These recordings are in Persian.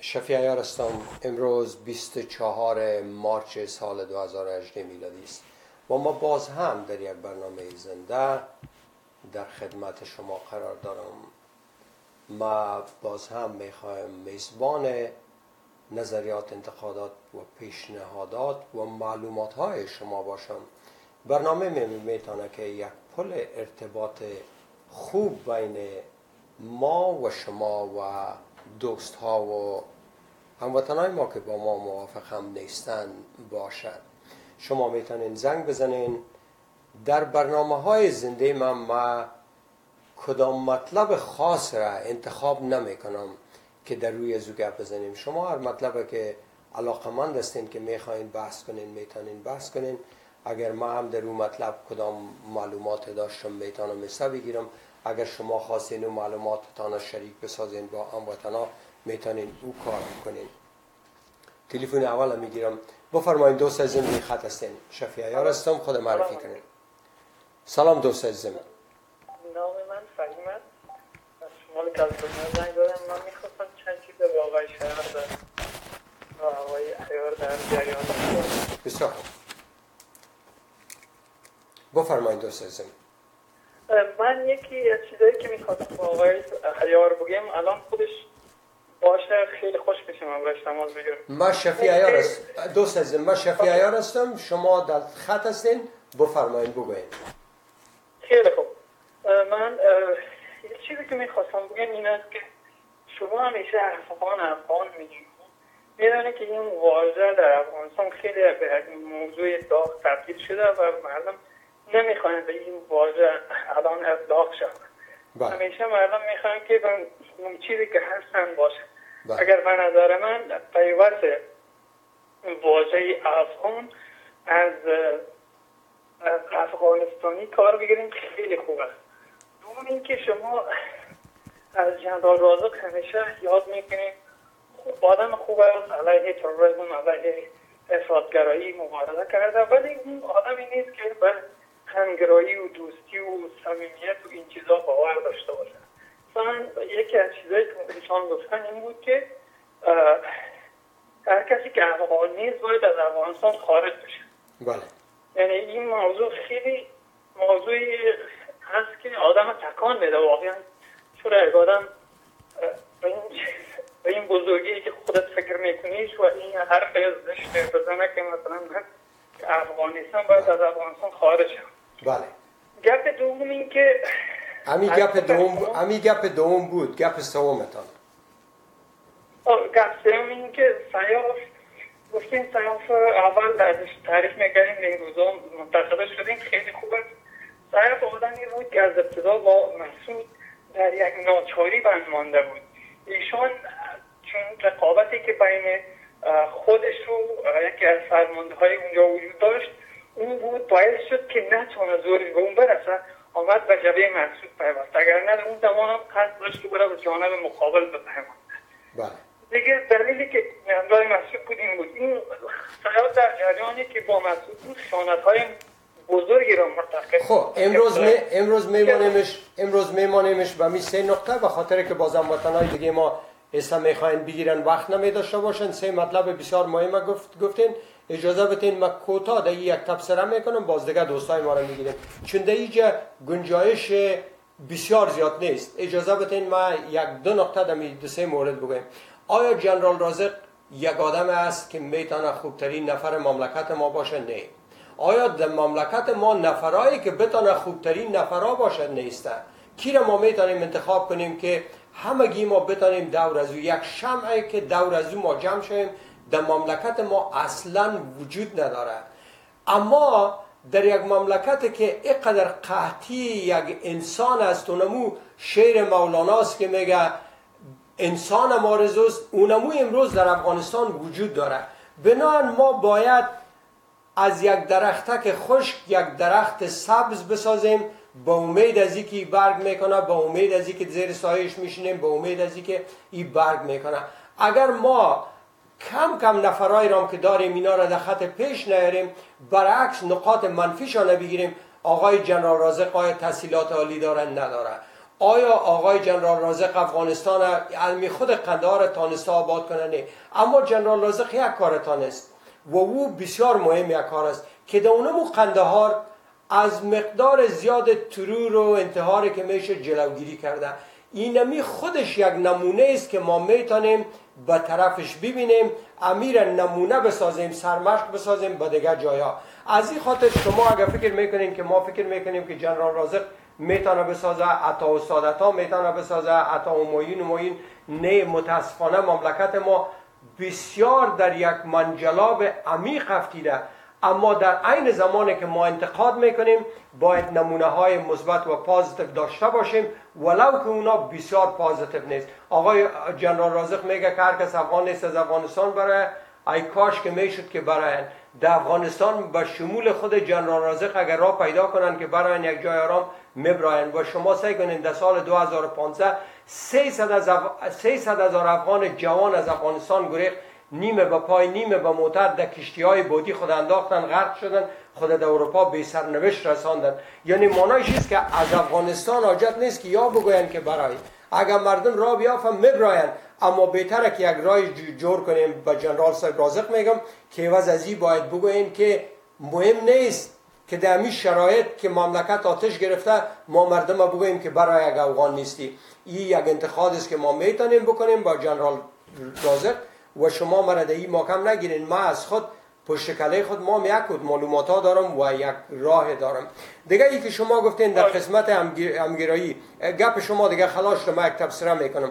شفیع ایار هستم. امروز 24 مارچ سال 2018 میلادی است و ما باز هم در یک برنامه زنده در خدمت شما قرار دارم. ما باز هم میخوایم میزبان نظریات، انتقادات و پیشنهادات و معلومات های شما باشم. برنامه میتونه که یک پل ارتباط خوب بین ما و شما و دوست ها و هموطنای ما که با ما موافق هم نیستن باشد. شما میتونین زنگ بزنین. در برنامه های زنده ما کدام مطلب خاص را انتخاب نمی کنم که در روی ازو گپ بزنیم. شما هر مطلبه که علاقمند هستین که میخواین بحث کنین میتونین بحث کنین. اگر ما هم در اون مطلب کدام معلومات داشتم میتونم حصه بگیرم. اگر شما خواستین اون معلوماتتان شریک بسازین با هموطنا میتونین او کار کنین. تلفن اول میگیرم. بفرمایید دوست عزیزم، روی خط هستین. شفیع ایار هستم، خود معرفی کنین. سلام دوست عزیزم. نام من فهیم است. از شمال کالیفرنیا زنگ دادم. من میخواستم چند چیز به آقای شهر و آقای ایار در جریان باشم. بسیار خوب. بفرمایید دوست عزیزم. من یکی از چیزایی که میخواستم با آقای ایار بگم الان خودش باشه خیلی خوش میشه من باش تماس بگیرم. ما شفیع ایار هستم دوست عزیزم. ما شفیع ایار هستم، شما در خط هستین. بفرمایید بگویید. خیلی خوب. من یه چیزی که میخواستم بگم این است که شما همیشه افغان میگید. میدونه که این واژه در افغانستان خیلی به موضوع داغ تبدیل شده و مردم نمیخوان به این واژه الان اطلاق شد. همیشه مردم میخوان که اون چیزی که هستن باشه. اگر به نظر من پیوست واژه افغان از افغانستانی کار بگیریم خیلی خوب است. دوم اینکه شما از جنرال رازق همیشه یاد میکنید خوب آدم خوب است، علیه تروریسم، علیه افراطگرایی مبارزه کرده، ولی اون آدمی نیست که به همگرایی و دوستی و صمیمیت و این چیزا باور داشته باشه. مثلا یکی از چیزایی که ایشان گفتن این بود که هر کسی که افغان نیست باید از افغانستان خارج بشه. بله. یعنی این موضوع خیلی موضوعی هست که آدم تکان میده واقعا. چرا یک آدم به این بزرگی که خودت فکر میکنیش و این حرف زشت بزنه که مثلا من افغانستان باید از افغانستان خارج شم. بله. گپ دوم این که امی گپ دوم بود. گپ سومتان. گپ سوم این که سیاف گفتین سیاف اول در تعریف میکنیم این روزا منتخب شدیم خیلی خوب است. سیاف آدمی بود که از ابتدا با مسعود در یک ناچاری بند مانده بود. ایشان چون رقابتی که بین خودش و یکی از فرمانده های اونجا وجود داشت اون بود باعث شد که نتونه زورش به اون برسه، آمد به جبهه مسعود پیوست. اگر نه اون زمان هم قصد داشت که بره به جانب مقابل بپیوند. بله. دیگه دلیلی که همراه مسعود بود این بود. این سیاد در جریانی که با مسعود اون خیانت‌های بزرگی را مرتکب. خب امروز میمانیمش به می سه نقطه، به خاطر که بازم وطنهای دیگه ما اصلا میخواین بگیرن وقت نمی داشته باشن. سه مطلب بسیار مهمه گفتین. اجازه بدین ما کوتاه در یک تبصره میکنم، باز دیگه دوستای ما رو میگیریم چون در اینجا گنجایش بسیار زیاد نیست. اجازه بدین ما یک دو نقطه در دو سه مورد بگویم. آیا جنرال رازق یک آدم است که میتونه خوبترین نفر مملکت ما باشه؟ نه. آیا در مملکت ما نفرایی که بتونه خوبترین نفرها باشد نیسته؟ کی را ما میتونیم انتخاب کنیم که همگی ما بتونیم دور از او یک شمعی که دور از او ما جمع شویم؟ در مملکت ما اصلا وجود نداره. اما در یک مملکت که اینقدر قحطی یک انسان است، اونمو شعر مولاناست که میگه انسان مارزوست، اونمو امروز در افغانستان وجود داره. بنابراین ما باید از یک درختک خشک یک درخت سبز بسازیم، با امید از اینکه برگ میکنه، با امید از اینکه زیر سایش میشینیم، با امید از اینکه این برگ میکنه. اگر ما کم کم نفرای رام که داریم اینا را در خط پیش نیاریم، برعکس نقاط منفیشان بگیریم، آقای جنرال رازق آیا تحصیلات عالی داره؟ نداره. آیا آقای جنرال رازق افغانستان علمی خود قندهار تانسته آباد کنه؟ نه. اما جنرال رازق یک کار تانست و او بسیار مهم یک کار است که در اونمو قندهار از مقدار زیاد ترور و انتحاری که میشه جلوگیری کرده. اینمی خودش یک نمونه است که ما میتونیم به طرفش ببینیم، امیر نمونه بسازیم، سرمشق بسازیم به دیگر جایا. از این خاطر شما اگر فکر میکنین که ما فکر میکنیم که جنرال رازق میتونه بسازه، عطا استادتا میتونه بسازه، عطا همایون، نه، متاسفانه مملکت ما بسیار در یک منجلاب عمیق افتیده. اما در عین زمانی که ما انتقاد میکنیم باید نمونه های مثبت و پازیتیو داشته باشیم، ولو که اونا بسیار پازیتیو نیست. آقای جنرال رازق میگه که هر کس افغان نیست از افغانستان برای، ای کاش که میشد که براین. در افغانستان به شمول خود جنرال رازق اگر راه پیدا کنن که براین یک جای آرام میبراین. و شما سعی کنین در سال 2015 300,000 افغان جوان از افغانستان گریخت، نیمه به پای نیمه به موتر در کشتی‌های بادی خود انداختن، غرق شدن، خود در اروپا به سرنوشت رساندن. یعنی معنایش است که از افغانستان حاجت نیست که یا بگوین که برای، اگر مردم راه بیافن میبراین، اما بهتره که یک راه جور کنیم. به جنرال صاحب رازق میگم که عوض از این باید بگوین که مهم نیست که در همین شرایط که مملکت آتش گرفته ما مردم بگوییم که برای یک افغان نیستی. این یک انتقاد است که ما میتونیم بکنیم با جنرال رازق و شما مرا در این محکم نگیرین. ما از خود پشت کله خود ما یک معلومات ها دارم و یک راه دارم. دیگه ای که شما گفتین در قسمت همگرایی، گپ شما دیگه خلاص رو ما یک تبصره میکنم.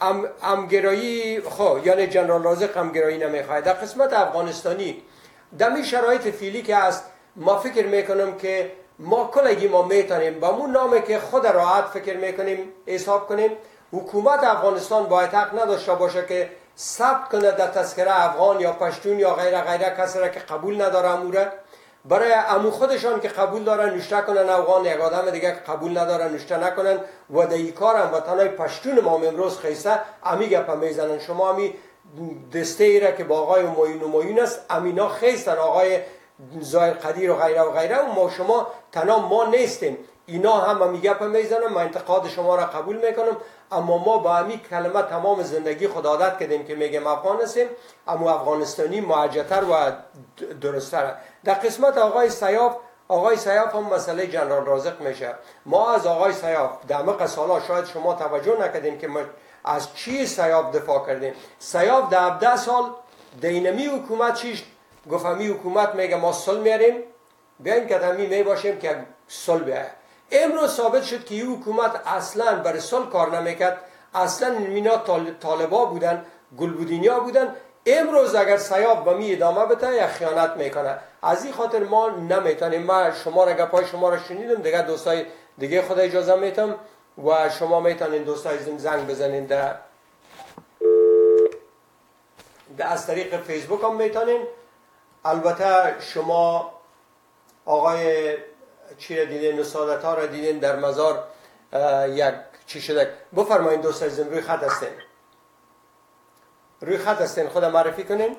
همگرایی خب یعنی جنرال رازق همگرایی نمیخواد. در قسمت افغانستانی در این شرایط فعلی که هست ما فکر میکنم که ما کلگی ما میتونیم با اون نامی که خود راحت فکر میکنیم حساب کنیم. حکومت افغانستان باید حق نداشته باشه که ثبت کنه در تذکره افغان یا پشتون یا غیره غیره کسی را که قبول نداره اموره، برای امو خودشان که قبول دارن نوشته کنن افغان، یک آدم دیگه که قبول ندارن نوشته نکنن. و در این کار هم وطنای پشتون ما امروز خیسته امی گپ میزنن. شما امی دسته ای را که با آقای همایون است امینا خیستن، آقای زایر قدیر و غیره و غیره، و ما شما تنها ما نیستیم. اینا هم امی گپ میزنن. من انتقاد شما را قبول میکنم، اما ما با همین کلمه تمام زندگی خود عادت کردیم که میگیم افغان هستیم، اما افغانستانی معجتر و درستره. در قسمت آقای سیاف هم مسئله جنرال رازق میشه. ما از آقای سیاف در مقه سالا شاید شما توجه نکردین که ما از چی سیاف دفاع کردیم. سیاف در 17 سال دینمی حکومت چیش گفت، همی حکومت میگه ما صلح میاریم، بیاین که همی میباشیم که صلح بیاید. امروز ثابت شد که این حکومت اصلا برای صلح کار نمیکرد، اصلا اینا طالبا بودن، گلبودینیا بودن. امروز اگر سیاف با می ادامه بده یا خیانت میکنه. از این خاطر ما نمیتونیم. من شما را گپای شما را شنیدم، دیگه دوستای دیگه خدا اجازه میتم و شما میتونین دوستای زنگ بزنین در از طریق فیسبوک هم میتونین. البته شما آقای چی را دیدین، نسادت ها را دیدین در مزار یک چی شده. بفرمایین دوست عزیزم، روی خط هستین، روی خط هستین، خود معرفی کنین.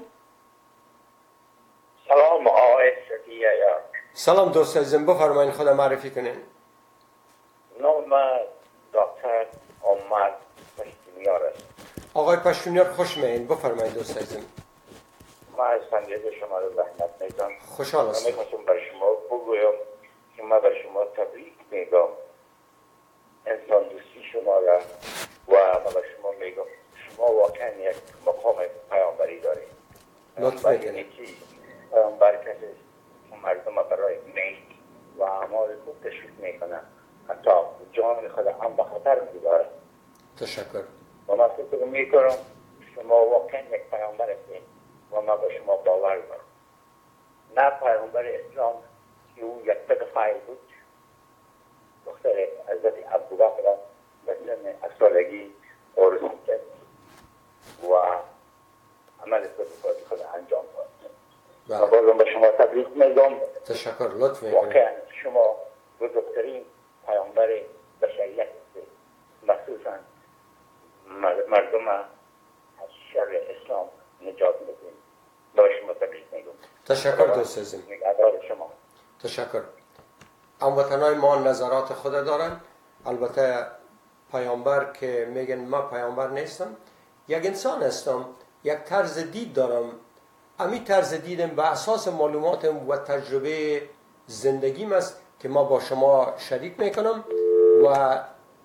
سلام آقای شفیع ayar. سلام دوست عزیزم، بفرمایین خود معرفی کنین. نام دکتر عمر پشتونیار است. آقای پشتونیار خوش میین، بفرمایین دوست عزیزم. ما از تنگیز شما رو زحمت میدم. خوشحال هستم. میخواستم برای شما بگویم که ما برای شما تبریک میگم انسان دوستی شما را، و ما برای شما میگم شما واقعا یک مقام پیامبری دارید. لطف میکنید. پیامبر کسی مردم برای نیک و اعمال خوب تشویق میکنه، حتی جان خود هم به خطر میداره. تشکر. و من فکر میکنم شما واقعا یک پیامبر هستید و ما به شما باور دارم. نه پیامبر اسلام که او یک پدافایل بود، دختر حضرت ابوبکر را به سن 8 سالگی عروسی کرد و عمل خود انجام داد. و بازم به شما تبریک میگم. تشکر، لطف میکنید. واقعا شما بزرگترین پیامبر بشریت هستید، مخصوصا مردم از شر اسلام نجات میدین. به شما تبریک میگم. تشکر دوست عزیزم. نگهدار شما. تشکر. هموطنای ما نظرات خود دارن. البته پیامبر که میگن ما پیامبر نیستم، یک انسان هستم، یک طرز دید دارم. امی طرز دیدم به اساس معلوماتم و تجربه زندگیم است که ما با شما شریک میکنم. و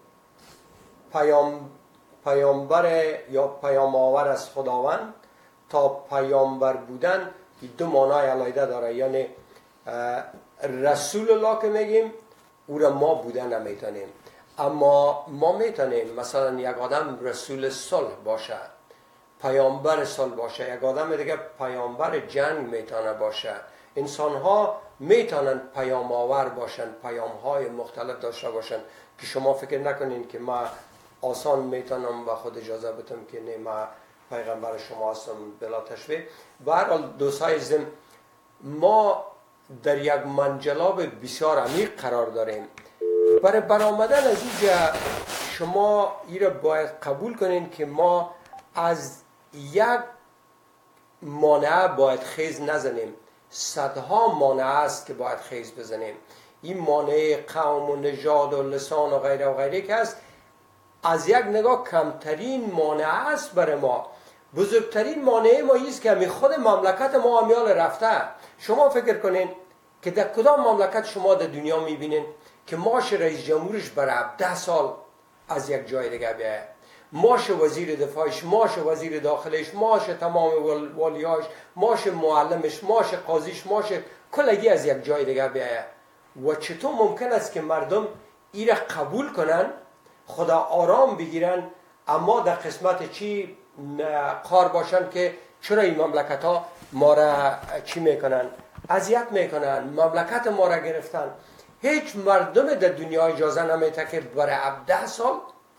پیامبر یا پیام آور از خداوند تا پیامبر بودن دو معنای علیحده داره. یعنی رسول الله که میگیم او را ما بودن نمیتونیم، اما ما میتونیم مثلا یک آدم رسول صلح باشه، پیامبر صلح باشه، یک آدم دیگه پیامبر جنگ میتونه باشه. انسان ها میتونن پیام آور باشن، پیام های مختلف داشته باشن که شما فکر نکنین که ما آسان میتونم و خود اجازه بدم که نه ما پیغمبر شما هستم بلا تشبیه. به هر حال دوستای عزیزم، ما در یک منجلاب بسیار عمیق قرار داریم. برای برآمدن از اینجا شما این را باید قبول کنین که ما از یک مانع باید خیز نزنیم، صدها مانع است که باید خیز بزنیم. این مانع قوم و نژاد و لسان و غیره و غیره که است، از یک نگاه کمترین مانع است برای ما. بزرگترین مانع ما ایست که همی خود مملکت ما امیال رفته. شما فکر کنین که در کدام مملکت شما در دنیا میبینین که ماش رئیس جمهورش برای 10 سال از یک جای دیگه بیایه، ماش وزیر دفاعش، ماش وزیر داخلش، ماش تمام والیاش، ماش معلمش، ماش قاضیش، ماش کلگی از یک جای دیگه بیایه؟ و چطور ممکن است که مردم این را قبول کنن، خدا آرام بگیرن، اما در قسمت چی قار باشن که چرا این مملکت ها ما را چی میکنن؟ اذیت میکنن، مملکت ما را گرفتن. هیچ مردم در دنیا اجازه نمیده که برای 10 سال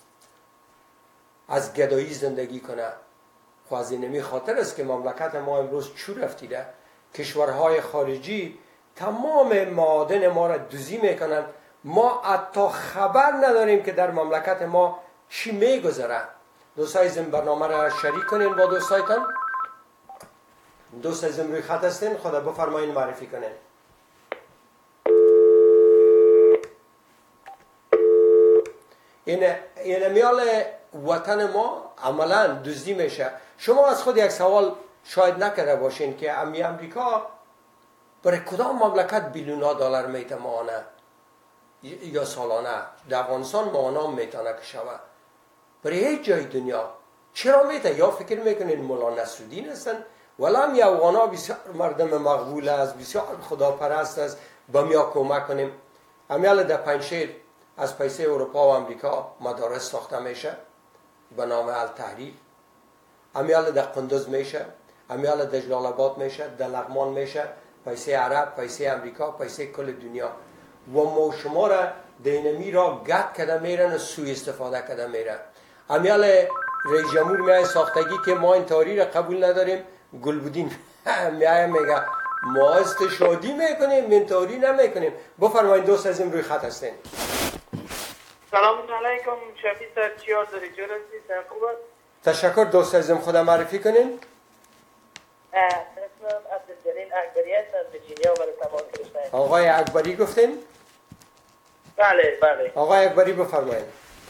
از گدایی زندگی کنه. خواهد اینمی خاطر است که مملکت ما امروز چو رفتیده. کشورهای خارجی تمام معادن ما را دزدی میکنن، ما حتی خبر نداریم که در مملکت ما چی میگذره. دوستای عزیزم، برنامه را شریک کنین با دوستایتان. دوست عزیزم روی خط هستین، خدا بفرمایین معرفی کنین. این میال وطن ما عملا دزدی میشه. شما از خود یک سوال شاید نکرده باشین که امریکا برای کدام مملکت بیلیون‌ها دلار میته ماهانه یا سالانه؟ در افغانستان ماهانه میتونه که شوه، برای هیچ جای دنیا چرا میته؟ یا فکر میکنین مولا نصرالدین هستن؟ ولی هم افغانا بسیار مردم مقبول است، بسیار خداپرست است، با میا کمک کنیم. امیال در پنجشیر از پیسه اروپا و امریکا مدارس ساخته میشه به نام التحریر. امیال در قندوز میشه، امیال در جلال آباد میشه، در لغمان میشه، پیسه عرب، پیسه امریکا، پیسه کل دنیا. و ما شما را دینمی را گت کده میرن و سوء استفاده کده میرن. امیال رئیس جمهور میای ساختگی که ما این تاری را قبول نداریم، گلبودین میای میگه ما استشهادی میکنیم، منتاری نمیکنیم. بفرمایید دوست عزیزم روی خط هستین. سلام علیکم شفیع صاحب، چی حال داری؟ جور هستی؟ خوب است؟ تشکر دوست عزیزم، خدا معرفی کنین. اسمم عبدالجلیل اکبری است، از ویرجینیا برای تماس گرفتم. آقای اکبری گفتین؟ بله بله. آقای اکبری بفرمایید.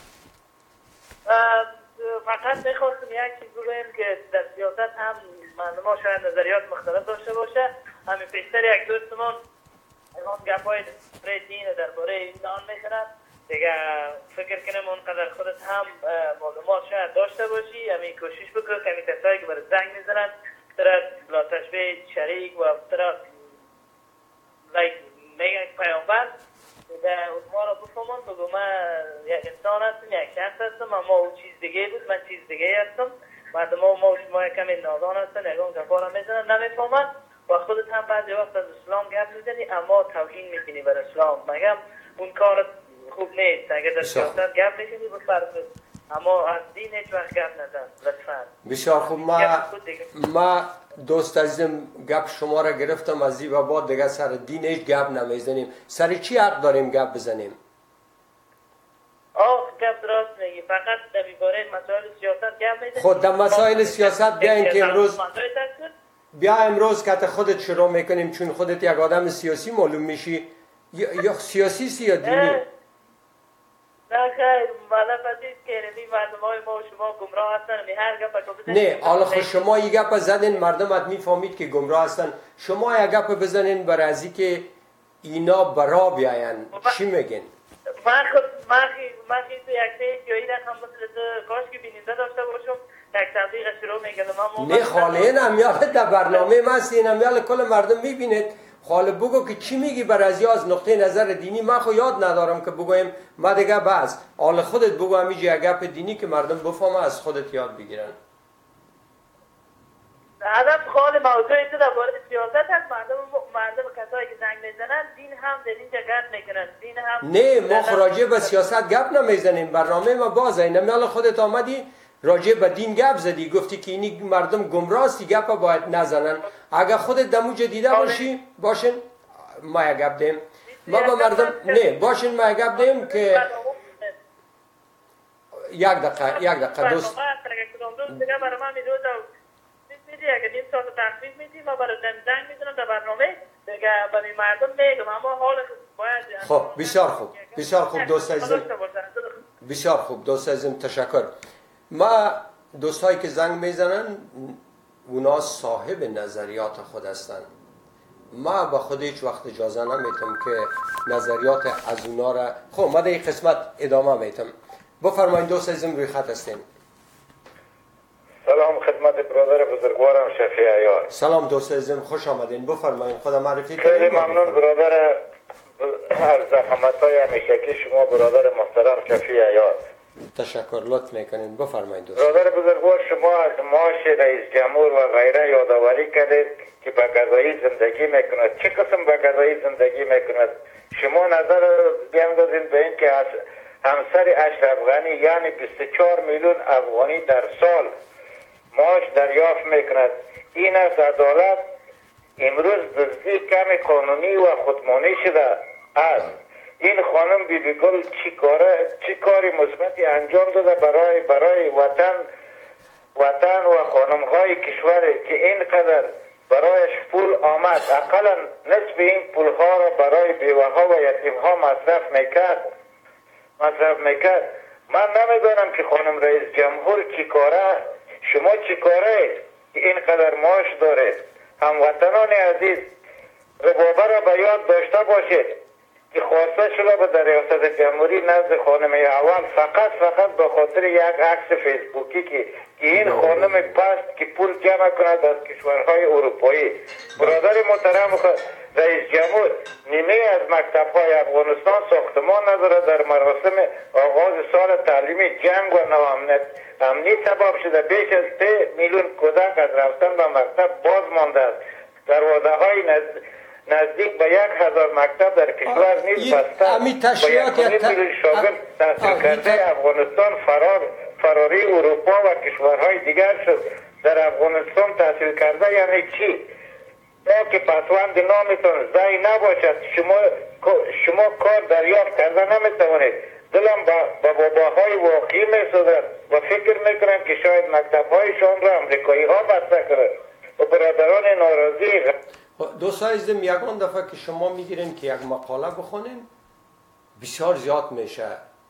فقط میخواستم یک چیز بگویم که در سیاست هم مردم شاید نظریات مختلف داشته باشه. همین پیشتر یک دوستمان اون گپای درباره دین درباره ایمان میکنن دیگه، فکر کنم اونقدر خودت هم معلومات شاید داشته باشی. همین کوشش بکن که همین کسایی که برای زنگ میزنن طرف لا تشبیه شریک و طرف میگن پیامبر دیگه اونها را بفهمون. بگو من یک انسان هستم، یک شخص هستم، اما او چیز دیگه بود، من چیز دیگه هستم. مردم ما و شما کمی نادان هستن، یکان گپا را میزنن نمیفهمن و خودت هم بعضی وقت از اسلام گپ میزنی اما توهین میکنی بر اسلام. مگم اون کار خوب نیست. اگر در سیاست گپ میکنی بفرمایید، اما از دین هیچ وقت گپ نزن لطفا. بسیار خوب. ما دوست عزیزم گپ شما را گرفتم، از این و بعد دیگه سر دین هیچ گپ نمیزنیم. سر چی حق داریم گپ بزنیم؟ گپ درست میگی، فقط در باره مسائل سیاست گپ میزنیم. خود در مسائل سیاست بیاین که امروز بیا امروز که خودت شروع میکنیم، چون خودت یک آدم سیاسی معلوم میشی. یا سیاسی یا دینی؟ نه نه خیر مطلب است که یعنی مردم های ما و شما گمراه هستن هر گپ نه حالا خود شما یک گپ زدین مردم ات میفهمید که گمراه هستن. شما یک گپ بزنین برای ازی که اینا برا بیاین چی میگین؟ من خیلی یک جایی رقم مثل کاش که بیننده داشته باشم یک تبلیغ شروع میگم. نه خاله نمیاله در برنامه من هستی نمیاله کل مردم میبینید. خاله بگو که چی میگی برای از نقطه نظر دینی. من خو یاد ندارم که بگویم ما دیگه بس حال خودت بگو همیشه یک گپ دینی که مردم بفهمه از خودت یاد بگیرن. هدف خال موضوعی که در مورد سیاست هست. مردم کسایی که زنگ میزنن دین هم در اینجا گپ میکنن. دین هم نه ما خراجه به سیاست گپ نمیزنیم. برنامه ما بازه. نمیاله خودت آمدی راجع به دین گپ زدی گفتی که اینی مردم گمراستی گپ باید نزنن. اگر خودت دموجه دیده باشی باشین ما یک گپ دیم. ما به مردم نه باشین ما یک گپ دیم که یک دقیقه دوست دیگه برای من میدود میدی اگه نیم ساعت تخفیف میدی ما برای زنگ میزنم در برنامه دیگه برای مردم میگم اما حال باید خب بسیار خوب دوست عزیزم بسیار خوب دوست عزیزم تشکر. ما دوستایی که زنگ میزنن اونا صاحب نظریات خود هستن. ما با خود هیچ وقت اجازه نمیتم که نظریات از اونا را خب ما در این قسمت ادامه میتم. بفرمایید دوست عزیزم روی خط هستین. سلام خدمت برادر بزرگوارم شفیع ایار. سلام دوست عزیزم خوش آمدین. بفرمایید خدا معرفی کنید. خیلی ممنون برادر هر زحمت‌های همیشگی شما برادر محترم شفیع ایار. تشکر لطف میکنین. بفرمایید دوست. برادر بزرگوار شما از معاش رئیس جمهور و غیره یادآوری کردید که به قضایی زندگی میکند. چه قسم به قضایی زندگی میکند؟ شما نظر بیاندازین به این که از همسر اشرف غنی یعنی 24 میلیون افغانی در سال معاش دریافت میکند. این است عدالت؟ امروز دزدی کم قانونی و خودمانی شده است. این خانم بیبی گل چی کاری مثبتی انجام داده برای وطن و خانم‌های کشور که اینقدر برایش پول آمد؟ اقلا نصف این پولها را برای بیوه‌ها و یتیم‌ها مصرف میکرد. من نمیدانم که خانم رئیس جمهور چی کاره، شما چی کاره که اینقدر معاش دارید؟ هموطنان عزیز ربابه را به یاد داشته باشید که خواسته شده به در ریاست جمهوری نزد خانم اول فقط به خاطر یک عکس فیسبوکی که این خانم پست که پول جمع کند از کشورهای اروپایی. برادر محترم رئیس جمهور نیمه از مکتب‌های افغانستان ساختمان نداره. در مراسم آغاز سال تعلیمی جنگ و ناامنی سبب شده. بیش از 3 میلیون کودک از رفتن به مکتب باز مانده است. دروازه‌های نزدیک به 1000 مکتب در کشور نیز بسته. امی تشریعات شاگرد تحصیل کرده افغانستان فراری اروپا و کشورهای دیگر شد. در افغانستان تحصیل کرده یعنی چی؟ تا که پسوند نامتون ضعی نباشد شما کار دریافت کرده نمیتوانید. دلم با باباهای واقعی میسوزد و فکر میکنم که شاید مکتبهایشان را امریکایی ها بسته کرد و برادران ناراضی. دوستان عزیزم یکان دفعه که شما میگیرین که یک مقاله بخونین بسیار زیاد میشه.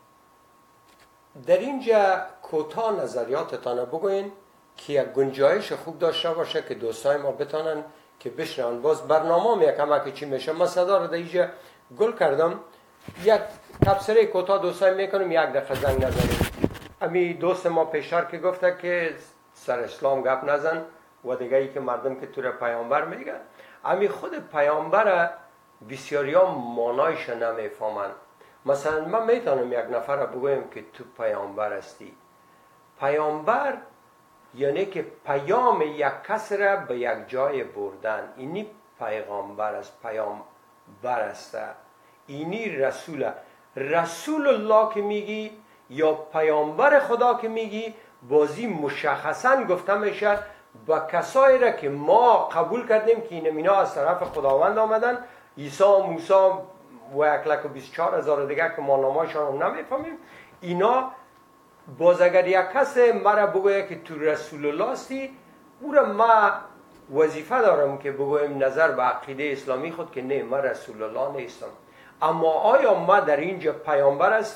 در اینجا کوتاه نظریاتتان بگوین که یک گنجایش خوب داشته باشه که دوستای ما بتانن که بشنون. باز برنامه یکم که چی میشه ما صدا رو در اینجا گل کردم. یک تبصره کوتاه دوستای میکنم یک دقیقه زنگ نزنیم. امی دوست ما پیشتر که گفته که سر اسلام گپ نزن و دیگه ای که مردم که تو را پیامبر میگه امی خود پیامبر بسیاری ها مانایش نمیفهمن. مثلا من میتونم یک نفر را بگویم که تو پیامبر هستی. پیامبر یعنی که پیام یک کس را به یک جای بردن. اینی پیغامبر است، پیامبر است. اینی رسول الله که میگی یا پیامبر خدا که میگی بازی مشخصا گفته میشه با کسایی را که ما قبول کردیم که اینا از طرف خداوند آمدن. عیسی، موسی و 1,24,000 دیگه که ما نامایشان هم نمیفهمیم. اینا باز اگر یک کس مرا بگوید که تو رسول الله هستی او را ما وظیفه دارم که بگویم نظر به عقیده اسلامی خود که نه من رسول الله نیستم. اما آیا ما در اینجا پیامبر هستم؟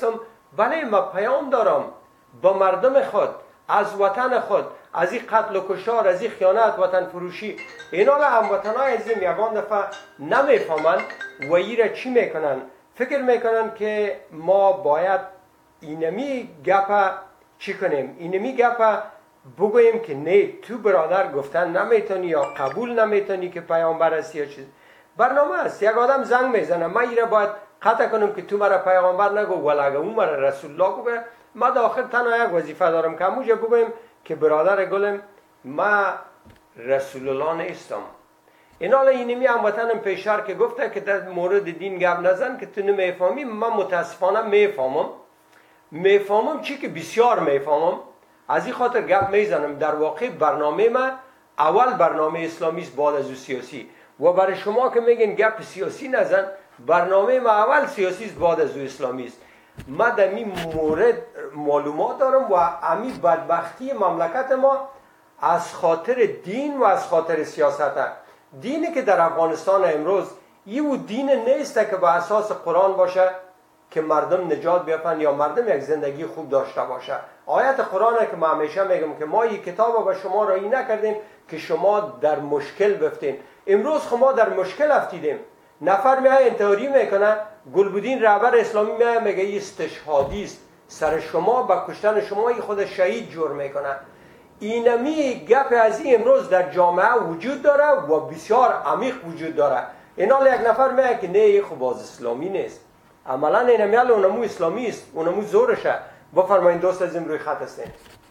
بله ما پیام دارم با مردم خود، از وطن خود، از این قتل و کشتار، از این خیانت، وطن فروشی. اینا را هموطنای عزیزم یگان دفعه نمیفهمند و ایره چی میکنن؟ فکر میکنن که ما باید اینمی گپا چی کنیم؟ اینمی گپا بگوییم که نه تو برادر گفتن نمیتونی یا قبول نمیتونی که پیامبر هستی یا چیز. برنامه است. یک آدم زنگ میزنه من ایره باید قطع کنم که تو مرا پیامبر نگو ولی اگه اون مرا رسول الله گو، ما داخل تنها یک وظیفه دارم که همونجا بگویم که برادر گلم ما رسول الله نیستم. این حالا اینمی هموطنم پیشتر که گفته که در مورد دین گپ نزن که تو نمیفهمی. من متاسفانه میفهمم چی که بسیار میفهمم، از این خاطر گپ میزنم. در واقع برنامه ما اول برنامه اسلامی است بعد از او سیاسی، و برای شما که میگین گپ سیاسی نزن، برنامه ما اول سیاسی است بعد از او اسلامی است. ما در این مورد معلومات دارم و امی بدبختی مملکت ما از خاطر دین و از خاطر سیاست. دینی که در افغانستان امروز یه دین نیست که با اساس قرآن باشه که مردم نجات بیافن یا مردم یک زندگی خوب داشته باشه. آیت قرآن که ما همیشه میگم که ما یک کتاب به شما رایی نکردیم که شما در مشکل بفتین. امروز ما در مشکل افتیدیم. نفر میای انتحاری میکنه، گلبودین رهبر اسلامی میگه این استشهادی است، سر شما با کشتن شما خود شهید جور میکنه. اینمی گپ از این امروز در جامعه وجود داره و بسیار عمیق وجود داره. اینا یک نفر میگه که نه خب باز اسلامی نیست. عملا اینمی اونمو اسلامی است، اونمو زورشه. بفرمایید دوست عزیزم روی خط هستین.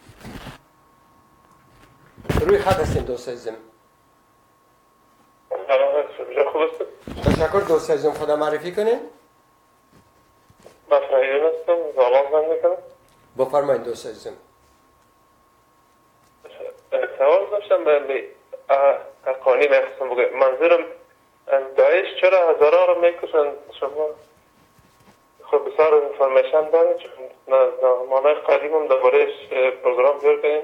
روی خط هستین دوست عزیزم. تشکر دوست عزیزم، خدا معرفی کنین. من فرایون هستم، زالان زنگ میکنم. بفرمایید دوست عزیزم. سوال داشتم به حقانی میخواستم بگم. منظورم داعش چرا هزاران رو میکشن؟ شما خب بسیار انفرمیشن دارید؟ مانای قدیم هم درباره‌اش پروگرام جور کنیم.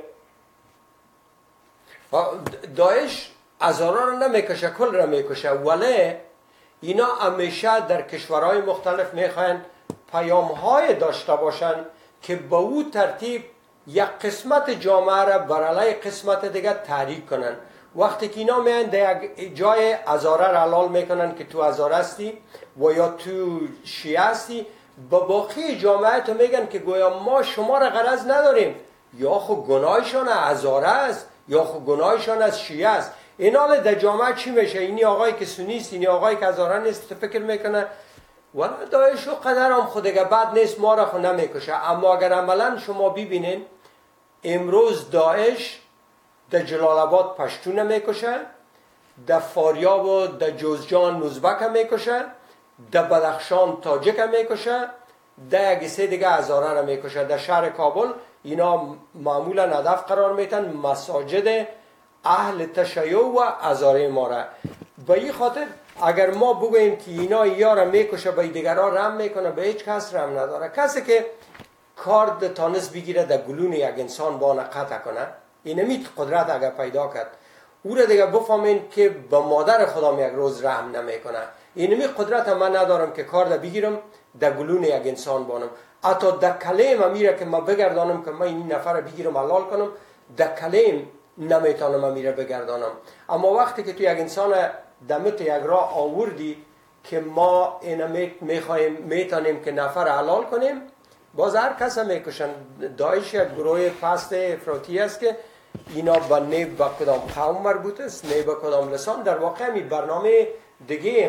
داعش هزاران رو نمیکشه، کل رو میکشه، ولی اینا همیشه در کشورهای مختلف میخواین پیام‌های داشته باشن که با او ترتیب یک قسمت جامعه را بر علیه قسمت دیگر تحریک کنن. وقتی که اینا میان در یک جای هزاره را حلال میکنن که تو هزاره هستی و یا تو شیعه هستی، با باقی جامعه تو میگن که گویا ما شما را غرض نداریم، یا خود گناهشان هزاره است یا خود گناهشان از شیعه است. این حال در جامعه چی میشه؟ اینی آقای که سنی است، اینی آقای که هزاره نیست، فکر میکنه ولی داعش و قدر هم خود اگه بد نیست ما را خود نمیکشه. اما اگر عملا شما ببینین امروز داعش در جلال آباد پشتون میکشه، در فاریاب و در جوزجان نوزبک میکشه، در بدخشان تاجک میکشه، در یک سه دیگه هزاره را میکشه. در شهر کابل اینا معمولا هدف قرار میتن مساجد اهل تشیع و هزاره ما را. به این خاطر اگر ما بگوییم که اینا یارا میکشه به دیگران رحم میکنه، به هیچ کس رحم نداره. کسی که کارد تانس بگیره در گلون یک انسان بانه قطع کنه، اینمی قدرت اگر پیدا کرد، او را دیگه بفهمین که به مادر خودم یک روز رحم نمیکنه. اینمی قدرت من ندارم که کارد بگیرم در گلون یک انسان بانم. حتی در کلیم میره که من بگردانم که من این نفر بگیرم حلال کنم، در کلیم نمیتونم میره بگردانم. اما وقتی که تو یک انسان دمت یک راه آوردی که ما اینا میتونیم که نفر حلال کنیم، باز هر کس هم میکشن. داعش یک گروه پست افراطی است که اینا با نه با کدام قوم مربوط است، نه با کدام لسان. در واقع می برنامه دیگه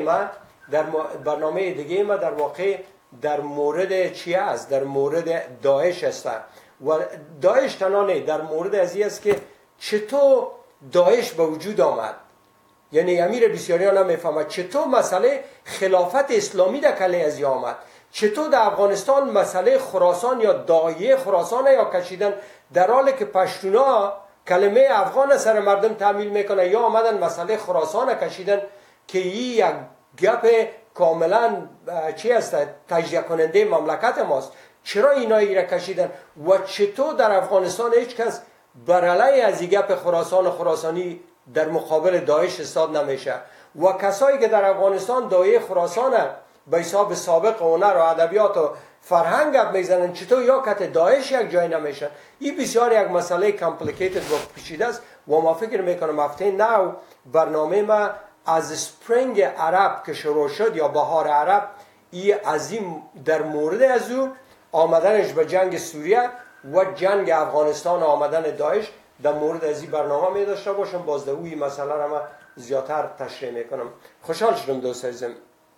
ما در واقع در مورد چی است؟ در مورد داعش است. و داعش تنها نه، در مورد ازی است که چطور داعش به وجود آمد. یعنی امیر بسیاریان هم میفهمد چطور مسئله خلافت اسلامی در کله ازی آمد، چطور در افغانستان مسئله خراسان یا داعیه خراسان یا کشیدن، در حالی که پشتونا کلمه افغان سر مردم تعمیل میکنه، یا آمدن مسئله خراسان کشیدن که این یک گپ کاملا چی است؟ تجزیه کننده مملکت ماست. چرا اینا را کشیدن و چطور در افغانستان هیچ کس بر علیه از این گپ خراسان و خراسانی در مقابل داعش استاد نمیشه؟ و کسایی که در افغانستان داعیه خراسان به حساب سابق هنر و ادبیات و فرهنگ گپ میزنن، چطور یا کت داعش یک جای نمیشن. این بسیار یک مسئله کامپلیکیتد و پیچیده است و ما فکر میکنم هفته نو برنامه ما از سپرینگ عرب که شروع شد یا بهار عرب، این عظیم در مورد از او آمدنش به جنگ سوریه و جنگ افغانستان و آمدن داعش در مورد از این برنامه می داشته باشم. باز در اوی مسئله را من زیادتر تشریح میکنم. خوشحال شدم دوست عزیزم.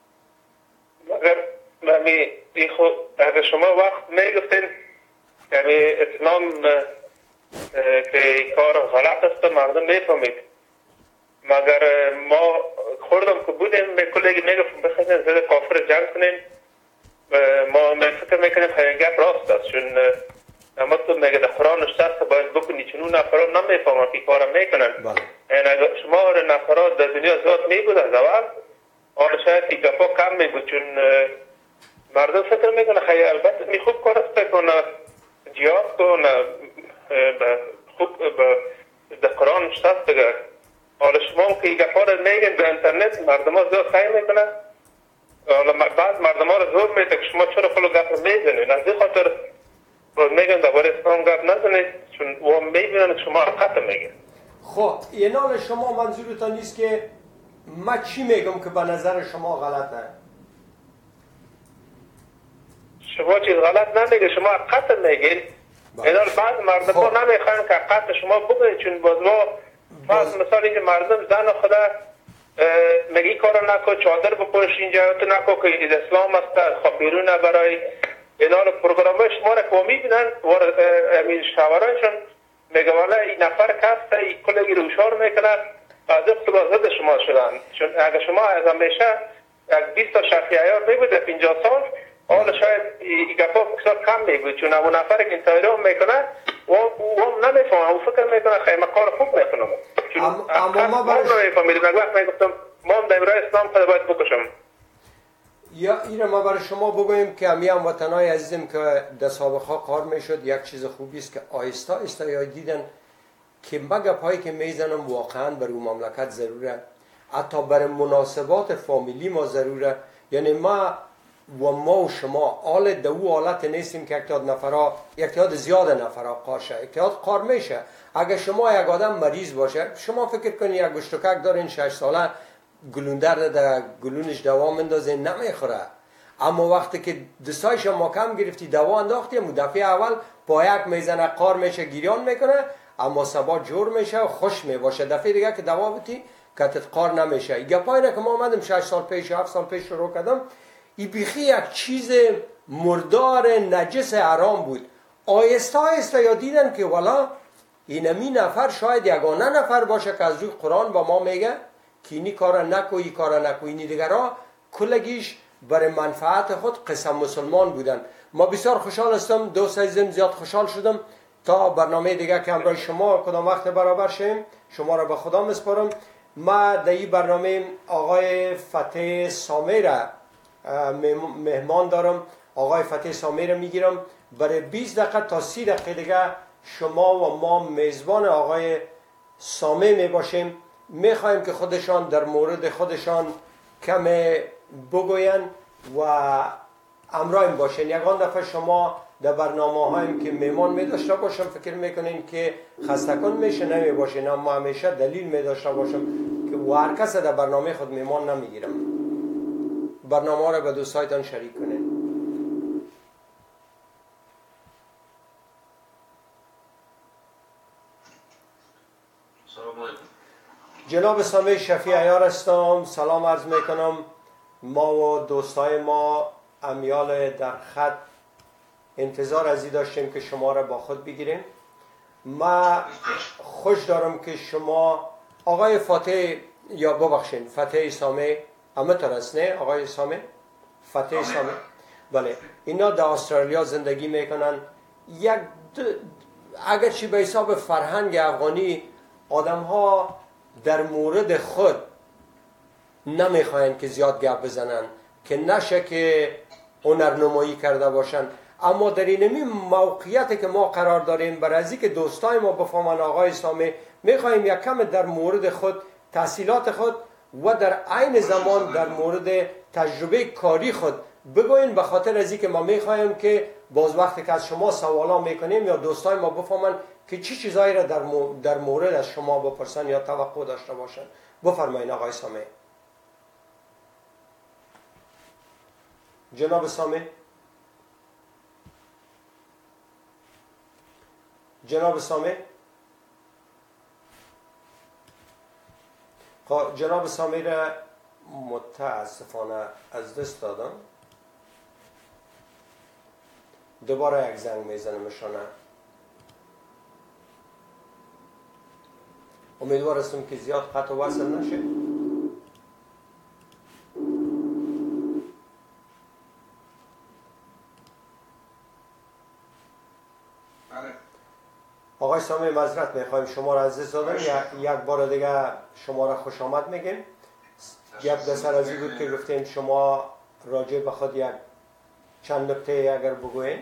اگر شما وقت میگفتین یعنی اسلام که کار غلط است مردم میفهمید، مگر ما خوردم که بودیم به کلگی میگفتیم بخیرین زده کافر جنگ کنین، ما فکر میکنیم خیلی گپ راست است، چون اما تو میگه در قرآن نشسته است باید بکنی، چون نفرات نمیفهمن که کارم میکنن. یعنی اگر شما نفرات در دنیا زیاد میبود از اول آن شاید که گپا کم میبود، چون مردم فکر میکنه خیلی البته می خوب کار است کنه جهاد کنه خوب در قرآن نشسته است دیگر. حالا شما که این گپا را میگن در اینترنت مردم ها زیاد خیلی میکنه، حالا بعض مردم ها را زور میده که شما چرا خلو گپ را میزنید، از این خاطر میگن درباره اسلام گپ نزنید، چون او میبینن که شما حقیقت میگن. خب این حال شما منظورتان نیست که من چی میگم که به نظر شما غلطه؟ شما چیز غلط نمیگه، شما حقیقت میگین. این حال بعض مردم ها نمیخوان که حقیقت شما بگید، چون باز ما مثال اینکه مردم زن خدا میگی کار نکو، چادر بپوش اینجا تو نکو که این اسلام است، خب بیرون برای این حال پروگرام شما را که میبینن و امین شاورانشون میگه والا این نفر کسته این کلگی رو اشار میکنه از اقتباس ضد شما شدن، چون اگر شما از همیشه یک 20 تا شفیه ایار میبود در 50 سال حالا شاید این گپا بسیار کم میبود، چون اون نفر که این تایره هم میکنه و هم نمیفهمه و فکر میکنه خیلی کار خوب میکنم، چون اما ما نمیفهمیدیم. یک وقت میگفتم ما هم در امرای اسلام خدا باید بکشم. یا این ما برای شما بگویم که همی هم وطنهای عزیزم که در سابقه کار میشد، یک چیز خوبی است که آهسته آهسته یا دیدن که گپایی که میزنم واقعا برای مملکت ضروره، حتی برای مناسبات فامیلی ما ضروره. یعنی ما و شما حال دو حالت نیستیم که اکتیاد زیاد نفرا قاشه، اکتیاد قار میشه. اگر شما یک آدم مریض باشه، شما فکر کنید یک گشتکک دارین 6 ساله گلوندر در گلونش دوا مندازین نمیخوره، اما وقتی که دستایش ما کم گرفتی دوا انداختیم دفعه اول پایک میزنه قار میشه گریان میکنه، اما سبا جور میشه و خوش میباشه. دفعه دیگه که دوا بتی کتت قار نمیشه. این گپایی که ما آمدم 6 سال پیش 7 سال پیش شروع کردم، این بیخی یک چیز مردار نجس حرام بود. آیسته آیسته یا دیدن که والا اینمی نفر شاید یگانه نفر باشه که از روی قرآن با ما میگه که اینی کارا نکوی کارا نکوی. اینی دیگرها کلگیش برای منفعت خود قسم مسلمان بودن. ما بسیار خوشحال هستم دوست عزیزم، زیاد خوشحال شدم. تا برنامه دیگه که همراه شما کدام وقت برابر شیم شما را به خدا مسپارم. ما در این برنامه آقای فتح سامی را مهمان دارم. آقای فتح سامی را میگیرم برای 20 دقیقه تا 30 دقیقه دیگه شما و ما میزبان آقای سامی می باشیم. میخوایم که خودشان در مورد خودشان کم بگوین و همراهیم باشین. یکان دفعه شما در برنامه هایم که میمان می داشته باشم فکر میکنین که خستکن میشه نمی باشین، اما همیشه دلیل می داشته باشم که و هر کس در برنامه خود میمان نمیگیرم. برنامه را به دوستایتان شریک کنین. جناب سامی شفیع ایار هستم. سلام عرض میکنم. ما و دوستای ما امیال در خط انتظار ازی داشتیم که شما را با خود بگیریم. ما خوش دارم که شما آقای فتح یا ببخشین فتح سامی همه طور است نه آقای سامی؟ فتح سامی بله، اینا در استرالیا زندگی میکنن. اگر چی به حساب فرهنگ افغانی آدم ها در مورد خود نمیخواین که زیاد گپ بزنن که نشه که هنرنمایی کرده باشن، اما در اینمی موقعیتی که ما قرار داریم برای از اینکه دوستای ما بفهمن آقای سامی میخوایم یک کم در مورد خود تحصیلات خود و در عین زمان در مورد تجربه کاری خود بگوین، به خاطر از اینکه ما میخوایم که باز وقتی که از شما سوالا میکنیم یا دوستای ما بفهمن که چی چیزایی را در مورد از شما بپرسن یا توقع داشته باشن. بفرمایید آقای سامی. جناب سامی. جناب سامی. جناب سامی را متاسفانه از دست دادم. دوباره یک زنگ میزنمشانه. امیدوار هستم که زیاد قطع و وصل نشه. آقای سامی معذرت میخوایم شما را از دست دادم. یک بار دیگه شما را خوش آمد میگیم. گپ در سر از این بود که گفتیم شما راجع به خود یک چند نکته اگر بگوین.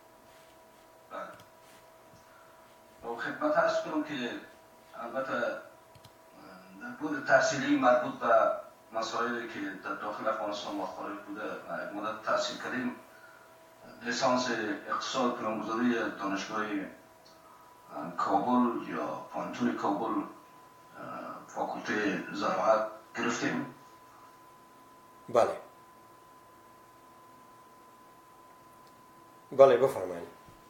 با خدمت عرض کنم که البته در بود تحصیلی مربوط به مسائلی که در داخل افغانستان و خارج بوده و مدت تحصیل کردیم، لیسانس اقتصاد پلانگذاری دانشگاه کابل یا پانتون کابل فاکولته زراعت گرفتیم. بله بله بفرمایید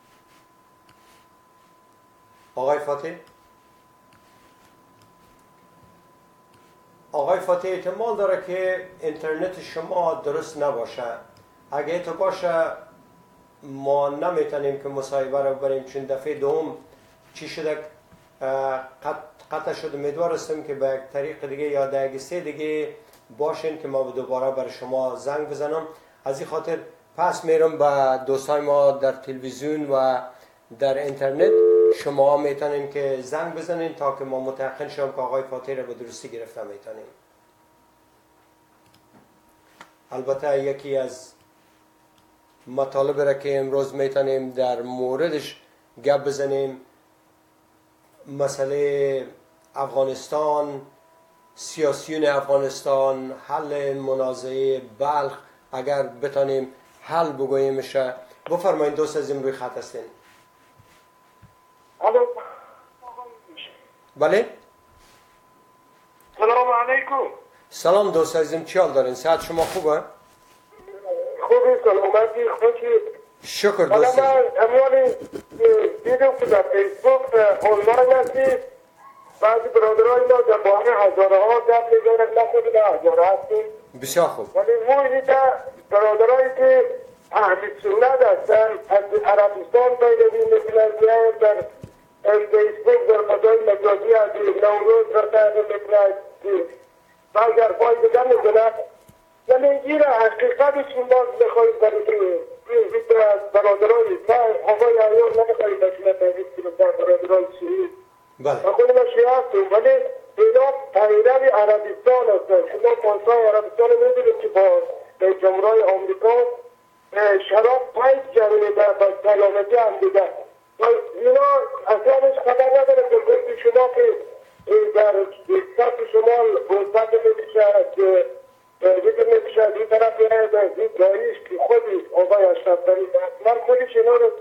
آقای فاتح. آقای فاتح احتمال داره که اینترنت شما درست نباشه. اگه تو باشه ما نمیتونیم که مصاحبه رو بریم، چون دفعه دوم چی شده قطع شد. امیدوار هستم که به یک طریق دیگه یا دقیقه دیگه باشین که ما دوباره برای شما زنگ بزنم. از این خاطر پس میرم به دوستای ما در تلویزیون و در اینترنت. شما میتونین که زنگ بزنین تا که ما متأکد شوم که آقای فاتح رو به درستی گرفته میتونیم. البته یکی از مطالب را که امروز میتونیم در موردش گپ بزنیم مسئله افغانستان، سیاسیون افغانستان، حل منازعه بلخ اگر بتانیم حل بگوییمشه. بفرمایید دوست عزیزم روی خط هستین. الو. بله. سلام علیکم. سلام دوست عزیزم، چی حال دارین؟ صحت شما خوبه؟ خوبی، سلامتی، خوشی. شکر دوست عزیزم. من اموال دیدم که در فیسبوک آنلاین هستی، بعضی برادرای ما در باره هزاره ها گپ میزنن، نه خود نه هزاره هستیم. بسیار خوب. ولی موجی برادرایی که اهل سنت هستن از عربستان پیروی میکنن یا در فیسبوک در فضای مجازی از نوروز را تعریف میکنن بعضی حرفای دیگر میکنن، ولی این را حقیقتش باز میخواهیم برای که برادرای ما آقای ایار نمیخواهیم بسیله تحقیق کنیم در برادرای شیعی. بله. خود ما شیعه هستیم ولی اینا پیروی عربستان هستن. شما پانسای عربستان میدونید که با جمهورهای آمریکا شراب 5 جمعه در سلامتی هم دیده. اینا اصلاش خبر نداره که گفتی شما که در سطح شمال بزبت میکشد که تربیت میکشد این طرف این دایش که خودی آقای اشرف‌بری من خودش اینا رو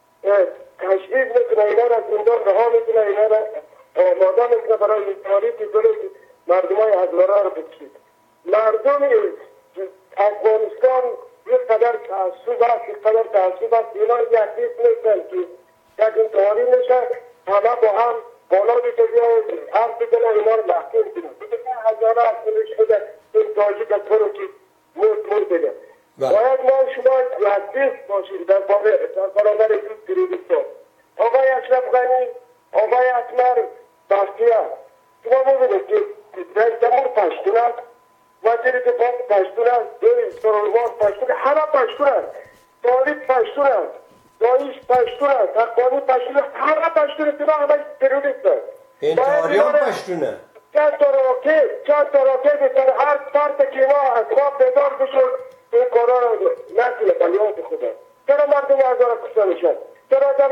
تشریف میکنه، اینا رو از زندان رها میکنه، اینا رو آماده میکنه برای تاریخ جلوی مردم های هزاره رو بکشید. مردم افغانستان یک قدر تعصب است، یک قدر تعصب است. اینا یکدیست نیستن که یک انتحاری میشه همه با هم بالا بکشی هم بکنه اینا رو محکوم کنه. بکنه هزاره از کنش بده این تاجیک از برو که مرد بده. باید ما شما یکدیست باشید در برابر این تروریستان. آقای اشرف غنی، آقای اسمر بختیار، شما ببینید که رئیس جمهور پشتون است، وزیر دفاع پشتون است، سروان پشتون، همه پشتون است، طالب پشتون است، دایش پشتون است، حقانی پشتون است، همه پشتون است، همه تروریست است. انتحاریان پشتونه. چند تا راکت بسر هر فرد که ما از خواب بیدار بشد این کارا را نکنه بلیات خدا. چرا مردم هزار کشته میشن؟ چرا در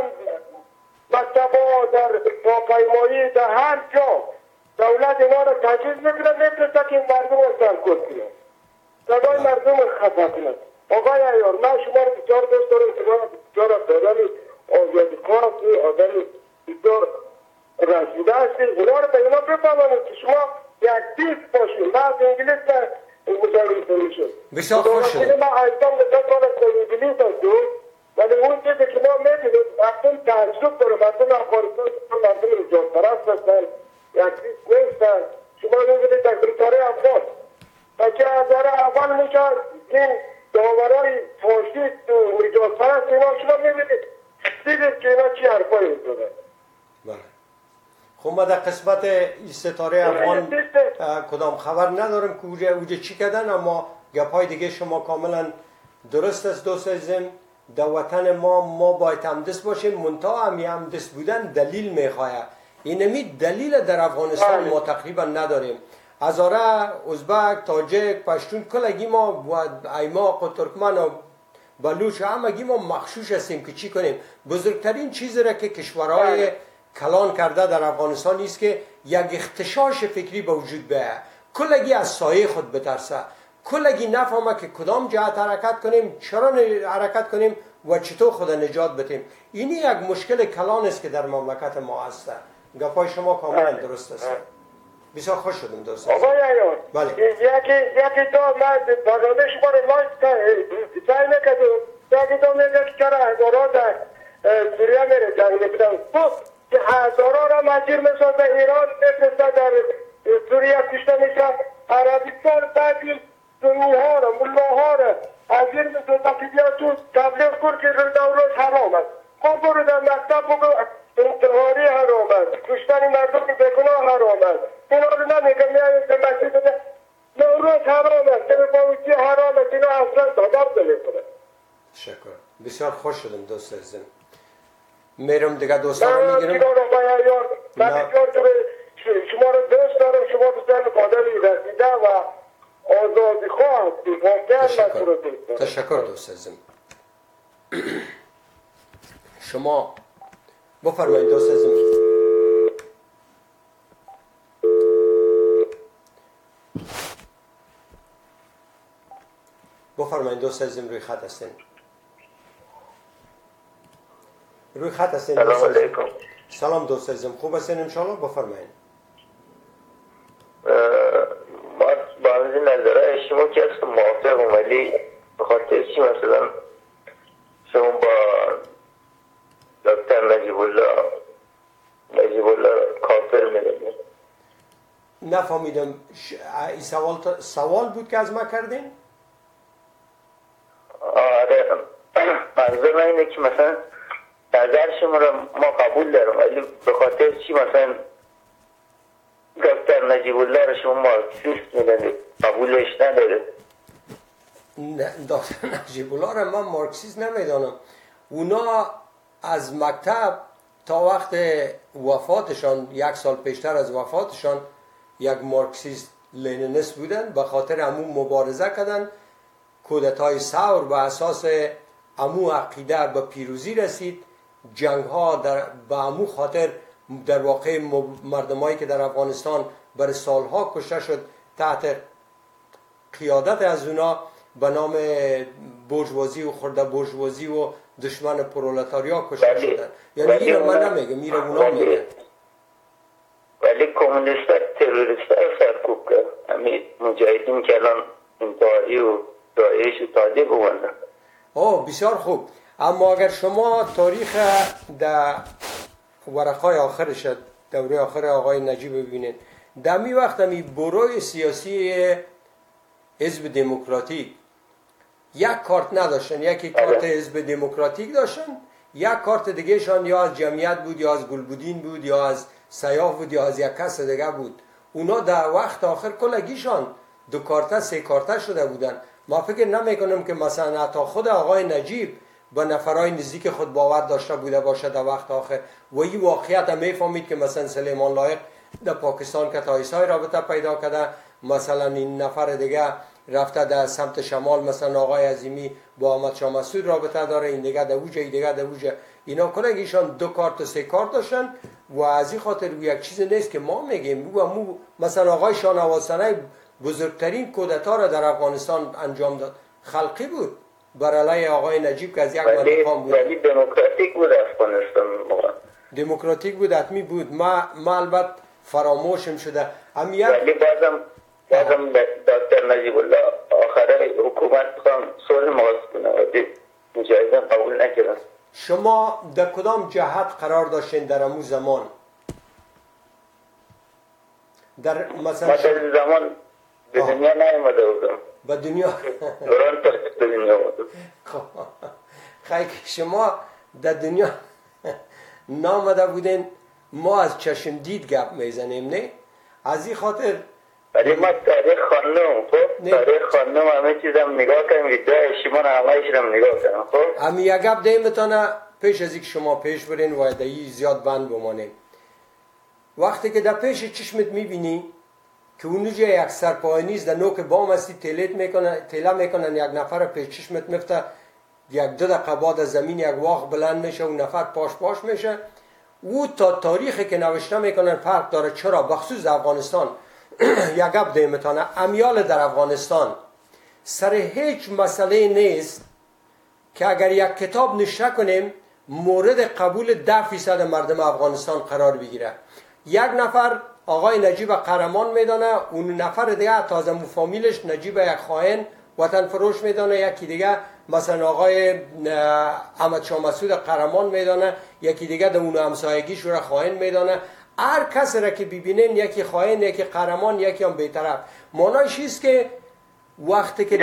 مکتبا، در راهپیمایی، در هر جا دولت اینا را تجهیز میکنه، میفرسته که این مردم را سرکوب کنه، صدای مردم را خفه کنه. آقای ایار من شما رو بسیار دوست دارم، شما رو بسیار آدمی آزادخواه، آدمی بسیار رسیده هستید. اینا رو به اینا بفهمانید که شما یک دیست باشید. من از انگلیس مزاحمتون میشم. بسیار خوش شد. من ایسان نزد کنم از انگلیس هستم، ولی اون چیزی که ما میدونیم مردم تعجب داره، مردم افغانستان مردم نجات پرست هستن، یک دیست نیستن. شما میبینید در بریتانیای افغان بچه هزاره اول میشن این داورای فاشیست و نجات پرست اینا شما میبینید دیدید که اینا چی حرفایی میزنن. بله. خب ما در قسمت ستاره افغان کدام خبر ندارم که اوجه چی کردن، اما گپای دیگه شما کاملا درست است. دوست عزیزم در وطن ما باید همدست باشیم، منتها همدست بودن دلیل میخواه. اینمی دلیل در افغانستان ما تقریبا نداریم. هزاره، ازبک، تاجک، پشتون کلگی ما و ایماق و ترکمن و بلوچ همگی ما مخشوش هستیم که چی کنیم. بزرگترین چیزی را که کشورهای کلان کرده در افغانستان است که یک اختشاش فکری به وجود بیاید. کلگی از سایه خود بترسه، کلگی نفهمه که کدام جهت حرکت کنیم، چرا حرکت کنیم و چطور خود نجات بدیم. اینی یک مشکل کلان است که در مملکت ما هست. گپای شما کاملا درست است. بسیار خوش شدم دوست. آقای ایار بله. یکی دو من برنامه شما رو لایک سعی نکردم. یکی دو میگه که چرا هزارها در سوریه میره جنگ نبودن. خب که هزارها را مجیر میسازه ایران میفرسته در سوریه کشته میشه. عربستان بعدی سنی ها را ملاها را حضیر میسازه که بیا تو تبلیغ کن که روز حرام است. خب برو در مکتب بگو انتحاری حرام است، کشتن مردم بگناه حرام است. اینا رو نمیگم میایید به مسجد نوروز حرام است، به باوجی حرام است. اینا اصلا تداب نمیکنه. شکر. بسیار خوش شدم دوست عزیزم. میرم دیگه دوستان رو میگیرم. من بسیار شما رو دوست دارم. شما بسیار آدمی رسیده و آزادی خواه هستید. واقعا من رو دوست دارم. تشکر دوست عزیزم. شما بفرمایید دوست عزیزم. بفرمایید دوست عزیزم، روی خط هستین. روی خط هستین. سلام علیکم. سلام دوست عزیزم، خوب هستین انشاءالله؟ بفرمایید. ما با همین نظره شما که هست موافقم، ولی به خاطر چی مثلا شما با دکتر نجیب الله کافر میدونید؟ نفهمیدم. این سوال بود که از ما کردین؟ آره، منظور من اینه که مثلا نظر شما را ما قبول دارم، ولی به خاطر چی مثلا دکتر نجیب الله را شما مارکسیست میدونید، قبولش نداره؟ نه، دکتر نجیب الله را من مارکسیست نمیدانم. اونا از مکتب تا وقت وفاتشان، 1 سال پیشتر از وفاتشان، یک مارکسیست لنینیست بودن. به خاطر امو مبارزه کردن، کودتای ثور به اساس امو عقیده به پیروزی رسید. جنگ ها به امو خاطر در واقع مردمایی که در افغانستان برای سالها کشته شد تحت قیادت از اونا به نام بورژوازی و خرده بورژوازی و دشمن پرولتاریا کشته شدن. یعنی اینو من نمیگم، میره اونا میگن. ولی کمونیست تروریست سرکوب کرد. همین مجاهدین که الان انتحاری و داعش و تاده بوندن. بسیار خوب. اما اگر شما تاریخ در ورقای آخرش، دوره آخر آقای نجیب ببینید، در می وقت همی بروی سیاسی حزب دموکراتیک یک کارت نداشتن. یکی کارت حزب دموکراتیک داشتن، یک کارت دیگه شان یا از جمعیت بود، یا از گلبودین بود، یا از سیاه بود، یا از یک کس دیگه بود. اونا در وقت آخر کلگیشان 2 کارته 3 کارته شده بودن. ما فکر نمیکنم که مثلا حتی خود آقای نجیب با نفرای نزدیک خود باور داشته بوده باشه در وقت آخر. و این واقعیت هم میفهمید که مثلا سلیمان لایق در پاکستان که تایسای رابطه پیدا کرده، مثلا این نفر دیگه رفته در سمت شمال، مثلا آقای عظیمی با احمد شاه مسعود رابطه داره، این دیگه در اوجه، این دیگه در اوجه. اینا کنگیشان 2 کارت و 3 کارت داشتن و از این خاطر یک چیز نیست که ما میگیم. مثلا آقای شاه نواز بزرگترین کودتا را در افغانستان انجام داد، خلقی بود. بر علیه آقای نجیب که از یک منطقه بود. ولی دموکراتیک بود افغانستان موقع. دموکراتیک بود، حتمی بود. ما البته فراموشم شده. ولی بازم دکتر نجیب الله آخره حکومت خواهم صلح مواز کنه و مجاهدین قبول نکردن. شما در کدام جهت قرار داشتین در امو زمان؟ در مثلا ما در زمان به دنیا نیامده بودم. به دنیا دوران تحقیق به دنیا بودم. خیلی شما در دنیا نامده بودین، ما از چشم دید گپ میزنیم نه؟ از این خاطر ولی ما تاریخ خواندم، خب تاریخ خواندم، همه چیزم نگاه کنم، ویدیوهای شما همه‌اش رو نگاه کنم. خب همین یک گپ دیمتانه پیش از اینکه شما پیش برین و دایی زیاد بند بمانیم. وقتی که در پیش چشمت میبینی که اونجا یک سرپاینیست در نوک بام هستی تله میکنن یک نفر پیش چشمت میفته، یک دو دقیقه بعد از زمین یک واق بلند میشه، اون نفر پاش میشه. او تا تاریخی که نوشته میکنن فرق داره. چرا؟ بخصوص افغانستان یک گپ دیمتانه، امیال در افغانستان سر هیچ مسئله نیست که اگر یک کتاب نشر کنیم مورد قبول 10% مردم افغانستان قرار بگیره. یک نفر آقای نجیب قهرمان میدانه، اون نفر دیگه تازه فامیلش نجیب یک خائن وطن فروش میدانه، یکی دیگه مثلا آقای احمد شاه مسعود قهرمان میدانه، یکی دیگه در اون همسایگیش رو خائن میدانه. هر کس را که ببینین یکی خائن، یکی قهرمان، یکی هم بی‌طرف. معنیش است که وقتی که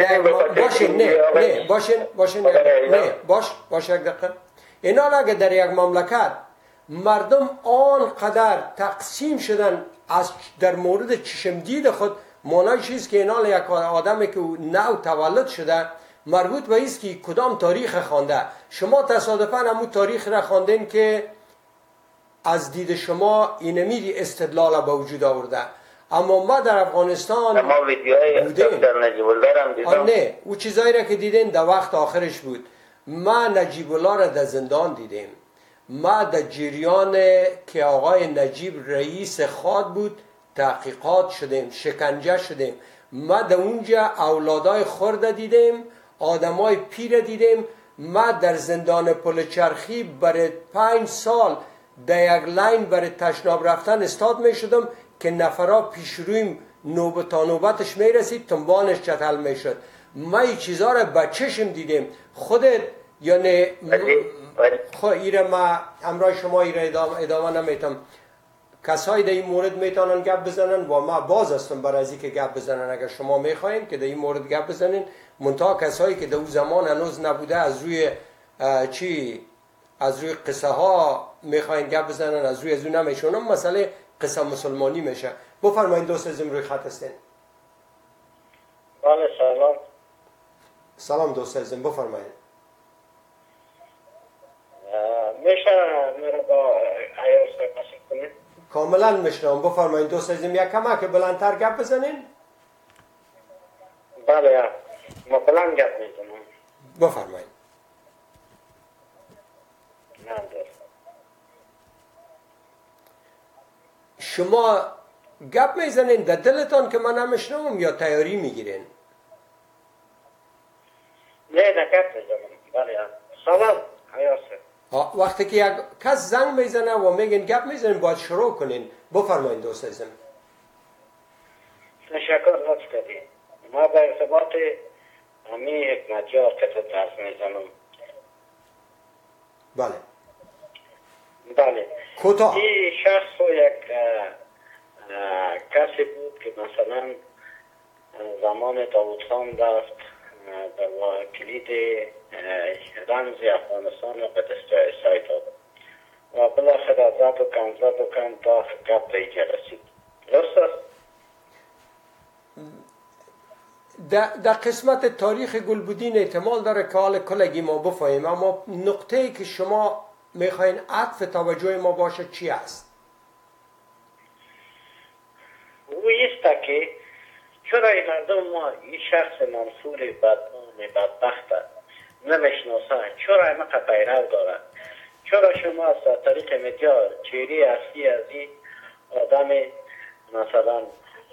باشه یک دقیقه اینا اگه در یک مملکت مردم آنقدر تقسیم شدن از در مورد چشمدید خود، معنیش است که اینا یک آدمی که نو تولد شده مربوط به است که کدام تاریخ خوانده. شما تصادفاً همون تاریخ را خواندین که از دید شما اینمی استدلال به وجود آورده. اما ما در افغانستان ما ویدیوهای دکتر نجیب الله را دیدم. نه، او چیزایی را که دیدین در وقت آخرش بود. ما نجیب الله را در زندان دیدیم. ما در جریان که آقای نجیب رئیس خاد بود تحقیقات شدیم، شکنجه شدیم. ما در اونجا اولادای خرد دیدیم، آدمای پیر دیدیم. ما در زندان پلچرخی برای 5 سال در یک لاین برای تشناب رفتن استاد می شدم که نفرها پیش رویم تا نوبتش می رسید تنبانش چتل می شد. ما این چیزها را با چشم دیدیم. خودت یعنی ایره ما همراه شما ایره ادامه نمیتم. کسایی در این مورد میتونن گپ بزنن و ما باز هستم برای از اینکه گپ بزنن اگر شما میخواین که در این مورد گپ بزنین. منتها کسایی که در اون زمان هنوز نبوده از روی از روی قصه ها میخواین گپ بزنن، از روی اون نمیشونم. مسئله قصه مسلمانی میشه. بفرمایید دوست عزیزم روی خط هستین. بله سلام. سلام دوست عزیزم بفرمایید. میشه مرا با ایار صحبت کنید؟ کاملا میشنم. بفرمایید دوست عزیزم. یک کمک بلندتر گپ بزنین. بله ما بلند گپ میزنم. بفرمایید. شما گپ میزنین در دلتان که من نمیشنم یا تیاری میگیرین؟ نه گپ میزنم. بله سلام ایار صاحب. وقتی که یک کس زنگ میزنه و میگن گپ میزنین باید شروع کنین. بفرمایید دوست عزیزم. تشکر لطف کردید. ما به ارتباط همین حکمتیار که تو درس میزنم. بله بله کوتاه. این شخص و یک کسی بود که مثلا زمان داوود خان رفت در واقع کلید رمز افغانستان رو به دست اسرائیل داد و بالاخره زد و کم تا گپ به اینجا رسید. درست است؟ در قسمت تاریخ گلبودین احتمال داره که حال کلگی ما بفهمیم، اما نقطه‌ای که شما میخواین عطف توجه ما باشه چی است؟ او ایست که چرا این مردم ما این شخص منصور بدبخت نمیشناسن، چرا اینقدر پیرو دارن، چرا شما از طریق مدیا چهره اصلی از این آدم مثلا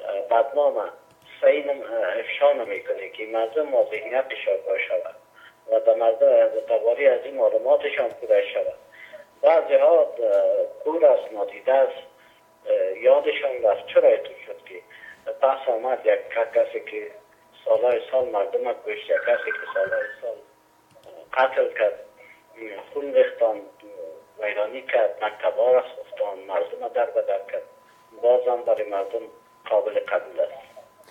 بدنام صحیح افشا نمیکنه که مردم ما ذهنیتش آگاه شود و در درباره از این معلوماتشان پوره شود. بعضی ها دور از نادیده است، یادشان رفت. چرا اینطور شد که پس آمد یک کسی که سالهای سال مردم کشت، یک کسی که سالهای سال قتل کرد، خون ریختان، ویرانی کرد، مکتب‌ها را سوختان، مردم در به در کرد، بازم برای مردم قابل قبول است.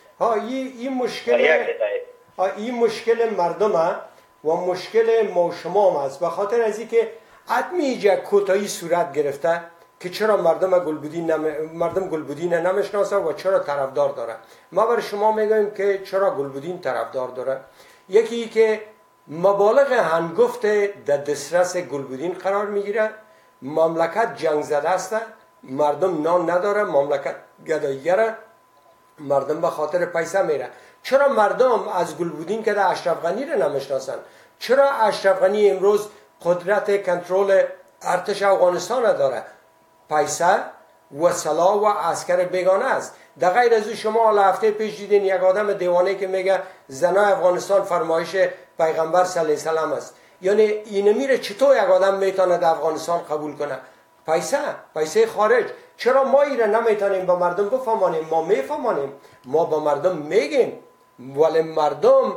این مشکل مردم و مشکل ما شما هم است، به خاطر از اینکه حتمی اینجا کوتاهی صورت گرفته که چرا مردم گلبدین نمیشناسه و چرا طرفدار داره. ما برای شما میگویم که چرا گلبدین طرفدار داره. یکی که مبالغ هنگفت در دسترس گلبدین قرار میگیره، مملکت جنگ زده است، مردم نان نداره، مملکت گدایی‌گره، مردم به خاطر پیسه میره. چرا مردم از گلبدین که در اشرف غنی رو نمیشناسن؟ چرا اشرف غنی امروز قدرت کنترل ارتش افغانستان داره؟ پیسه و سلاح و عسکر بیگانه است. در غیر از شما هفته پیش دیدین یک آدم دیوانه که میگه زنای افغانستان فرمایش پیغمبر صلی الله علیه و سلم است. یعنی این میره چطور یک آدم میتونه در افغانستان قبول کنه؟ پیسه خارج. چرا ما ایره نمیتونیم به مردم بفهمانیم؟ ما میفهمانیم، ما به مردم میگیم، ولی مردم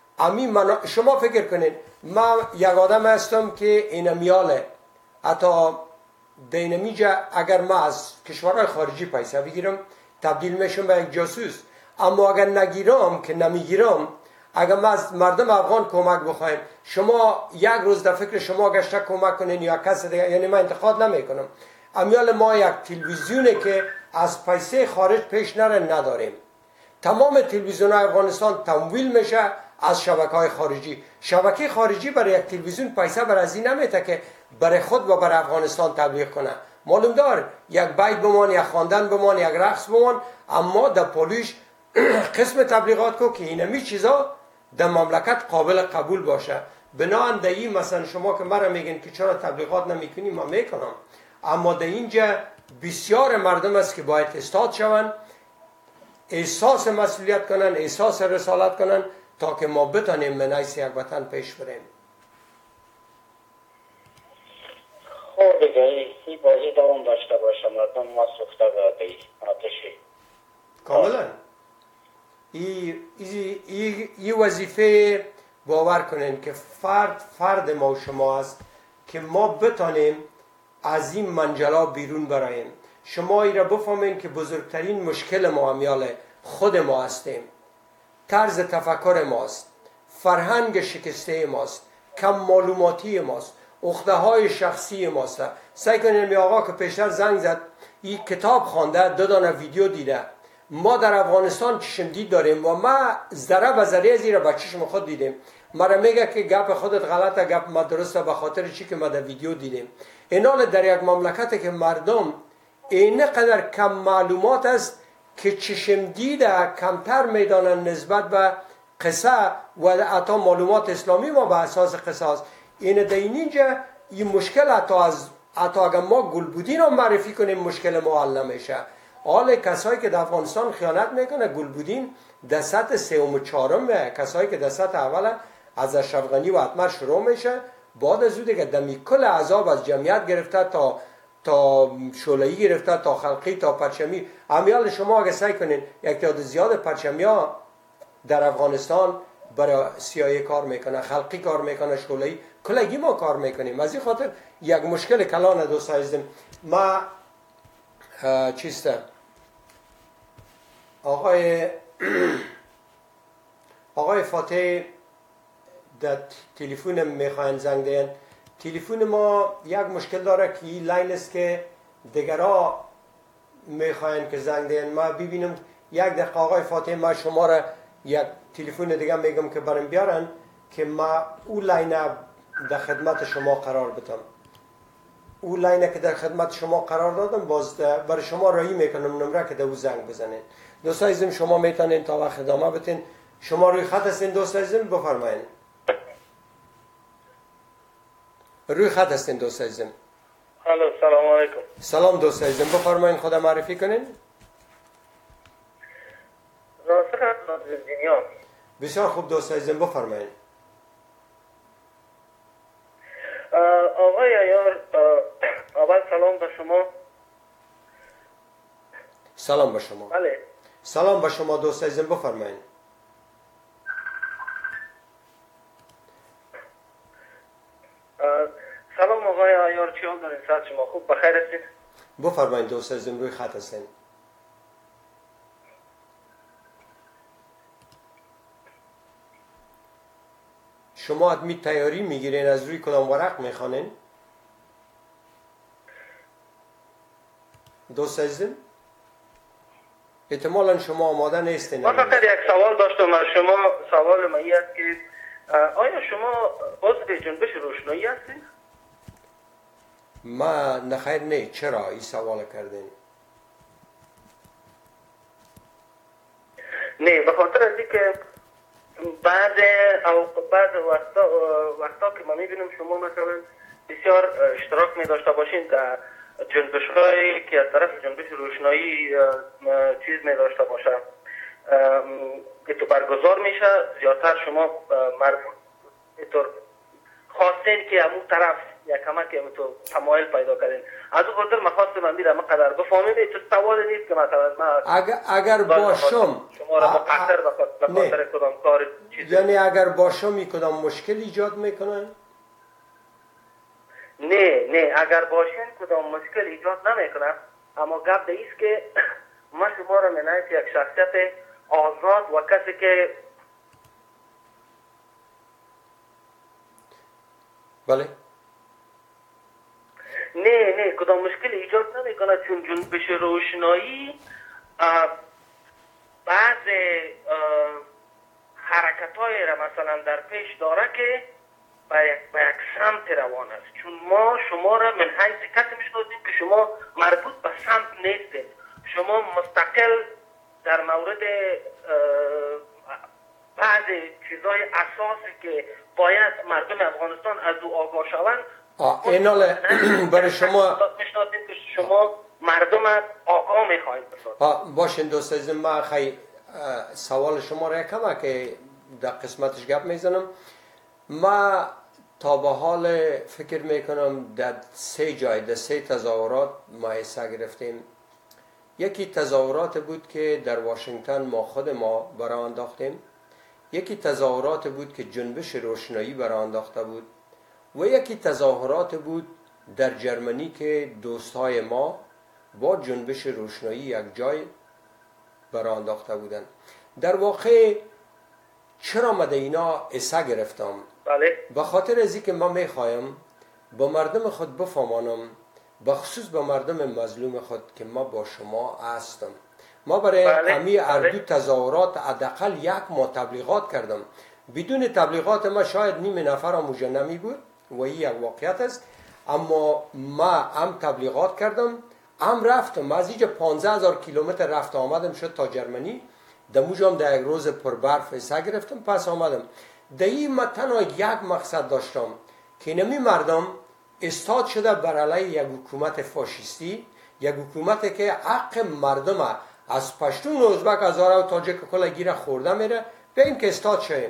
شما فکر کنین ما یک آدم هستم که این میاله، حتی دینمیجا اگر ما از کشورهای خارجی پیسه بگیرم تبدیل میشم به یک جاسوس. اما اگر نگیرم که نمیگیرم، اگر ما از مردم افغان کمک بخوایم، شما یک روز در فکر شما گشته کمک کنین یا کس دیگه، یعنی من انتقاد نمیکنم، امیال ما یک تلویزیونه که از پیسه خارج پیش نره نداریم. تمام تلویزیون افغانستان تمویل میشه از شبکه‌های خارجی. شبکه خارجی برای یک تلویزیون پیسه بر از این نمیده که برای خود و برای افغانستان تبلیغ کنه. معلوم دار یک بیت بمان، یک خواندن بمان، یک رقص بمان، اما در پولیش قسم تبلیغات کو که اینمی چیزا در مملکت قابل قبول باشه. بنابراین در این مثلا شما که مرا میگین که چرا تبلیغات نمیکنی، ما میکنم، اما در اینجا بسیار مردم است که باید استاد شوند، احساس مسئولیت کنن، احساس رسالت کنن، تا که ما بتانیم منایس یک وطن پیش بریم. خب دیگه این بازی دوام داشته باشه، مردم ما سوخته به آتشی. کاملا این وظیفه باور کنین که فرد ما و شما است که ما بتانیم از این منجلا بیرون برایم. شما ای را بفهمین که بزرگترین مشکل ما همیاله خود ما هستیم، طرز تفکر ماست، فرهنگ شکسته ماست، کم معلوماتی ماست، عقده های شخصی ماست. سعی کنیم می آقا که پیشتر زنگ زد، این کتاب خوانده، 2 دانه ویدیو دیده. ما در افغانستان چشم دید داریم و ما ذره و ذره از این را با چشم خود دیدیم. مرا میگه که گپ خودت غلطه، گپ ما درسته، به خاطر چی که ما در ویدیو دیدیم. اینال در یک مملکت که مردم اینقدر کم معلومات است که چشم دیده کمتر میدانن نسبت به قصه و حتی معلومات اسلامی ما به اساس قصه است. این در اینجا این مشکل حتی اگر ما گلبدین رو معرفی کنیم مشکل ما حل نمیشه. حال کسایی که در افغانستان خیانت میکنه گلبدین در سطح 3 و 4 کسایی که در سطح اول از اشرف غنی و اتمر شروع میشه، بعد از اون دیگه دمی کل عذاب از جمعیت گرفته تا شولایی گرفته تا خلقی تا پرچمی. امیال شما اگه سعی کنین یک تعداد زیاد پرچمی ها در افغانستان برای سیایی کار میکنه، خلقی کار میکنه، شولایی، کلگی ما کار میکنیم. از این خاطر یک مشکل کلان دوست عزیزم ما چیسته آقای فاتح در تلفن میخواین زنگ دهن. تلفن ما یک مشکل داره که این لاین است که دیگرها میخواین که زنگ دهن. ما ببینم یک دقیقه آقای فاتح، ما شما را یک تلفن دیگه میگم که برام بیارن که ما اون لاین در خدمت شما قرار بدم. اون لاین که در خدمت شما قرار دادم باز برای شما راهی میکنم نمره که در او زنگ بزنین. دوست عزیزم شما میتونین تا وقت ادامه بدین. شما روی خط هستین دوست عزیزم، بفرمایین. روی خط هستین دوست عزیزم. الو سلام علیکم. سلام دوست عزیزم، بفرمایین خدا معرفی کنین. راسخ از نازنینیان. بسیار خوب دوست عزیزم، بفرمایین. سلام به شما. بله. سلام به شما دوست عزیزم، بفرمایید. سلام آقای آیار، چی حال دارین؟ صحت شما خوب؟ بخیر هستید؟ بفرمایید دوست عزیزم، روی خط هستین. شما ادمی تیاری میگیرین، از روی کدام ورق میخوانین؟ دوست عزیزم احتمالا شما آماده نیستین. من فقط یک سوال داشتم از شما. سوال من این است که آیا شما عضو جنبش روشنایی هستین؟ ما نخیر نه. چرا این سوال کردین؟ نه، به خاطر از اینکه بعض وقتا که ما میبینیم شما مثلا بسیار اشتراک می داشته باشین در جنبش هایی که از طرف جنبش روشنایی چیز می داشته باشه که تو برگزار میشه، زیادتر شما اینطور خواستین که همون طرف یک کمک تو تمایل پیدا کردین. از اون خاطر مخواست من دیدم قدر بفهمید تو سوال نیست که مثلا اگر باشم شما را مقصر بخاطر کدام کار چیزی، یعنی اگر باشم کدام مشکل ایجاد میکنن؟ نه اگر باشین کدام مشکل ایجاد نمیکنه، اما گپ ایست که ما شما را منایت یک شخصیت آزاد و کسی که بله نه کدام مشکل ایجاد نمیکنه، چون جنبش روشنایی بعض حرکت های را مثلا در پیش داره که به یک سمت روان است. چون ما شما را من حیث کسی میشناسیم که شما مربوط به سمت نیستید، شما مستقل در مورد بعض چیزهای اساسی که باید مردم افغانستان از او آگاه شوند ایناله برای شما میشناسیم که شما مردم آگاه میخواهید. باشین دوست عزیزم، من خیلی سوال شما را یکم که در قسمتش گپ میزنم. ما تا به حال فکر میکنم در 3 جای در 3 تظاهرات ما حصه گرفتیم. یکی تظاهرات بود که در واشنگتن ما خود ما برای انداختیم، یکی تظاهرات بود که جنبش روشنایی برای انداخته بود و یکی تظاهرات بود در جرمنی که دوستای ما با جنبش روشنایی یک جای برای انداخته بودند. در واقع چرا من اینا حصه گرفتم؟ بله. به خاطر از اینکه من میخوایم با مردم خود بفهمانم، بخصوص با مردم مظلوم خود، که ما با شما هستم. ما برای همه اردو تظاهرات حداقل 1 ماه تبلیغات کردم. بدون تبلیغات ما شاید نیم نفر آموزه نمی بود و این یک واقعیت است. اما ما هم تبلیغات کردم، هم رفتم. از اینجا 15,000 کیلومتر رفت آمدم شد تا جرمنی. دموجم در یک روز پر برف حصه گرفتم، پس آمدم. در این من تنها یک مقصد داشتم که نمی مردم استاد شده بر علیه یک حکومت فاشیستی، یک حکومتی که حق مردم از پشتون و ازبک هزاره و تاجک کلا گیره خورده میره به این که استاد شویم.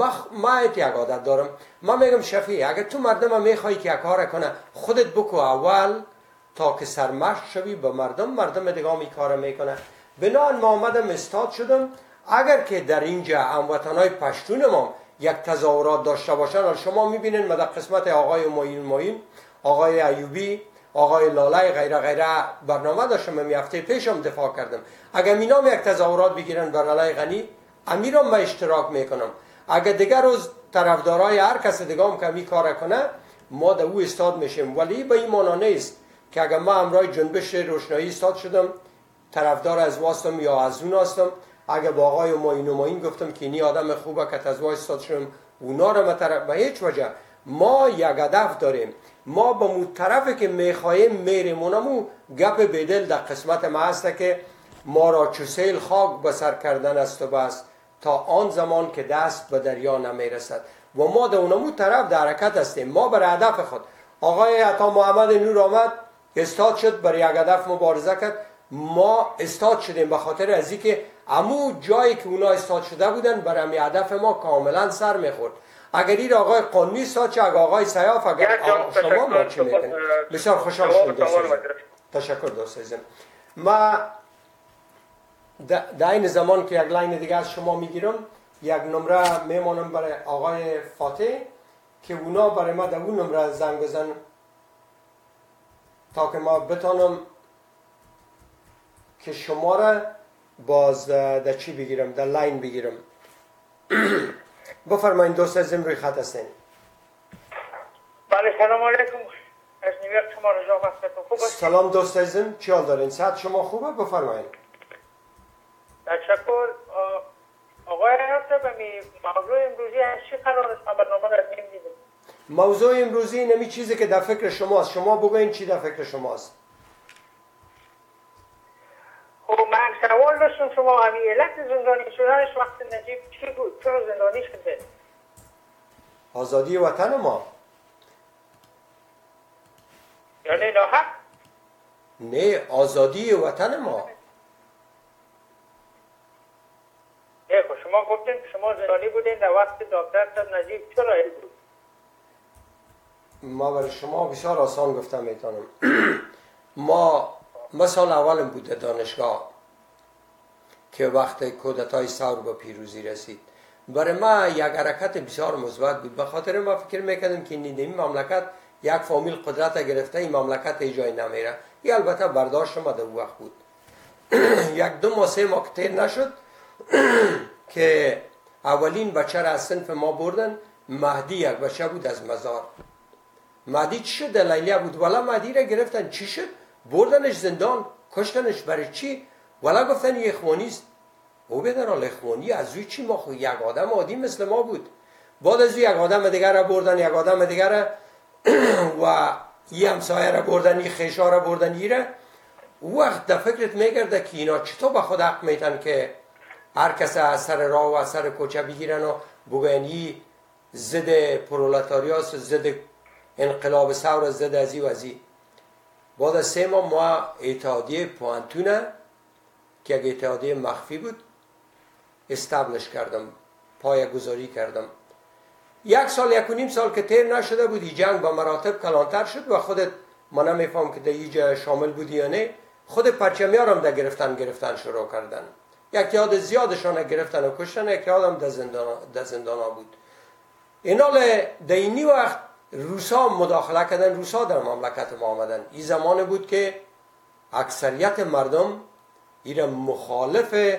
ما یک عادت دارم، من میگم شفیع اگر تو مردم میخوایی که یک کار کنه خودت بکو اول تا که سرمشق شوی به مردم دیگه می کار میکنه. بنابراین ما آمدم استاد شدم. اگر که در اینجا هموطنای پشتون ما یک تظاهرات داشته باشن، شما میبینین ما در قسمت آقای معین، آقای ایوبی، آقای لاله غیره برنامه داشتم، من هفته پیشم دفاع کردم. اگر اینا یک تظاهرات بگیرن بر علیه غنی، امیرم ما اشتراک میکنم. اگر دیگر روز طرفدارای هر کس دیگه هم که می کار کنه ما در او استاد میشیم. ولی به این معنا نیست که اگر ما همراه جنبش روشنایی استاد شدم طرفدار از واستم یا از اون هستم. اگر با آقای معین گفتم که اینی آدم خوبه که از وای استاد شدم، اونا رو به هیچ وجه. ما یک هدف داریم، ما به مو طرفی که میخوایم میریم. اونمو گپ بدل در قسمت ما هسته که ما را چوسیل خاک بسر کردن است و بس تا آن زمان که دست به دریا نمیرسد. و ما در اونمو طرف در حرکت هستیم. ما بر هدف خود، آقای عطا محمد نور آمد استاد شد برای یک هدف مبارزه کرد، ما استاد شدیم به خاطر از اینکه همو جایی که اونا استاد شده بودن برای همین هدف ما کاملا سر میخورد. اگر این آقای قانونی استاد چه، اگر آقای سیاف، اگر شما ما چی میکنیم. بسیار خوشحال شدم دوست عزیزم. تشکر دوست عزیزم. ما در این زمان که یک لاین دیگه از شما میگیرم، یک نمره میمانم برای آقای فاتح که اونا برای ما در اون نمره زنگ بزن تا که ما بتانم که شما را باز در چی بگیرم، در لاین بگیرم. بفرمایید دوست عزیزم، روی خط هستین. بله سلام علیکم، از نیویورک شما رجا مستتون خوب است؟ سلام دوست عزیزم، چی حال دارین؟ صحت شما خوبه؟ بفرمایید. تشکر. آقای رفته به موضوع امروزی از چی قرار است؟ من برنامه را نمیدیدم. موضوع امروزی نمی چیزی که در فکر شماست. شما بگوین چی در فکر شماست. خب من سوال داشتم، شما همین علت زندانی شدنش وقت نجیب چی بود؟ چرا زندانی شده؟ آزادی وطن ما. یعنی ناحق؟ نه، آزادی وطن ما. خب شما گفتین شما زندانی بودین در وقت دکتر صاحب نجیب، چرا این بود؟ ما برای شما بسیار آسان گفتم میتونم. ما سال اولم بود در دانشگاه که وقت کودتای ثور به پیروزی رسید. برای ما یک حرکت بسیار مثبت بود، به خاطر ما فکر میکردیم که این مملکت یک فامیل قدرت گرفته، این مملکت جای نمیره. این البته برداشت ما در وقت بود. یک دو ماه سه ماه تیر نشد که اولین بچه را از صنف ما بردن. مهدی یک بچه بود از مزار. مهدی چی شد؟ دلیلیه بود. والا مهدی را گرفتن، چی شد؟ بردنش زندان، کشتنش. برای چی؟ والا گفتن یه اخوانیست. او بدن حال اخوانی از روی چی؟ ما یک آدم عادی مثل ما بود. بعد از یک آدم دیگر را بردن، یک آدم دیگر را و یه همسایه را بردن، یه خیشا را بردن. ایره وقت در فکرت میگرده که اینا چطور به خود حق میتن که هر کس از سر راه و از سر کوچه بگیرن و بگوین ضد پرولتاریاست، ضد انقلاب ثور، ضد ازی و ازی. بعد از 3 ماه ما اتحادیه پوانتونه که یک اتحادیه مخفی بود استبلش کردم، پایه‌گذاری کردم. 1 سال 1.5 سال که تیر نشده بود، این جنگ به مراتب کلانتر شد و خودت ما نمیفهم که در اینجا شامل بودی یا نه. خود پرچمیارم در گرفتن شروع کردن. یک تعداد زیادشان گرفتن و کشتن، یک تعداد هم در زندان بود. اینال در اینی وقت روسا مداخله کردن، روسا در مملکت ما آمدن. این زمان بود که اکثریت مردم ایره مخالف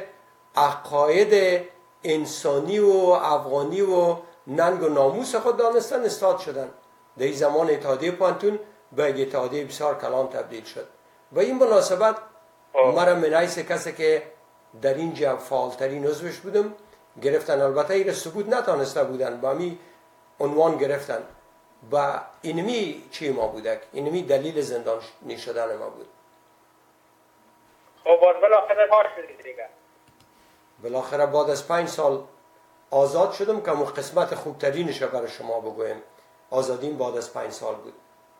عقاید انسانی و افغانی و ننگ و ناموس خود دانستن استاد شدن. در این زمان اتحادیه پانتون به یک اتحادیه بسیار کلان تبدیل شد. و این مناسبت مرا من حیث کسی که در اینجا فعالترین عضوش بودم گرفتن. البته این ثبوت نتانسته بودن، با می عنوان گرفتن. و اینمی چی ما بودک؟ اینمی دلیل زندانی شدن ما بود. خب بالاخره کار شدید دیگه. بالاخره بعد از 5 سال آزاد شدم که قسمت خوبترینش برای شما بگویم. آزادیم بعد از 5 سال بود.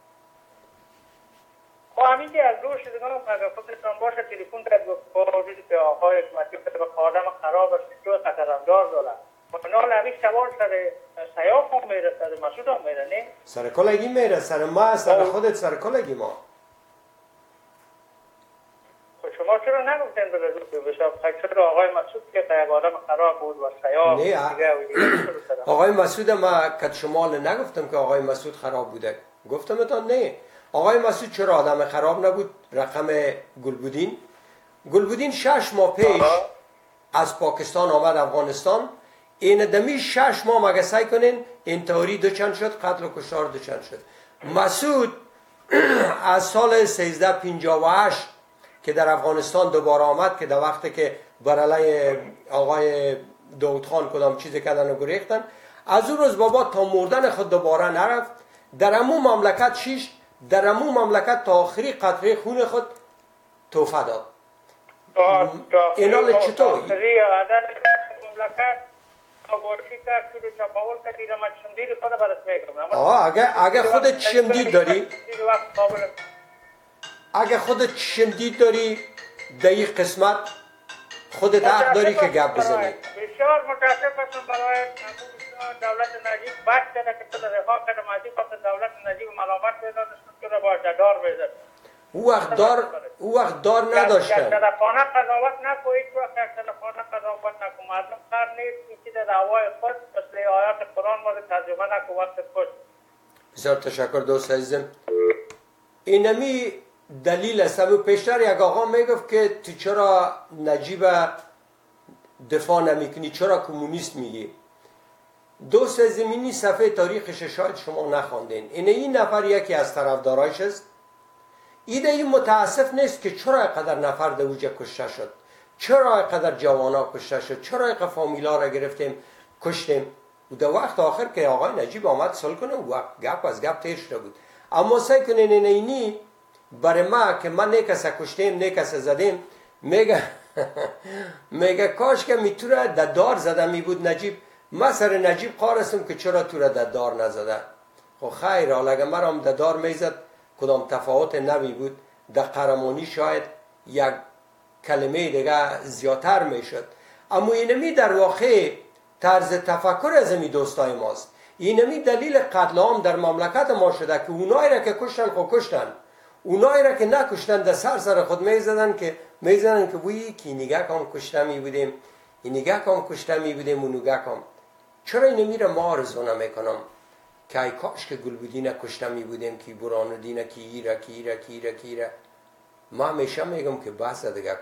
خب همین که از دور شدگان اگر خودتان باشه تلفن کرد با وجودی که آقای حکمتی به آدم خراب است، تو خطرمدار داره. منال همین سوال سر سیاف هم میره، سر مسعود هم میره، نه؟ سر کلگی میره، سر ما، سر خودت، سر کلگی ما. خب شما چرا نگفتین بشاب چرا آقای مسعود که یک آدم خراب بود و سیاف دیگه آقای مسعود ما کت شمال نگفتم که آقای مسعود خراب بوده. گفتم اتان نه. آقای مسعود چرا آدم خراب نبود؟ رقم گلبودین 6 ماه پیش از پاکستان آمد افغانستان. این دمی 6 ماه مگه سعی کنین انتحاری 2 چند شد، قتل و کشتار 2 چند شد. مسعود از سال 1358 که در افغانستان دوباره آمد، که در وقتی که برای آقای داود خان کدام چیزی کردن و گریختن، از اون روز بابا تا مردن خود دوباره نرفت. در امو مملکت در امو مملکت تا آخری قطره خون خود توفه داد. اینال چطور؟ اگه خودت شمدید داری، اگه خودت شمدید داری در این قسمت خودت حق داری که گپ بزنی. بسیار متاسفم برای دولت نجیب بد کنه که تو رفاق کنه مادی خود دولت نجیب ملامت بیدادش که رو با جدار بیداد. او وقت دار نداشتن. تلفانه قضاوت نکنید و تلفانه قضاوت نکنید. مردم قرار نیست که در هوای خود مثل آیات قرآن ما ترجمه نکنید وقت خود. بسیار تشکر دوست عزیزم. اینمی دلیل است. و پیشتر یک آقا میگفت که تو چرا نجیب دفاع نمیکنی، چرا کمونیست میگی؟ دوست عزیزم صفحه تاریخش شاید شما نخواندین. این نفر یکی از طرفدارایش است. این متاسف نیست که چرا اینقدر نفر در اوجه کشته شد، چرا اینقدر جوانا کشته شد، چرا اینقدر فامیلا را گرفتیم کشتیم. و در وقت آخر که آقای نجیب آمد صلح کنه و گپ از گپ تیر شده بود. اما سعی کنین اینی برای ما که من نیکسه کشتیم نیکسه زدیم میگه کاش که می تو را در دار زده می بود نجیب. من سر نجیب قارستم که چرا تو را در دار نزده. خب خیر، حالا اگر مرا در دار میزد کدام تفاوت نمی بود. در قهرمانی شاید یک کلمه دیگه زیادتر میشد. اما اینمی در واقع طرز تفکر از می دوستای ماست. اینمی دلیل قتل عام در مملکت ما شده که اونایی را که کشتن خود کشتن، اونایی را که نکشتن در سر خود میزدن که وی که نگه کام کشته می بودیم، این نگه کام کشته می بودیم و نگه کام. چرا اینمی را ما آرزو نمیکنم که ای کاش که گلبودین کشته می بودیم، که برانودین که ایره. ما همیشه میگم که بس دیگه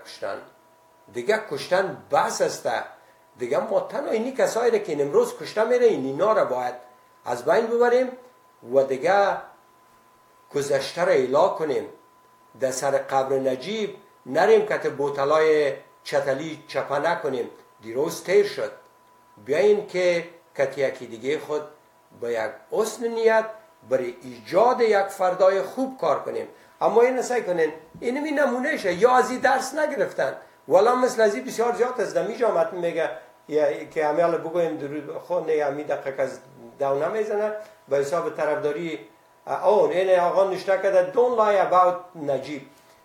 کشتن بس است. دیگه ما تنها اینی کسایی را که امروز کشته میره اینا را باید از بین ببریم و دیگه گذشته را اعلام کنیم. در سر قبر نجیب نریم که بوتلای چتلی چپه نکنیم. دیروز تیر شد. بیاین که یکی دیگه خود با یک حسن نیت برای ایجاد یک فردای خوب کار کنیم. اما این سعی کنین اینمی نمونهشه. یا از این درس نگرفتن والا مثل از این بسیار زیاد است. دمی جامعت میگه که همیال بگویم درود خود نه همی دقیق از دو نمیزنه به حساب طرفداری. این آقا نشته کده don't lie about نجیب.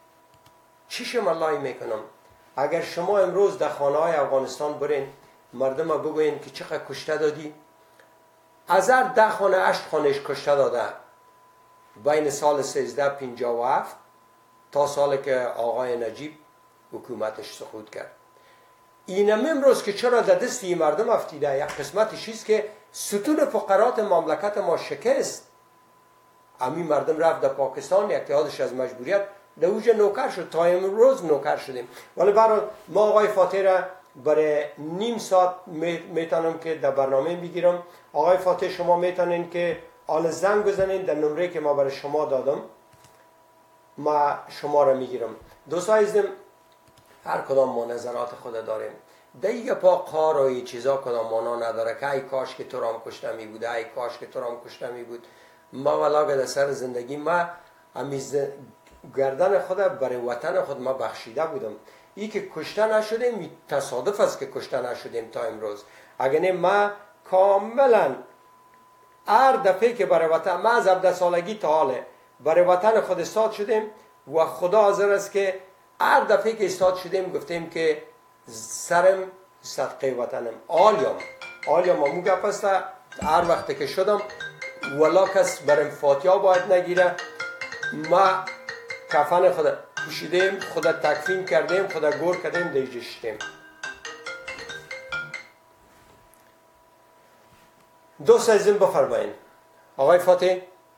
چی شما لای میکنم؟ اگر شما امروز در خانه های افغانستان برین مردم ها بگوین که چقدر کشته دادی، از هر 10 خانه 8 خانهش کشته داده بین سال 1357 تا سال که آقای نجیب حکومتش سقوط کرد. اینم امروز که چرا در دست این مردم افتیده، یک قسمتش است که ستون فقرات مملکت ما شکست. همین مردم رفت در پاکستان، اتحادش از مجبوریت در اوج نوکر شد. تا امروز نوکر شدیم. ولی برای ما آقای فاتح را برای نیم ساعت میتونم که در برنامه بگیرم. آقای فاتح شما میتونین که آل زنگ بزنین در نمره که ما برای شما دادم، ما شما را میگیرم. دوستان عزیزم، هر کدام ما نظرات خود داریم. دیگه پا قار و چیزا کدام مانا نداره که ای کاش که تو رام کشته می بود، ای کاش که تو رام کشته می بود. ما ولا در سر زندگی ما همیز گردن خود برای وطن خود ما بخشیده بودم. ای که کشته نشدیم تصادف است که کشته نشدیم تا امروز. اگر نه ما کاملا هر دفعه که برای وطن، ما از 17 سالگی تا حاله برای وطن خود استاد شدیم و خدا حاضر است که هر دفعه که استاد شدیم گفتیم که سرم صدقه وطنم. آلیام امو گپ است. هر وقت که شدم ولا کس برم فاتحه باید نگیره. ما کفن خدا پوشیدیم، خدا تکفین کردیم، خدا گور کردیم، دیجه شدیم. دوست عزیزم بفرمایین. آقای فاتح.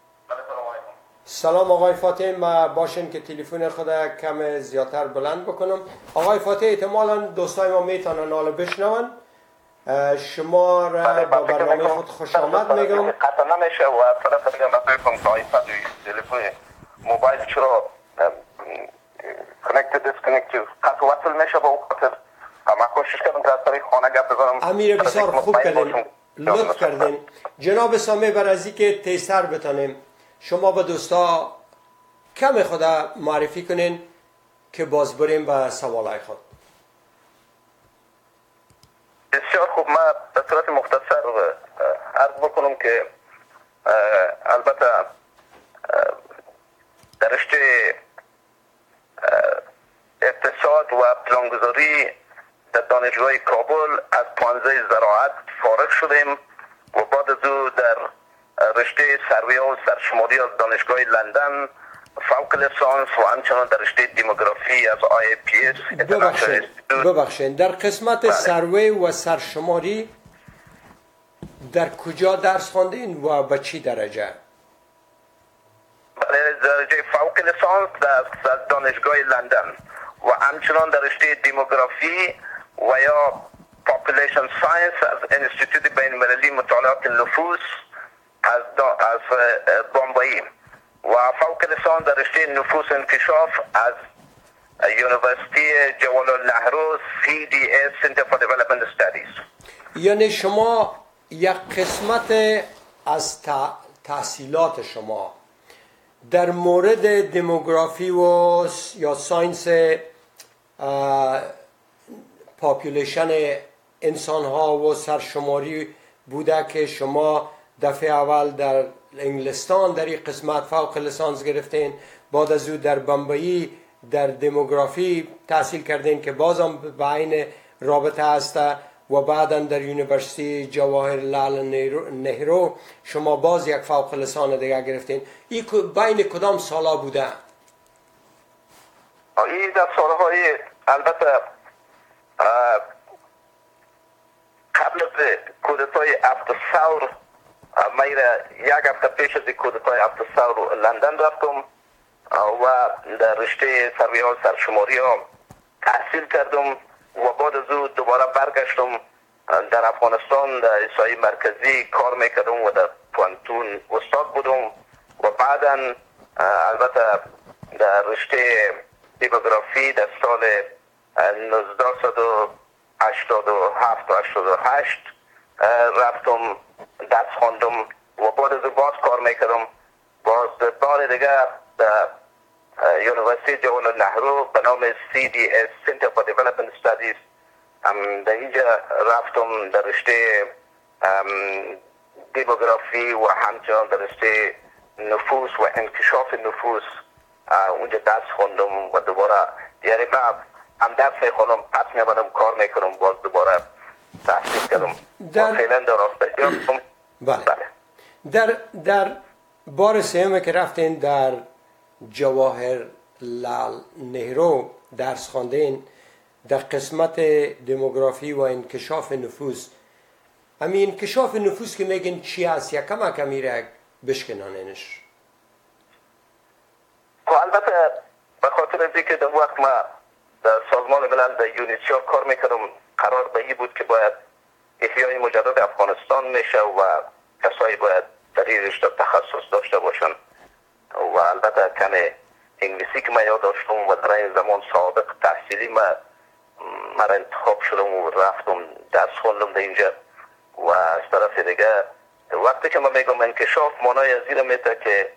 سلام آقای فاتح. ما باشین که تلفن خدا کم زیادتر بلند بکنم. آقای فاتح احتمالاً دوستای ما میتونن حالا بشنون. شما را با برنامه خود خوش آمد میگم. قطعا نمیشه و طرف دیگه مثلا کنم که آیپد تلفن موبایل چرا کانکت دیسکانکت قطع وصل میشه با اون خاطر ما کوشش کردم که از طریق خانه گپ بزنم. امیر بسیار خوب کردین، لطف کردین. جناب سامی برازی که تیزتر بتانیم شما به دوستا کم خدا معرفی کنین که باز بریم به سوالای خود. بسیار خوب. ما به صورت مختصر عرض بکنم که البته در رشته اقتصاد و پلانگذاری در دانشگاه کابل از پانزه زراعت فارغ شدیم و بعد از او در رشته سرویه و سرشماری از دانشگاه لندن فوق لیسانس و همچنان در رشته دموگرافی از IPS. ببخشید در قسمت سروی و سرشماری در کجا درس خواندین و به چی درجه؟ درجه فوق لیسانس در دانشگاه لندن و همچنان در رشته دموگرافی و یا Population Science از انستیتوت بین المللی مطالعات نفوس از بمبئی و فوق لیسانس در رشته نفوس انکشاف از یونیورسیتی جوهرلال نهرو CDS Center for Development Studies. یعنی شما یک قسمت از تحصیلات شما در مورد دموگرافی و یا ساینس پاپولیشن انسان ها و سرشماری بوده که شما دفعه اول در انگلستان در این قسمت فوق لیسانس گرفتین، بعد از او در بمبئی در دموگرافی تحصیل کردین که بازم به عین رابطه هسته و بعدا در یونیورسیتی جواهرلال نهرو شما باز یک فوق لیسانس دیگه گرفتین. این بین کدام سالا بوده؟ این در سالهای البته قبل از کودتای افتثور میره یک هفته پیش از کودتای افتثور لندن رفتم و در رشته سرویال سرشماری ها تحصیل کردم و بعد از او دوباره برگشتم در افغانستان در ایسای مرکزی کار میکردم و در پوانتون استاد بودم و بعدا البته در رشته دموگرافی در سال 1987 و 88 رفتم درس خواندم و بعد از باز کار میکردم. باز بار دیگه در یونیورسیتی جوهرلال نهرو به نام CDS Center for Development Studies در اینجا رفتم در رشته دموگرافی و همچنان در رشته نفوس و انکشاف نفوس اونجا درس خوندم و دوباره یعنی من هم درس میخونم پس میبادم کار میکنم باز دوباره تحصیل کردم فعلا در آستانیام. بله. در بار سوم که رفتین در جواهرلال نهرو درس خواندین در قسمت دموگرافی و انکشاف نفوس، همین انکشاف نفوس که میگین چی هست یا کمی را بشکنانینش؟ البته به خاطر از اینکه در وقت ما در سازمان ملل در یونیسیو کار میکردم قرار به این بود که باید احیای مجدد افغانستان میشه و کسایی باید در این رشته تخصص داشته باشن و البته کمی انگلیسی که من یاد داشتم و در این زمان سابق تحصیلی من انتخاب شدم و رفتم درس خوندم در اینجا و از طرف دیگه وقتی که من میگم انکشاف معنای از این میده که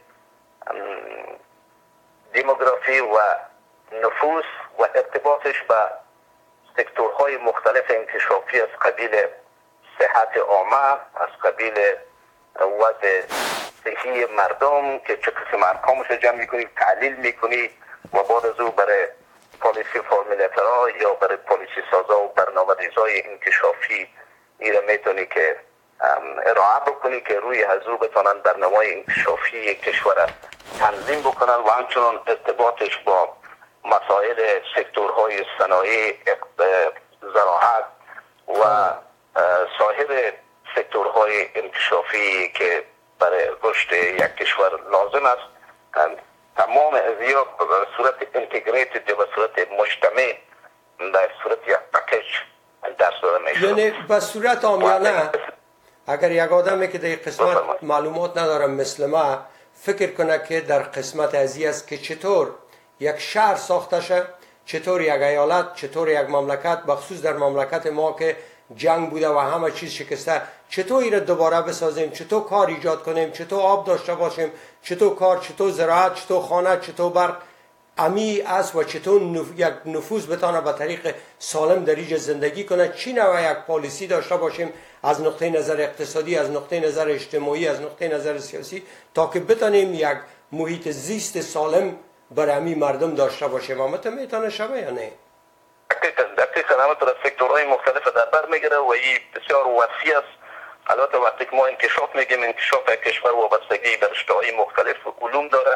دموگرافی و نفوس و ارتباطش به سکتورهای مختلف انکشافی از قبیل صحت عامه، از قبیل وضع صحی مردم که چه قسم ارقامش جمع میکنی تحلیل میکنی و بعد از او برای پالیسی فرمولاتورها یا برای پالیسی سازا و برنامه ریزای انکشافی ایره میتونی که ارائه بکنی که روی از او بتونن برنامه انکشافی کشور تنظیم بکنن و همچنان ارتباطش با مسائل سکتورهای صنایع، زراعت و سایر سکتورهای انکشافی که برای رشد یک کشور لازم است. تمام ازیا به صورت انتگریتد به صورت مجتمع در صورت یک پکیج درس داده میشه. یعنی به صورت عامیانه اگر یک آدمی که در قسمت معلومات ندارم مثل ما فکر کنه که در قسمت ازی است که چطور یک شهر ساخته شه، چطور یک ایالت، چطور یک مملکت، بخصوص در مملکت ما که جنگ بوده و همه چیز شکسته، چطور این دوباره بسازیم، چطور کار ایجاد کنیم، چطور آب داشته باشیم، چطور کار، چطور زراعت، چطور خانه، چطور برق امی است و چطور یک نفوذ بتانه به طریق سالم در اینجا زندگی کنه، چی نوع یک پالیسی داشته باشیم از نقطه نظر اقتصادی، از نقطه نظر اجتماعی، از نقطه نظر سیاسی، تا که بتانیم یک محیط زیست سالم برای امی مردم داشته باشیم. اما تو میتونه شبه یا نه؟ دقیقا همه سکتورهای مختلف در بر میگیره و این بسیار وسیع است. البته وقتی که ما انکشاف میگیم، انکشاف کشور وابستگی به رشته‌های مختلف علوم داره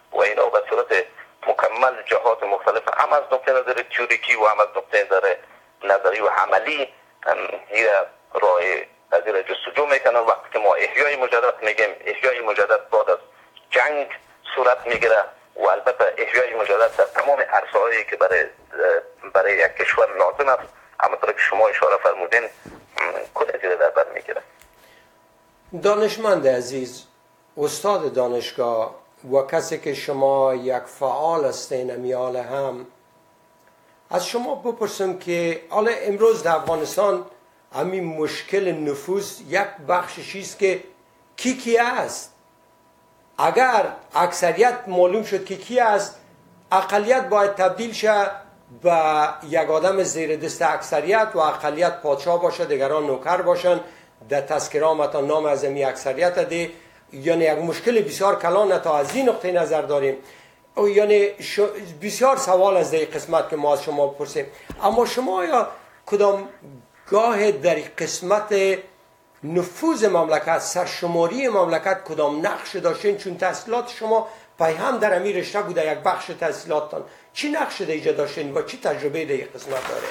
و اینا به صورت مکمل جهات مختلف هم از نقطه نظر تئوریکی و هم از نقطه نظر نظری و عملی راه از جستجو میکنن. وقتی که ما احیای مجدد میگیم، احیای مجدد بعد از جنگ صورت میگیره و البته احیای مجدد در تمام عرصه‌هایی که برای یک کشور لازم است، همونطور که شما اشاره فرمودین، کل زیر در بر میگیره. دانشمند عزیز، استاد دانشگاه و کسی که شما یک فعال هستین امیال هم، از شما بپرسم که حالا امروز در افغانستان همین مشکل نفوذ یک بخشی است که کی است. اگر اکثریت معلوم شد که کی است، اقلیت باید تبدیل شه به یک آدم زیر دست اکثریت و اقلیت پادشاه باشه، دیگران نوکر باشن. در تذکره آمدن نام از این اکثریت ده، یعنی یک مشکل بسیار کلان تا از این نقطه نظر داریم. یعنی بسیار سوال از این قسمت که ما از شما بپرسیم، اما شما یا کدام گاه در قسمت نفوذ مملکت، سرشماری مملکت کدام نقش داشتین؟ چون تحصیلات شما پیهم در امیر رشته بوده، یک بخش تحصیلاتتان چی نقش در اینجا داشتین و چی تجربه در این قسمت دارین؟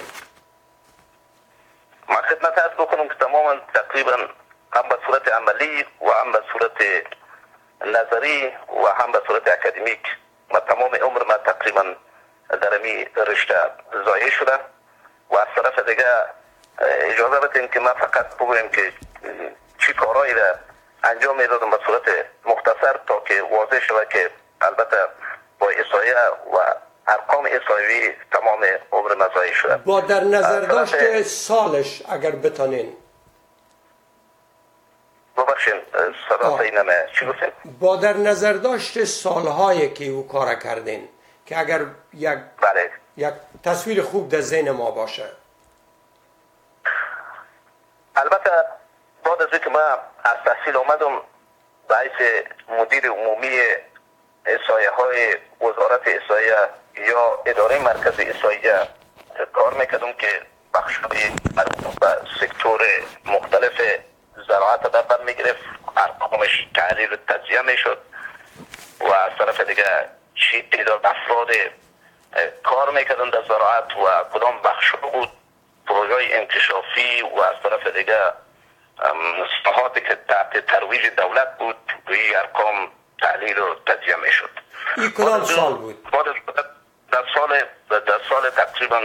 من خدمت عرض بکنم که تماما تقریبا هم به صورت عملی و هم به صورت نظری و هم به صورت اکادمیک و تمام عمر من تقریبا در امی رشته ضایع شده. و از طرف دیگه اجازه بدین که من فقط بگویم که چی کارهایی را انجام میدادم به صورت مختصر تا که واضح شود که البته با احصایه و ارقام احصایوی تمام عمر من ضایع شده. با در نظر داشت سالش اگر بتانین. ببخشین صدا صحیح نمیاد، چی گفتین؟ با در نظر داشت سالهایی که او کار کردین، که اگر یک تصویر خوب در ذهن ما باشه. البته بعد از اینکه من از تحصیل آمدم به حیث مدیر عمومی احصایه های وزارت احصایه یا اداره مرکزی احصایه کار میکردم که بخش‌های مربوط به سکتور مختلف زراعت در بر میگرفت، ارقامش تحلیل و تجزیه میشد و از طرف دیگه چی تعداد افراد کار میکردن در زراعت و کدام بخش بود پروژه انکشافی و از طرف دیگه اصلاحاتی که تحت ترویج دولت بود روی ارقام تحلیل و تجزیه میشد. این کدام سال بود؟ در سال تقریبا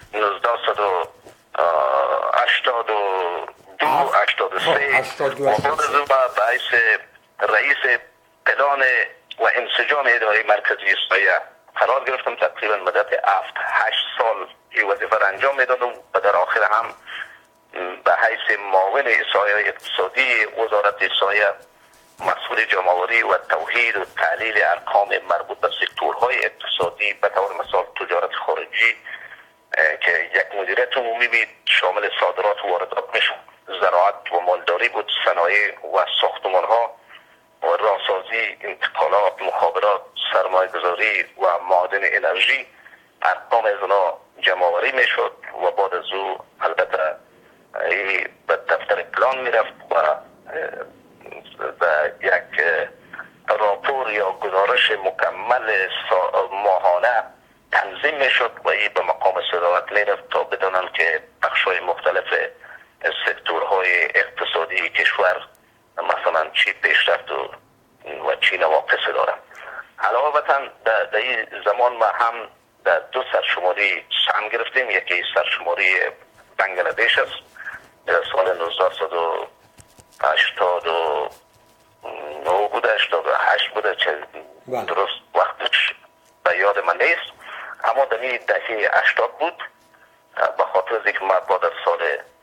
1982 و بعد از اون به حیث رئیس پلان و انسجام اداره مرکزی احصایه قرار گرفتم. تقریبا مدت 7-8 سال این وظیفه را انجام میدادم و در آخر هم به حیث معاون احصایه اقتصادی وزارت احصایه مسئول جمع‌آوری و توحید و تحلیل ارقام مربوط به سکتورهای اقتصادی به طور مثال تجارت خارجی که یک مدیریت عمومی بود شامل صادرات و واردات میشد، زراعت و مالداری بود، صنایع و ساختمان‌ها و راهسازی، انتقالات، مخابرات، سرمایه‌گذاری و معادن انرژی. ارقام از اونا جمع‌آوری میشد و بعد از او البته به دفتر پلان میرفت و یک راپور یا گزارش مکمل ماهانه تنظیم میشد و این به مقام صدارت میرفت تا بدانند که بخش‌های مختلف سکتورهای اقتصادی کشور مثلا چی پیشرفت و چی نواقص دارند. علاوه در این زمان ما هم در 2 سرشماری سهم گرفتیم. یکی سرشماری بنگلادش است سال 1989 بوده، 88 بوده که درست وقتش به یاد من نیست، اما در این دهه 80 بود به خاطر از اینکه ما بعد از سال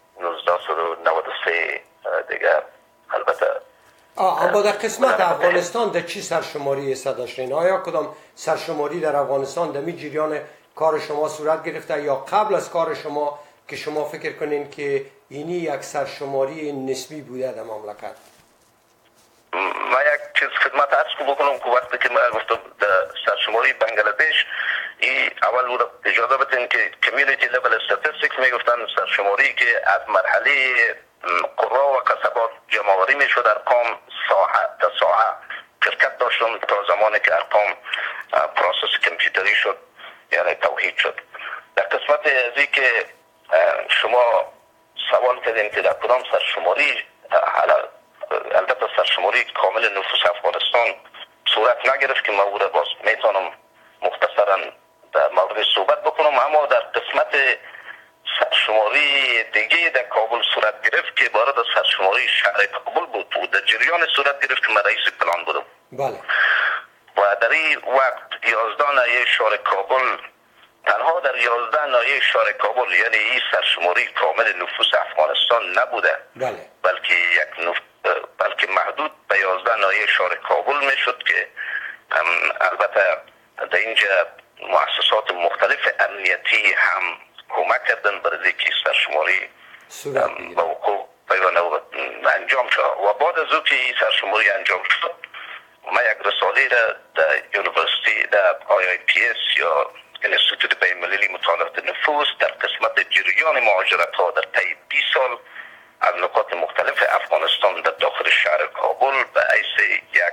1993 دیگه البته اما در قسمت افغانستان در چی سرشماری حصه داشتین؟ آیا کدام سرشماری در افغانستان در می جریان کار شما صورت گرفته یا قبل از کار شما که شما فکر کنین که اینی یک سرشماری نسبی بوده در مملکت؟ من یک چیز خدمت عرض بکنم که وقتی که من گفتم در سرشماری بنگلادش اول بود اجازه بدین که کمیونیتی لیول استاتستیکس میگفتن سرشماری که از مرحله قرا و قصبات جمع‌آوری میشد، ارقام ساحه تا ساحه شرکت داشت داشتم تا زمانی که ارقام پروسس کامپیوتری شد، یعنی توحید شد. در قسمت ازی که شما سوال کردین که در کدام سرشماری، البته سرشماری کامل نفوس افغانستان صورت نگرفت که من باز میتونم مختصرا در مورد صحبت بکنم، اما در قسمت سرشماری دیگه در کابل صورت گرفت که عبارت از سرشماری شهر کابل بود و در جریان صورت گرفت که من رئیس پلان بودم. بله. و در این وقت 11 ناحیه شهر کابل، تنها در 11 ناحیه شهر کابل، یعنی این سرشماری کامل نفوس افغانستان نبوده، بله. بلکه محدود به 11 ناحیه شهر کابل میشد که البته در اینجا مؤسسات مختلف امنیتی هم کمک کردن برای که سرشماری با وقوع انجام شد. و بعد از او که این سرشماری انجام شد، ما یک رساله را در یونیورسیتی در IIPS یا انستیتوت بین‌المللی مطالعات نفوس در قسمت جریان مهاجرت ها در طی 20 سال از نقاط مختلف افغانستان در داخل شهر کابل به حیث یک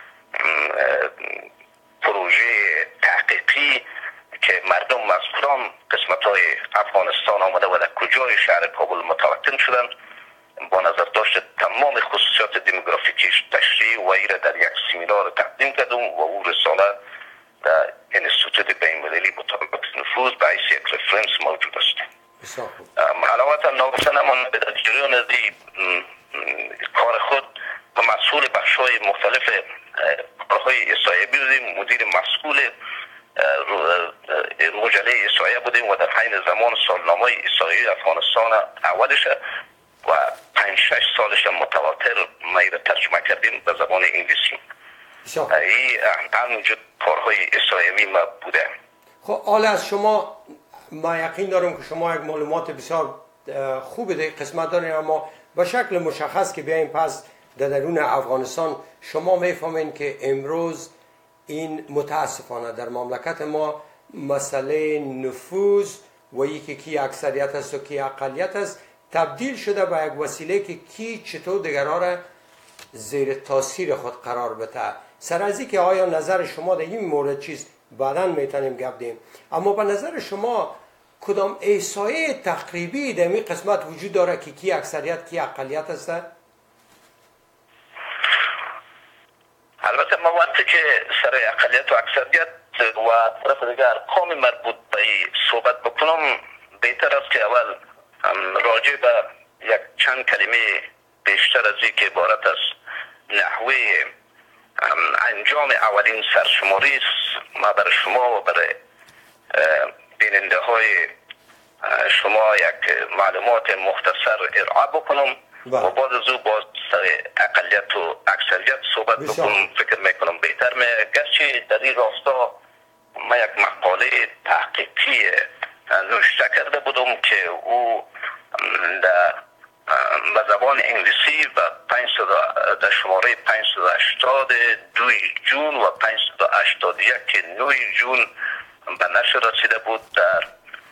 پروژه تحقیقی که مردم از کدام قسمت های افغانستان آمده و در کجای شهر کابل متوطن شدند، با نظر داشت تمام خصوصیات دموگرافیکیش تشریح و ایره در یک سمینار تقدیم کردم و او رساله در انستیتوت بین‌المللی مطالعات نفوس به حیث یک رفرنس موجود است. علاوه نامسنمان به در جریان از کار خود و مسئول بخش‌های مختلف کارهای احصایه‌ای بودیم، مدیر مسئول مجله احصایه بودیم و در حین زمان سالنامه احصایه افغانستان اولش و 5-6 سالش متواتر ما را ترجمه کردیم به زبان انگلیسی. این همینجور کارهای احصایه‌ای ما بوده. خب حالا از شما ما یقین دارم که شما یک معلومات بسیار خوب در قسمت دارین، اما به شکل مشخص که بیاییم پس در درون افغانستان شما میفهمین که امروز این متاسفانه در مملکت ما مسئله نفوذ و یکی کی اکثریت است و کی اقلیت است تبدیل شده به یک وسیله که کی چطور دیگرها را زیر تاثیر خود قرار بده. سر از که آیا نظر شما در این مورد چیست بعداً میتونیم گپ دیم، اما به نظر شما کدام احصایه تقریبی در این قسمت وجود داره که کی اکثریت کی اقلیت است؟ البته ما وقتی که سر اقلیت و اکثریت و طرف دیگر ارقام مربوط به صحبت بکنم، بهتر است که اول راجع به یک چند کلمه بیشتر از این که عبارت از نحوه انجام اولین سرشماری ما برای شما و برای بیننده های شما یک معلومات مختصر ارائه بکنم و بعد از او باز سر اقلیت و اکثریت صحبت بکنم. فکر میکنم بهتر گرچه در این راستا ما یک مقاله تحقیقی نوشته کرده بودم که او به زبان انگلیسی و در شماره 582 جون و 581 9 جون به نشر رسیده بود در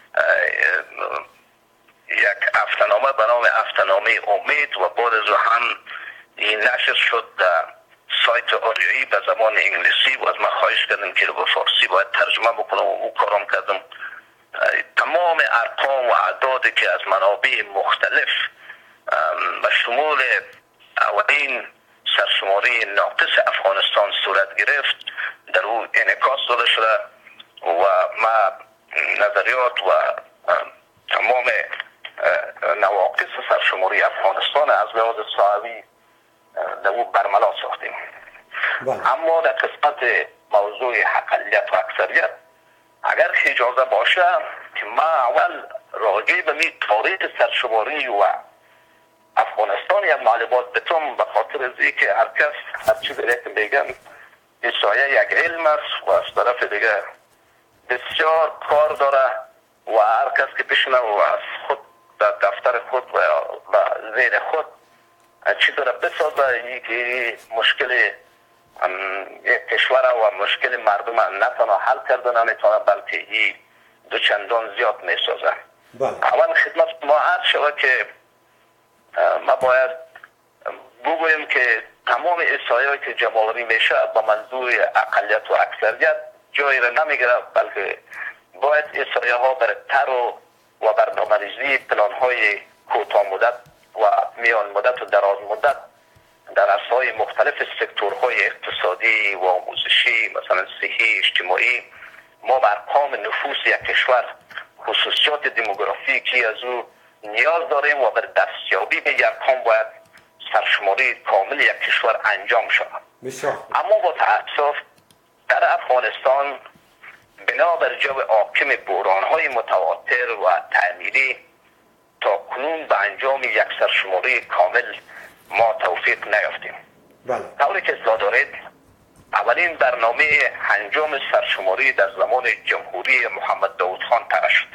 یک هفته‌نامه به نام هفته‌نامه امید و بعد از هم این نشر شد در سایت آریایی به زبان انگلیسی و از من خواهش کردم که به فارسی باید ترجمه بکنم و او کارم کردم. تمام ارقام و اعدادی که از منابع مختلف به شمول اولین سرشماری ناقص افغانستان صورت گرفت در او انعکاس داده شده و ما نظریات و تمام نواقص سرشماری افغانستان از لحاظ صحوی در او برملا ساختیم. اما در قسمت موضوع اقلیت و اکثریت اگر اجازه باشه که ما اول راجع به می تاریخ سرشماری و افغانستان یک معلومات بتم، به خاطر از اینکه هر کس هر چیزی که میگن احصایه یک علم است و از طرف دیگه بسیار کار داره و هر کس که بشنه و از خود در دفتر خود و زیر خود چی داره بسازه، یکی مشکل یک کشور و مشکل مردم نه تنها حل کرده نمیتونه بلکه این دو چندان زیاد میسازه. اول خدمت ما عرض شود که ما باید بگویم که تمام احصایه‌ای که جمع‌آوری میشه با منظور اقلیت و اکثریت جایی را نمیگیره، بلکه باید احصایه ها بر تر و برنامه‌ریزی پلان‌های کوتاه مدت و میان مدت و دراز مدت در عرصه‌های مختلف سکتورهای اقتصادی و آموزشی، مثلا صحی، اجتماعی، ما بر ارقام نفوس یک کشور، خصوصیات دموگرافیکی از او نیاز داریم و بر دستیابی به یک ارقام باید سرشماری کامل یک کشور انجام شود. اما با تأسف در افغانستان بنابر جو حاکم بحران‌های متواتر و تعمیری تا کنون به انجام یک سرشماری کامل ما توفیق نیافتیم. طوری که اطلاع دارید اولین برنامه انجام سرشماری در زمان جمهوری محمد داود خان طرح شد.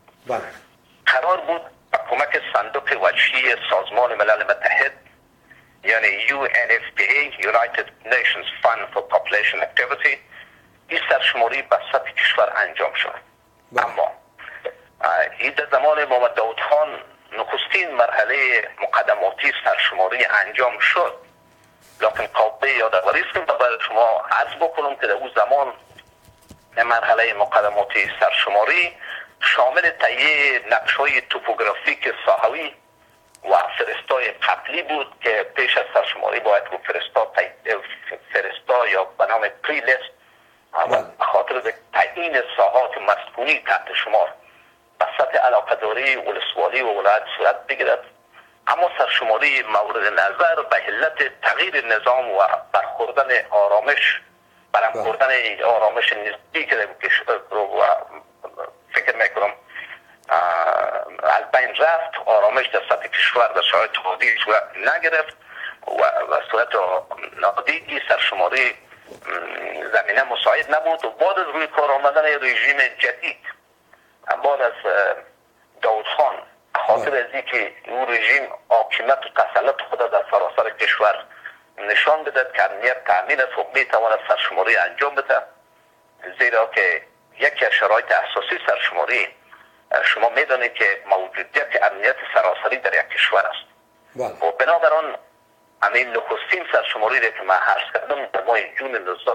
قرار بود با کمک صندوق وجهی سازمان ملل متحد یعنی UNFPA United Nations Fund for Population Activity این سرشماری به سطح کشور انجام شد. اما این در زمان محمد داود خان نخستین مرحله مقدماتی سرشماری انجام شد، لکن قابل یادآوری است که برای شما عرض بکنم که در اون زمان مرحله مقدماتی سرشماری شامل تهیه نقش‌های توپوگرافیک ساحوی و فرستای قبلی بود که پیش از سرشماری باید فرستا یا به نام پری لیست به خاطر تعیین ساحات مسکونی تحت شمار به سطح علاقه‌داری ولسوالی و ولایت صورت بگیرد. اما سرشماری مورد نظر به علت تغییر نظام و برخوردن آرامش برام خوردن آرامش نسبی که رو فکر میکنم از بین رفت، آرامش در سطح کشور در شرایط عادی صورت نگرفت و صورت عادی این سرشماری زمینه مساعد نبود و بعد از روی کار آمدن رژیم جدید بعد از داود خان خاطر از اینکه اون رژیم حاکمیت و تسلط خود در سراسر کشور نشان بدهد که امنیت تامین است و میتواند سرشماری انجام بده، زیرا که یکی از شرایط اساسی سرشماری شما میدانید که موجودیت امنیت سراسری در یک کشور است و بنابراین همین نخستین سرشماری که من عرض کردم در ماه جون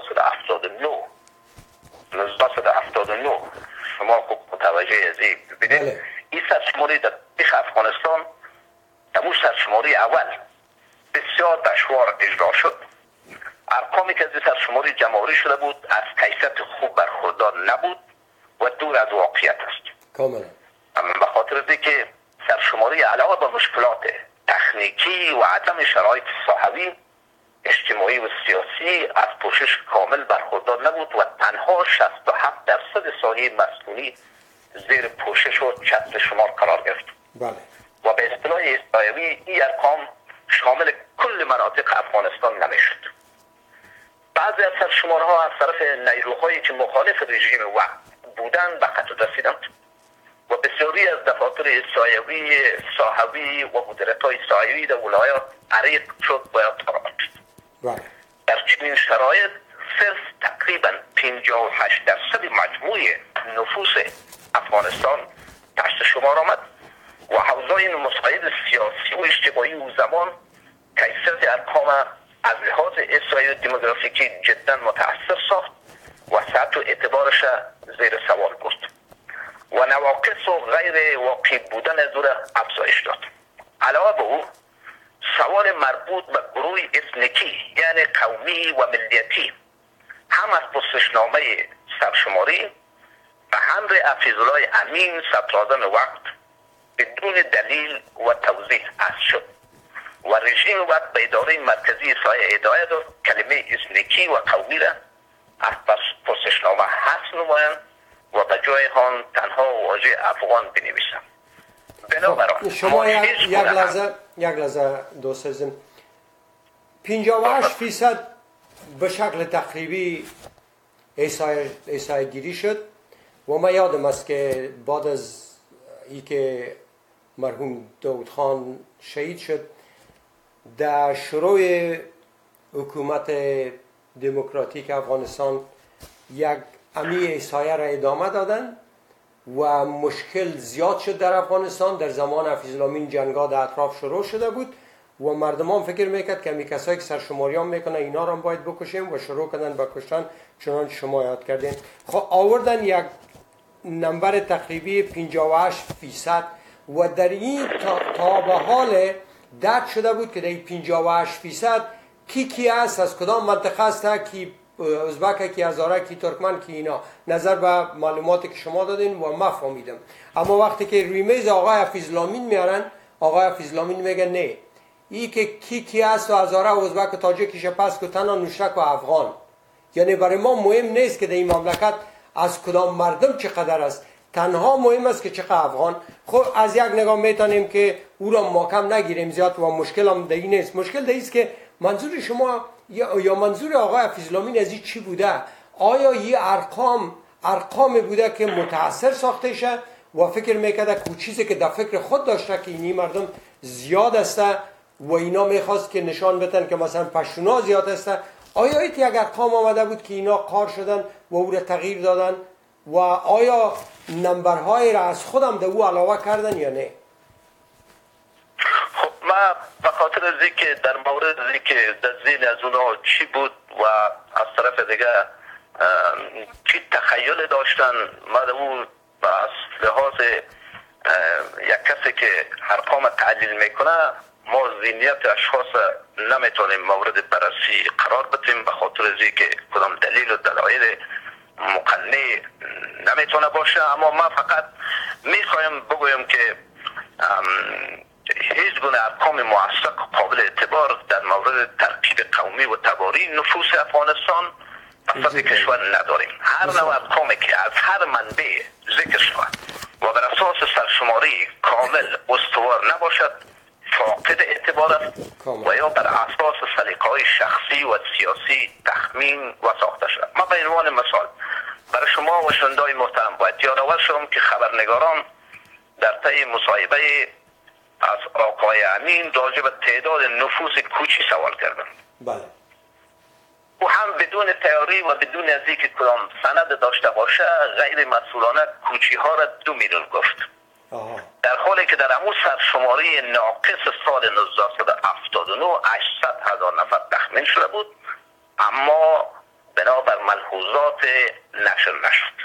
1979 شما خوب متوجه از این ببینید این سرشماری در تاریخ افغانستان همون سرشماری اول بسیار دشوار اجرا شد. ارقامی که از سرشماری جمع‌آوری شده بود از کیفیت خوب برخوردار نبود و دور از واقعیت است. کاملا. به خاطر اینکه سرشماری علاوه بر مشکلات تکنیکی و عدم شرایط صحوی، اجتماعی و سیاسی از پوشش کامل برخوردار نبود و تنها 67% ساحه مسکونی زیر پوشش و چتر شمار قرار گرفت. بله. و به اصطلاح احصایوی این ارقام شامل کل مناطق افغانستان نمیشد. بعضی از سرشمارها از طرف نیروهایی که مخالف رژیم وقت بودند به خط رسیدند و بسیاری از دفاتر احصایوی ساحوی و مدیریت‌های احصایوی در ولایات عریق شد و اعتراض. در چنین شرایط صرف تقریبا 58% مجموع نفوس افغانستان تحت شمار آمد و حوزه‌های مساعد سیاسی و اجتماعی او زمان کیفیت ارقام از لحاظ احصایی دموگرافیکی جدا متأثر ساخت و سطح و اعتبارش زیر سوال برد و نواقص و غیر واقعی بودن از او را افزایش داد. علاوه به او سوال مربوط به گروه اثنیکی یعنی قومی و ملیتی هم از پرسشنامه سرشماری به امر حفیظالله امین صدراعظم وقت بدون دلیل و توضیح حذف شد و رژیم وقت به اداره مرکزی سایه هدایت داد کلمه اثنیکی و قومی را از پرسشنامه حذف نمایند و به جای آن تنها واژه افغان بنویسند. بنابراین شما یک لحظه دوست عزیزم 58% به شکل تقریبی احصایه گیری شد و من یادم است که بعد از اینکه مرحوم داود خان شهید شد در شروع حکومت دموکراتیک افغانستان یک امی احصایه را ادامه دادن و مشکل زیاد شد در افغانستان. در زمان حفیظالله امین جنگ‌ها در اطراف شروع شده بود و مردمان فکر میکرد که می کسایی که سرشماریان میکنن اینا رو باید بکشیم و شروع کردن به کشتن، چنان شما یاد کردین. خب آوردن یک نمبر تقریبی 58% و در این تا به حال درد شده بود که در 58% کی است، از کدام منطقه است، کی ازبک، کی هزاره، کی ترکمن، کی اینا، نظر به معلوماتی که شما دادین و ما فهمیدم. اما وقتی که روی میز آقای حفیظلامین میارن، آقای حفیظلامین میگه نه، ای که کی است و هزاره و ازبک و تاجیکش پس که تنها نوشرک و افغان. یعنی برای ما مهم نیست که در این مملکت از کدام مردم چقدر است، تنها مهم است که چقدر افغان. خب از یک نگاه میتونیم که او را محکم نگیریم زیاد و مشکل هم در این نیست. مشکل در است که منظور شما یا منظور آقای حفیظلامین از این چی بوده؟ آیا این ارقام بوده که متأثر ساخته شه و فکر میکرده که چیزی که در فکر خود داشته که اینی مردم زیاد است و اینا میخواست که نشان بدن که مثلا پشتونا زیاد است؟ آیا ایت یک ارقام آمده بود که اینا قار شدن و او را تغییر دادن و آیا نمبرهای را از خودم در او علاوه کردن یا نه؟ خب ما به خاطر از که در مورد از که در ذهن از اونا چی بود و از طرف دیگه چی تخیل داشتن، ما در اون از لحاظ یک کسی که ارقام تعلیل میکنه ما ذهنیت اشخاص نمیتونیم مورد بررسی قرار بدیم، به خاطر از که کدام دلیل و دلایل مقنع نمیتونه باشه. اما ما فقط میخوایم بگویم که هیچ گونه ارقام موثق قابل اعتبار در مورد ترکیب قومی و تباری نفوس افغانستان وسط کشور نداریم. هر نوع ارقامی که از هر منبع ذکر شود و بر اساس سرشماری کامل استوار نباشد فاقد اعتبار است و یا بر اساس سلیقه‌های شخصی و سیاسی تخمین و ساخته شده. ما به عنوان مثال برای شما و شنونده‌های محترم باید یادآور شوم که خبرنگاران در طی مصاحبه از آقای امین راجع به تعداد نفوس کوچی سوال کردند. بله. او هم بدون تئوری و بدون از اینکه کدام سند داشته باشه غیر مسئولانه کوچی ها را 2 میلیون گفت. در حالی که در همون سرشماری ناقص سال 1979 800,000 نفر تخمین شده بود، اما بنابر ملحوظات نشر نشد.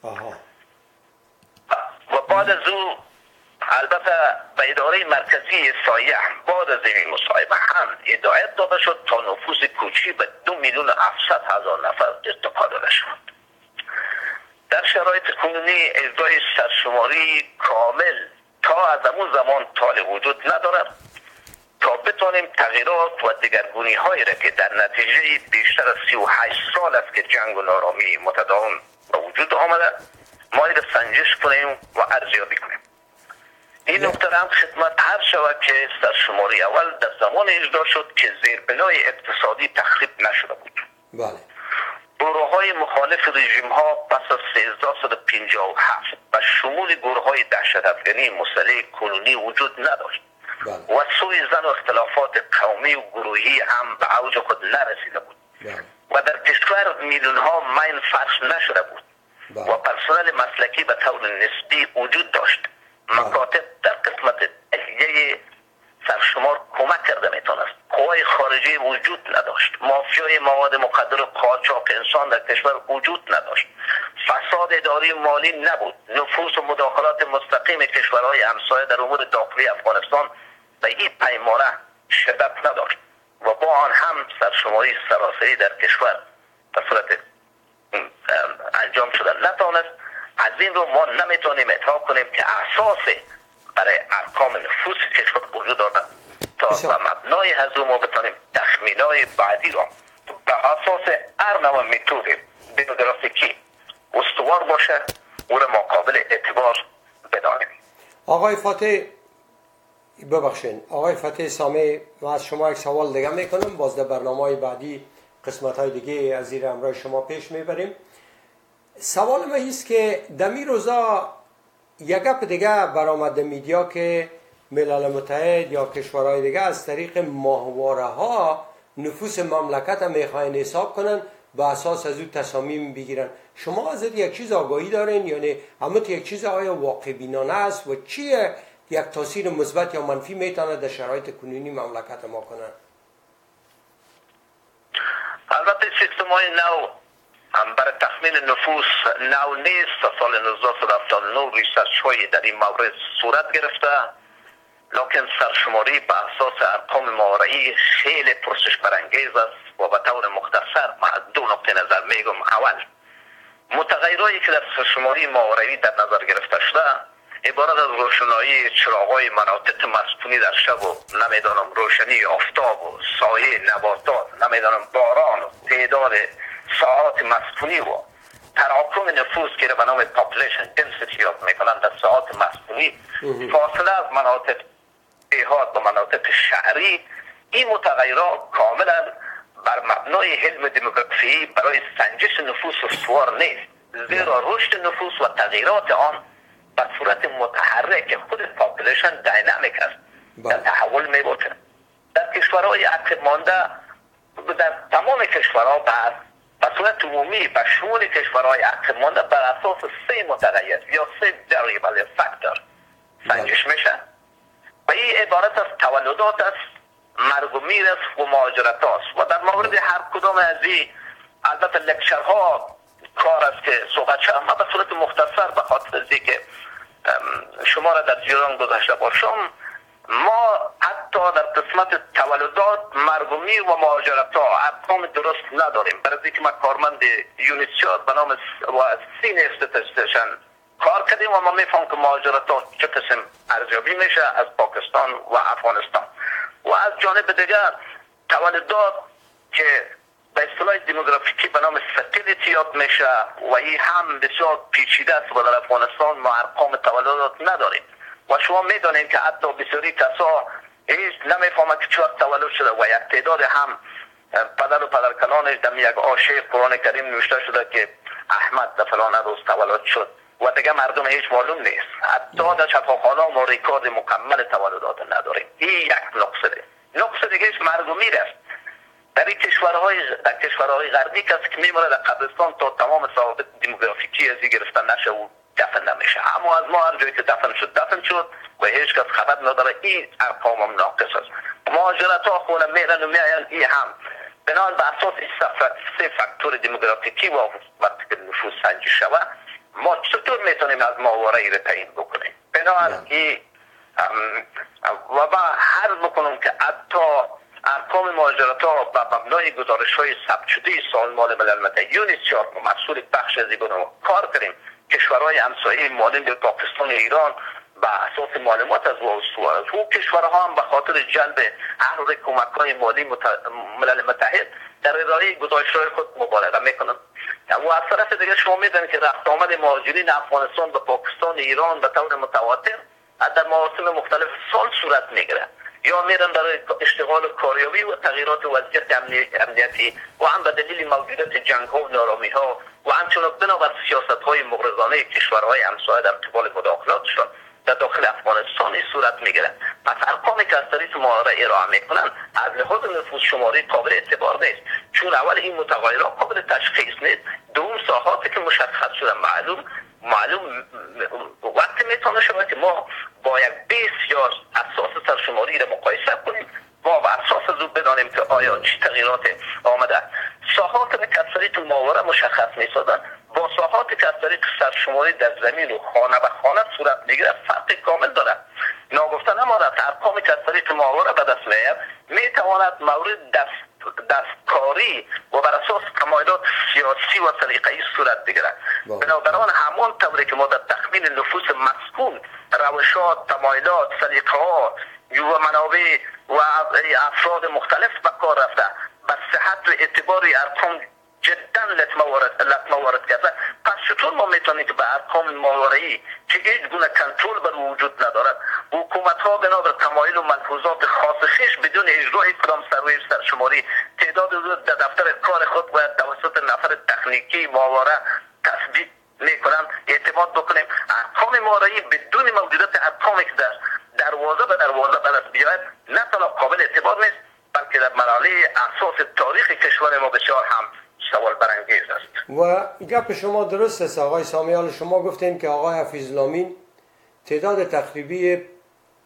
و بعد از او البته به اداره مرکزی سایه بعد از این مصاحبه هم هدایت داده شد تا نفوس کوچی به 2,700,000 نفر ارتقا داده شد. در شرایط کنونی اجرای سرشماری کامل تا از همون زمان طال وجود ندارد تا بتوانیم تغییرات و دگرگونی هایی را که در نتیجه بیشتر از 38 سال است که جنگ و نارامی متداوم به وجود آمده مایل سنجش کنیم و ارزیابی کنیم. این نکته هم خدمت هر شود که سرشماری اول در زمان اجرا شد که زیربنای اقتصادی تخریب نشده بود. بله. گروه های مخالف رژیم ها پس از 1357 و شمول گروه های دهشت افکنی مسلح کنونی وجود نداشت. بله. و سوی زن و اختلافات قومی و گروهی هم به اوج خود نرسیده بود. بله. و در کشور میلیون ها مایل فرش نشده بود. بله. و پرسنل مسلکی به طور نسبی وجود داشت. مکاتب در قسمت تهیه سرشمار کمک کرده میتونست. قوای خارجی وجود نداشت. مافیای مواد مخدر و قاچاق انسان در کشور وجود نداشت. فساد اداری مالی نبود. نفوذ و مداخلات مستقیم کشورهای همسایه در امور داخلی افغانستان به این پیمانه شدت نداشت و با آن هم سرشماری سراسری در کشور به صورت انجام شده نتوانست. از این رو ما نمیتونیم ادعا کنیم که اساس برای ارقام نفوس کشور وجود دارد تا به مبنای از ما بتونیم تخمینای بعدی را به اساس هر نوع متد دیموگرافیکی استوار باشه او را مقابل اعتبار بدانیم. آقای فاتح ببخشید، آقای فاتح سامع، من از شما یک سوال دیگه میکنم، باز در برنامه‌های بعدی قسمت‌های دیگه از زیر امرای شما پیش میبریم. سوال ما است که دمی روزا یک گپ دیگه برآمد میدیا که ملل متحد یا کشورهای دیگه از طریق ماهواره ها نفوس مملکت هم میخواین حساب کنن به اساس از او تصامیم بگیرن. شما از یک چیز آگاهی دارین یا نه؟ اما یک چیز آیا واقع بینانه است و چیه یک تاثیر مثبت یا منفی میتونه در شرایط کنونی مملکت ما کنه؟ البته سیستم های نو برای تخمین نفوس نو نیست. سال 1979 ریسرچ های در این مورد صورت گرفته، لکن سرشماری به اساس ارقام ماورایی خیلی پرسش برانگیز است و به طور مختصر من دو نقطه نظر میگم. اول، متغیرهایی که در سرشماری ماورایی در نظر گرفته شده عبارت از روشنایی چراغ‌های مناطق مسکونی در شب و نمیدانم روشنی آفتاب و سایه نباتات، نمیدانم باران و تعداد ساعات مسکونی و تراکم نفوس که به نام population density یاد میکنند در ساعات مسکونی، فاصله از مناطق دیهات و مناطق شهری. این متغیرات کاملا بر مبنای علم دموگرافی برای سنجش نفوس استوار نیست، زیرا رشد نفوس و تغییرات آن به صورت متحرک خود پاپولیشن داینامیک است، در تحول میباشه. در کشورهای عقب مانده، در تمام کشورها به صورت عمومی به شمول کشورهای عقب مانده بر اساس 3 متغیر یا 3 variable فاکتور سنجش میشه و این عبارت از تولدات است، مرگ و میر است و مهاجرت است. و در مورد هر کدام از این البته لکچرها کار است که صحبت شد. ما به صورت مختصر به خاطر از که شما را در جریان گذاشته باشم، ما حتی در قسمت تولدات، مرگ و میر و مهاجرت ها ارقام درست نداریم. برای اینکه ما کارمند یونیسیاد به نام سینیر استاتستیشن کار کردیم و ما میفهمیم که مهاجرت ها چه قسم ارزیابی میشه از پاکستان و افغانستان. و از جانب دیگر تولدات که به اصطلاح دموگرافیکی به نام فتیلیتی یاد میشه و این هم بسیار پیچیده است و در افغانستان ما ارقام تولدات نداریم و شما میدانید که حتی بسیاری کسا هیچ نمیفهمند که چرا تولد شده و یک تعداد هم پدر و پدرکلانش در یک آشه قرآن کریم نوشته شده که احمد در فلان روز تولد شد و دیگه مردم هیچ معلوم نیست. حتی در شفاخانه ما ریکارد مکمل تولدات نداریم. این یک نقصه ده. نقصه دیگهش مرگ و میر است. در کشورهای غربی کسی که میمونه در قبرستان تا تمام ثوابت دموگرافیکی ازی گرفتن نشه و دفن نمیشه. اما از ما هر جایی که دفن شد و هیچ کس خبر نداره. این ارقام هم ناقص است. مهاجرت ها خونه میرن و میاین. این هم بنابراین به اساس 3 فاکتور دموگرافیکی و وقتی که نفوس سنجی شود ما چطور میتونیم از ماورایی را تعیین بکنیم؟ بنابراین و با هر بکنم که حتی ارقام مهاجرت ها به مبنای گزارش های ثبت شده سازمان ملل متحد یونیسیاد و مسئول بخش از این کار کردیم. کشورهای همسایه مانند پاکستان و ایران به اساس معلومات از او کشورها هم به خاطر جلب اهل کمک های مالی ملل متحد در ارائه گزارش های خود مبالغه میکنند. و از طرف دیگه شما میدونید که رفت آمد مهاجرین افغانستان به پاکستان و ایران به طور متواتر در مواسم مختلف سال صورت میگیره، یا میرن برای اشتغال کاریابی و تغییرات وضعیت امنیتی و هم به دلیل موجودیت جنگ ها و نارامی ها و همچنین بنابر سیاست های مغرضانه کشورهای همسایه در قبال مداخلاتشان در داخل افغانستان صورت میگیره. پس ارقامی که از طریق ما را ارائه میکنن از لحاظ نفوس شماری قابل اعتبار نیست، چون اول این متغیرات قابل تشخیص نیست، دوم ساحاتی که مشخص شده معلوم وقتی میتونه شود که ما با یک بیس یا اساس سرشماری را مقایسه کنیم و بر اساس از او بدانیم که آیا چه تغییرات آمده. ساحات که از طریق ماوره مشخص میسازن با ساحاتی که از طریق سرشماری در زمین و خانه به خانه صورت میگیره فرق کامل داره. ناگفتن امارت ارقامی که از طریق ماوره به دست میاد میتواند مورد دستکاری و بر اساس تمایلات سیاسی و سلیقه‌ای صورت بگیرد. بنابراین همان طوری که ما در تخمین نفوس مسکون روشات، تمایلات، سلیقه‌ها و منابع و افراد مختلف به کار رفته، بر صحت و اعتبار ارقام جدا لطمه وارد کرده، پس چطور ما میتونیم که به ارقام ماورایی که هیچ گونه کنترل بر وجود ندارد، حکومت ها بنابر تمایل و ملحوظات خاص خویش بدون اجرای کدام سروی سرشماری تعداد حدود در دفتر کار خود باید توسط نفر تکنیکی ماوره تثبیت میکنند اعتماد بکنیم. ارقام ماورایی بدون موجودیت ارقامی که دروازه به دروازه به دست بیاید نه تنها قابل اعتبار نیست بلکه در مرحله اساس تاریخ کشور ما بسیار هم سوال برانگیز است. و گپ شما درست است آقای سامیال. شما گفتین که آقای حفیظ الامین تعداد تقریبی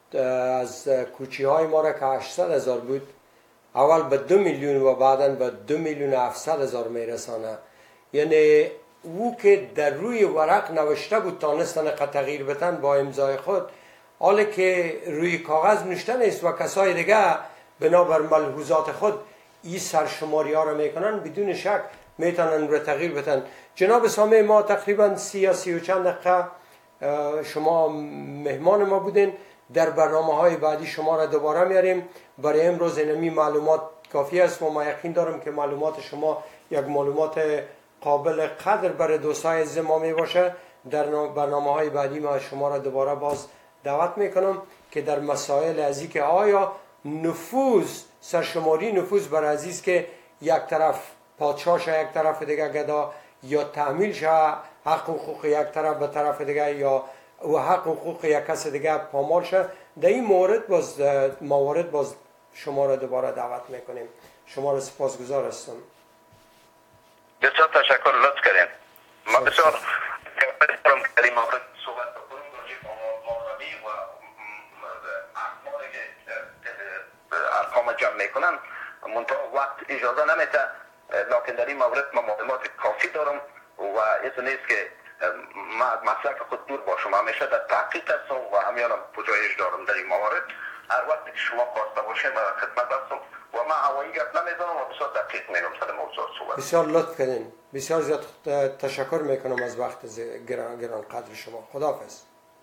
از کوچی های ما را که 800,000 بود اول به 2 میلیون و بعدا به 2,700,000 میرسانه. یعنی او که در روی ورق نوشته بود تانستن تغییر بتن با امضای خود، حالا که روی کاغذ نوشته نیست و کسای دیگه بنابر ملحوظات خود این سرشماری ها را میکنن، بدون شک میتونن رو تغییر بتن. جناب سامع، ما تقریبا 30 یا 30 و چند دقیقه شما مهمان ما بودین. در برنامه های بعدی شما را دوباره میاریم. برای امروز اینمی معلومات کافی است و ما یقین دارم که معلومات شما یک معلومات قابل قدر برای دوستای عزیز ما می باشه. در برنامه های بعدی ما شما را دوباره باز دعوت میکنم که در مسائل ازی که آیا نفوذ، سرشماری نفوذ بر عزیز که یک طرف پادشاه شه یک طرف دیگه گدا، یا تحمیل شه حق و حقوق یک طرف به طرف دیگه، یا و حق و حقوق یک کس دیگه پامال شه، در این موارد باز شما را دوباره دعوت میکنیم. شما را سپاسگزار هستم. بسیار تشکر، لطف کردین. ما بسیار گفتم که در این موقع صحبت بکنیم راجع به ماهروی و اخباری که ارقام جمع میکنن، منتها وقت اجازه نمیده، لکن در این مورد ما معلومات کافی دارم و این نیست که ما از مسلک خود دور باشم. همیشه در تحقیق هستم و همینم پجایش دارم در این موارد. هر وقت که شما خواسته باشین من خدمت هستم و من هوایی گپ نمیزنم و بسیار دقیق میگم سر موضوع صحبت. بسیار لطف کردین. بسیار زیاد تشکر میکنم از وقت گران قدر شما. خداحافظ.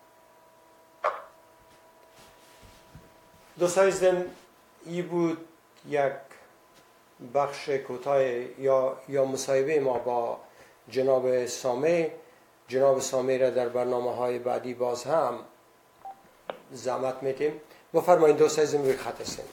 دوستان عزیزم، این بود یک بخش کوتاه یا مصاحبه ما با جناب سامع. جناب سامع را در برنامه های بعدی باز هم زحمت میتیم. بفرمایید دوست عزیزم، روی خط هستیم.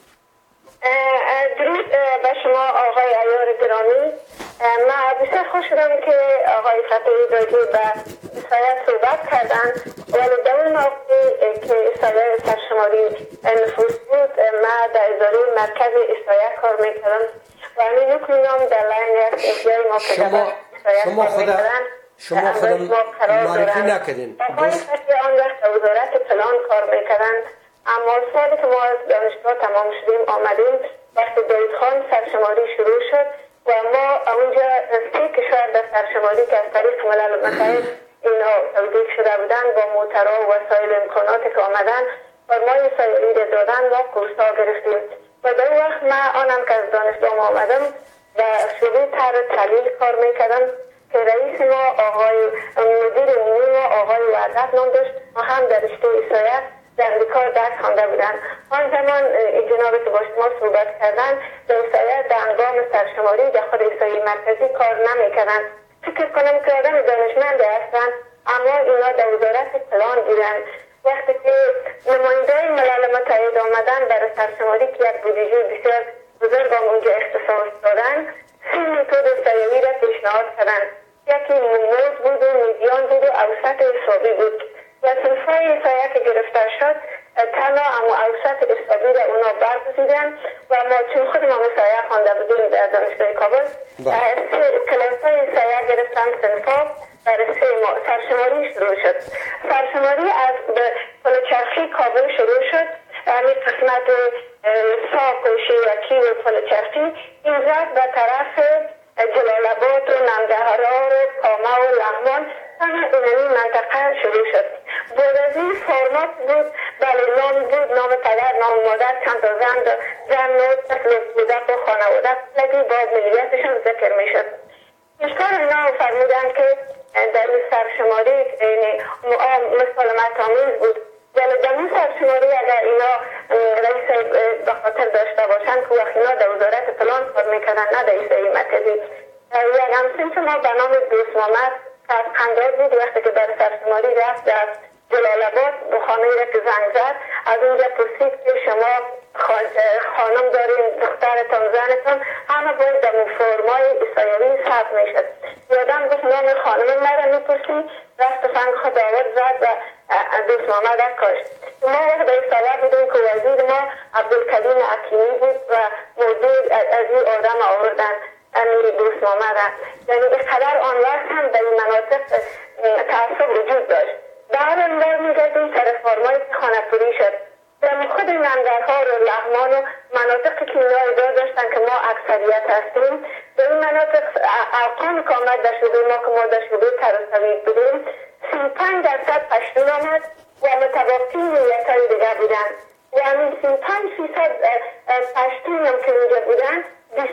درود به شما آقای ایار گرامی. من بسیار خوش شدم که آقای خطیبی راجع به اصلاح صحبت کردن، ولی در اون موقعی که اصلاح سرشماری نفوس بود من در اداره مرکز اصلاح کار میکردم و همین نکنیم در لین یک اصلاح ما که در اصلاح کار میکردن شما خودم معرفی نکردین. آقای خطیبی آن وقت وزارت پلان کار میکردن، اما سالی که ما از دانشگاه تمام شدیم آمدیم وقتی داید خان سرشماری شروع شد و ما اونجا 3 کشور در سرشماری که از طریق ملل متحد اینا توضیح شده بودن با موترها و وسایل امکاناتی که آمدن فرمای سایری دادن، ما کورسا گرفتیم و در وقت من آنم که از دانشگاه آمدم و شروع طرح تحلیل کار میکردم که رئیس ما آقای مدیر عمومی ما آقای وعدت نام داشت و هم در رشته اصلاح در امریکا درس خوانده بودن. آن زمان جناب که با شما صحبت کردن در اصلاح در انگام سرشماری در خود اصلاح مرکزی کار نمیکردن. فکر کنم که آدم دانشمند هستن اما اینا در وزارت پلان بودن. وقتی که نماینده‌های ملل متحد آمدن برای سرشماری که یک بودجه بسیار بزرگ اونجا اختصاص دادن، 3 متد اصلاحی را پیشنهاد کردن. یکی موز بود و میدیان بود و اوسط حسابی بود و صنف‌های اصلاحی که گرفته شد تنها اما اوسط حسابی را اونا برگزیدن و ما چون خود ما اصلاحی خوانده بودیم در دانشگاه کابل 3 کلاس‌های اصلاحی گرفتن صنف‌ها برای 3 ماه سرشماری شروع شد. سرشماری از پلچرخی کابل شروع شد. همین قسمت ساق و شیرکی و پلچرخی این زد به طرف جلال آباد و نمدهرار و کامه و لغمان همه اینمی منطقه شروع شد. بعد از این فرمات بود، بله نام بود، نام پدر، نام مادر، چند تا زن و طفل کودک و خانواده لگی باز ملیتشون ذکر می شد. اشکال اینا فرمودن که در این سرشماری مسالمت آمیز بود، ولی در این سرشماری اگر اینا رئیس به خاطر داشته باشن که وقت اینا در وزارت پلان کار میکردن نه در اصلاحی مرکزی. یک همسین که ما به نام دوست محمد از قندار بود، وقتی که برای سرشماری رفت در جلال آباد به خانه را که زنگ زد از اونجا پرسید که شما خانم دارین، دخترتان، زنتان همه باید در فرمای اصلاحی ثبت میشد. یادم گفت نام خانم مرا میپرسی، رفت فنگ خود آورد زد و دوست محمد کاشت. ما وقت به اصلاح بودیم که وزیر ما عبدالکریم حکیمی بود و موجود از این آدم آوردن امیر دوست محمد. یعنی بقدر آن وقت هم در این مناطق تعصب وجود داشت. در این بار میگردیم سر فرمای خانه پوری شد. خود ننگرهار و لغمان و مناطقی که اینا ادعا داشتن که ما اکثریت هستیم، به این مناطق ارقام که آمد در شعبه ما که ما در شعبه ترسوید بودیم 35% پشتون آمد و متباقی ملیت‌های دیگر بودن. یعنی 35% پشتون هم که اینجا بودن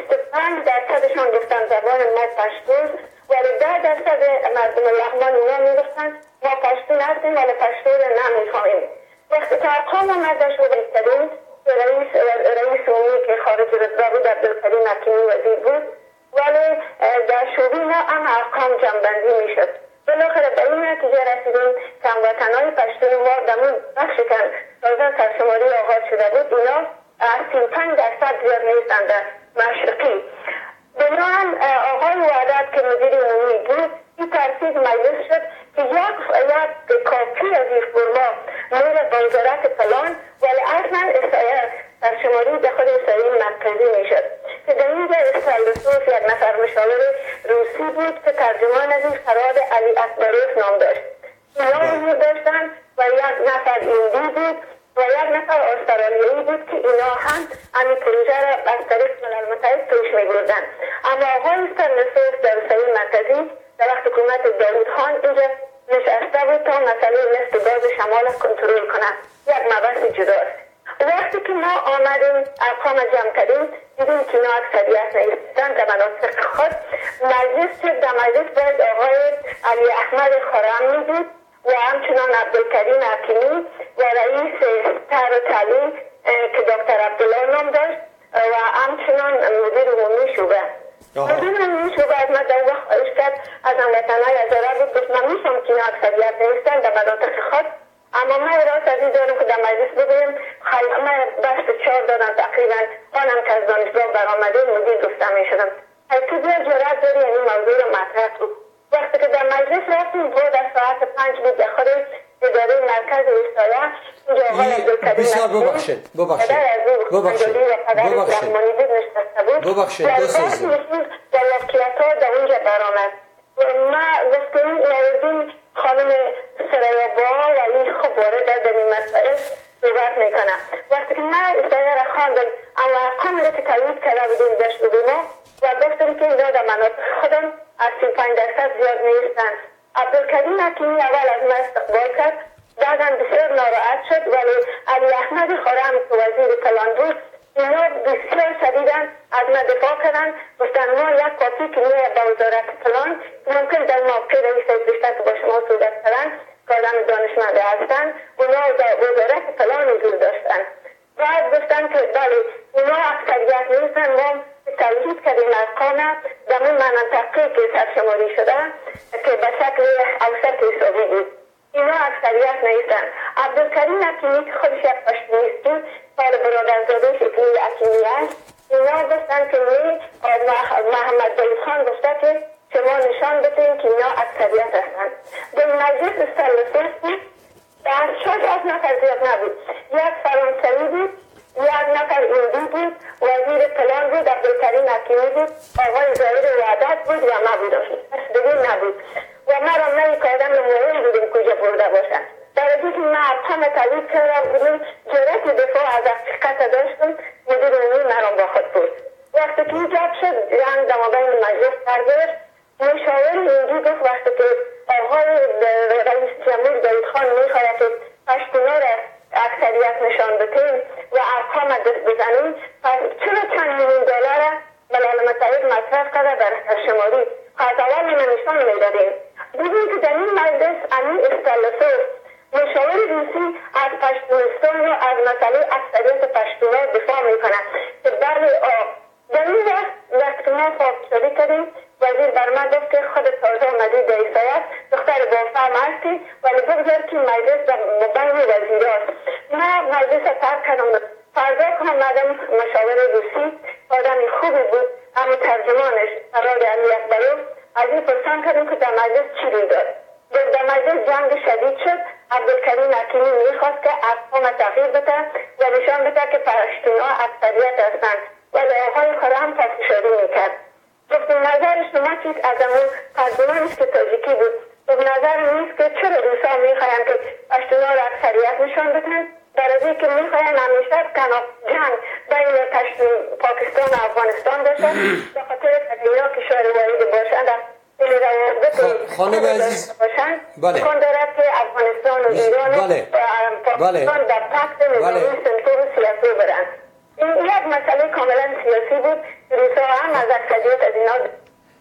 25%شان گفتن زبان ما پشتون، ولی 10% مردم لغمان اونا میگفتن ما پشتون هستیم ولی پشتون نمیخواهیم. وقتی که ارقام آمد در شعبه کردیم رئیس عمومی که خارج رتبه بود عبدالکریم حکیمی وزیر بود، ولی در شعبه ما هم ارقام جمع‌بندی میشد. بالاخره به این نتیجه رسیدیم که هموطنان پشتون ما در اون بخشی که تازه سرشماری آغاز شده بود اینا از 35% زیاد نیستند در مشرقی. بنابراین آقای وعدت که مدیر عمومی بود این ترسیب مجلس شد که یک کاپی از این فرما میره به وزارت پلان، ولی اصلا سرشماری در خود اسرائیل مرکزی میشد که در اینجا استرالوسوف یک نفر مشاور روسی بود که ترجمان از این فراد علی اکبروف نام داشت. اینا حضور داشتن و یک نفر ایندی بود و یک نفر استرالیایی بود که اینا هم همین پروژه را از طریق ملل متحد پیش میبردن. اما آقای استرالوسوف در اسرائیل مرکزی در وقت حکومت داوود خان اینجا نشسته بود تا مسئله نفت گاز شمال کنترل کنه، یک مبحث جداست. وقتی که ما آمدیم ارقام جمع کردیم دیدیم که اینا اکثریت نیستن در مناطق خود. مجلس شد، در مجلس باید آقای علی احمد خرمی بود و همچنان عبدالکریم حکیمی و رئیس تر و تعلیم که دکتر عبدالله نام داشت و همچنان مدیر عمومی شعبه. مدیر عمومی شعبه از من در وقت خواهش کرد از هموطنان هزاره بود گفت من میشم که اینا اکثریت نیستن در مناطق خود، اما من راست از این دارم که در مجلس بگویم من بست 4 دادم تقریبا آنم که از دانشگاه برآمده مدیر گفتم میشدم تو بیا جرأت داری این موضوع رو مطرح کن. وقتی که در مجلس رفتیم بود در ساعت 5 بود در خود اداره مرکز وسایل اینجا آقای عبدالکریم بسیار ببخشید دو در واقعیت ها در اونجا برآمد. ما گفتیم نوردین خانم سرایابا و این خب وارد در این مسئله صحبت میکنه. وقتی که من استایه را خواندم اما ارقام را که تایید کرده بودیم داشت بودیم و گفتم که اینا در مناطق خودم از 35% زیاد نیستن. عبدالکریم حکیمی اول از من استقبال کرد، بعدم بسیار ناراحت شد، ولی علی احمد خرم که وزیر پلان بود اینا بسیار شدیدن از من دفاع کردن، گفتن ما یک کاپی که میره به وزارت پلان ممکن در موقع رئیس بیشتر که با شما صحبت کردن که آدم دانشمنده هستن اونا در وزارت پلان حضور داشتن. بعد گفتن که بله اونا اکثریت نیستن، ما تایید کردیم ارقام در اون منطقه که سرشماری شده که به شکل اوسط حسابی بود اینا اکثریت نیستن. عبدالکریم حکیمی که خودش یک پشتونیست بود حال برادرزاده شکلی حکیمی هست، اینا گفتن که محمد داوود خان گفته که شما نشان بدین که اینا اکثریت هستن. در مجلس استرالوسوف بود در 6 نفر زیاد نبود، یک فرانسوی بود، یک نفر ایندی بود، وزیر پلان بود عبدالکریم حکیمی بود، آقای ظاهر وعدت بود و ما بودم، دیگه نبود و ما را من که آدم مهم بودیم کجا برده باشن. در حالی که من ارقام تایید کرده بودیم جرأت دفاع از حقیقت داشتم، مدیر عمومی مرا با خود برد. وقتی که این جاب شد جنگ در مابین مجلس سر گرفت، مشاور ایندی گفت وقتی که آقای رئیس جمهور داوود خان میخواهد که پشتونا را اکثریت نشان بدیم و ارقام دست بزنیم، پس چرا چند میلیون دلار ملل متحد مصرف کرده در سرشماری؟ از اول نشان میدادیم. دیدیم که در این مجلس امین استرالوسوف مشاور روسی از پشتونستان و از مسئله اکثریت پشتونا دفاع میکنه که بله در این وقت ما خوابشدی کردیم وزیر بر من گفت که خود تازه آمدی در ایسایت دختر بافهم هستی ولی بگذار که مجلس در مبین وزیر هست. من مجلس ترک کردم، فردا که آمدم مشاور روسی آدمی خوبی بود، اما ترجمانش فراد علی اکبروف از این پرسان کردیم که در مجلس چی رو داد. در مجلس جنگ شدید شد، عبدالکریم حکیمی میخواست که ارقام تغییر بده و نشان بده که پشتونا اکثریت هستند ولی آقای خرم پافشاری میکرد. گفت نظر شما چیز از امون ترجمانش که تاجیکی بود، گفت نظر نیست که چرا روسا میخواین که پشتونا را اکثریت نشان بدن در از که میخواین همیشه جنگ بین پاکستان و افغانستان باشه به خاطر اینا که شهر واحد باشند خانم عزیز بله کن دارد که افغانستان و ایران پاکستان در پکت نظامی سنتور سیاسی برند. این یک مسئله کاملا سیاسی بود که روسا هم از اکثریت از اینا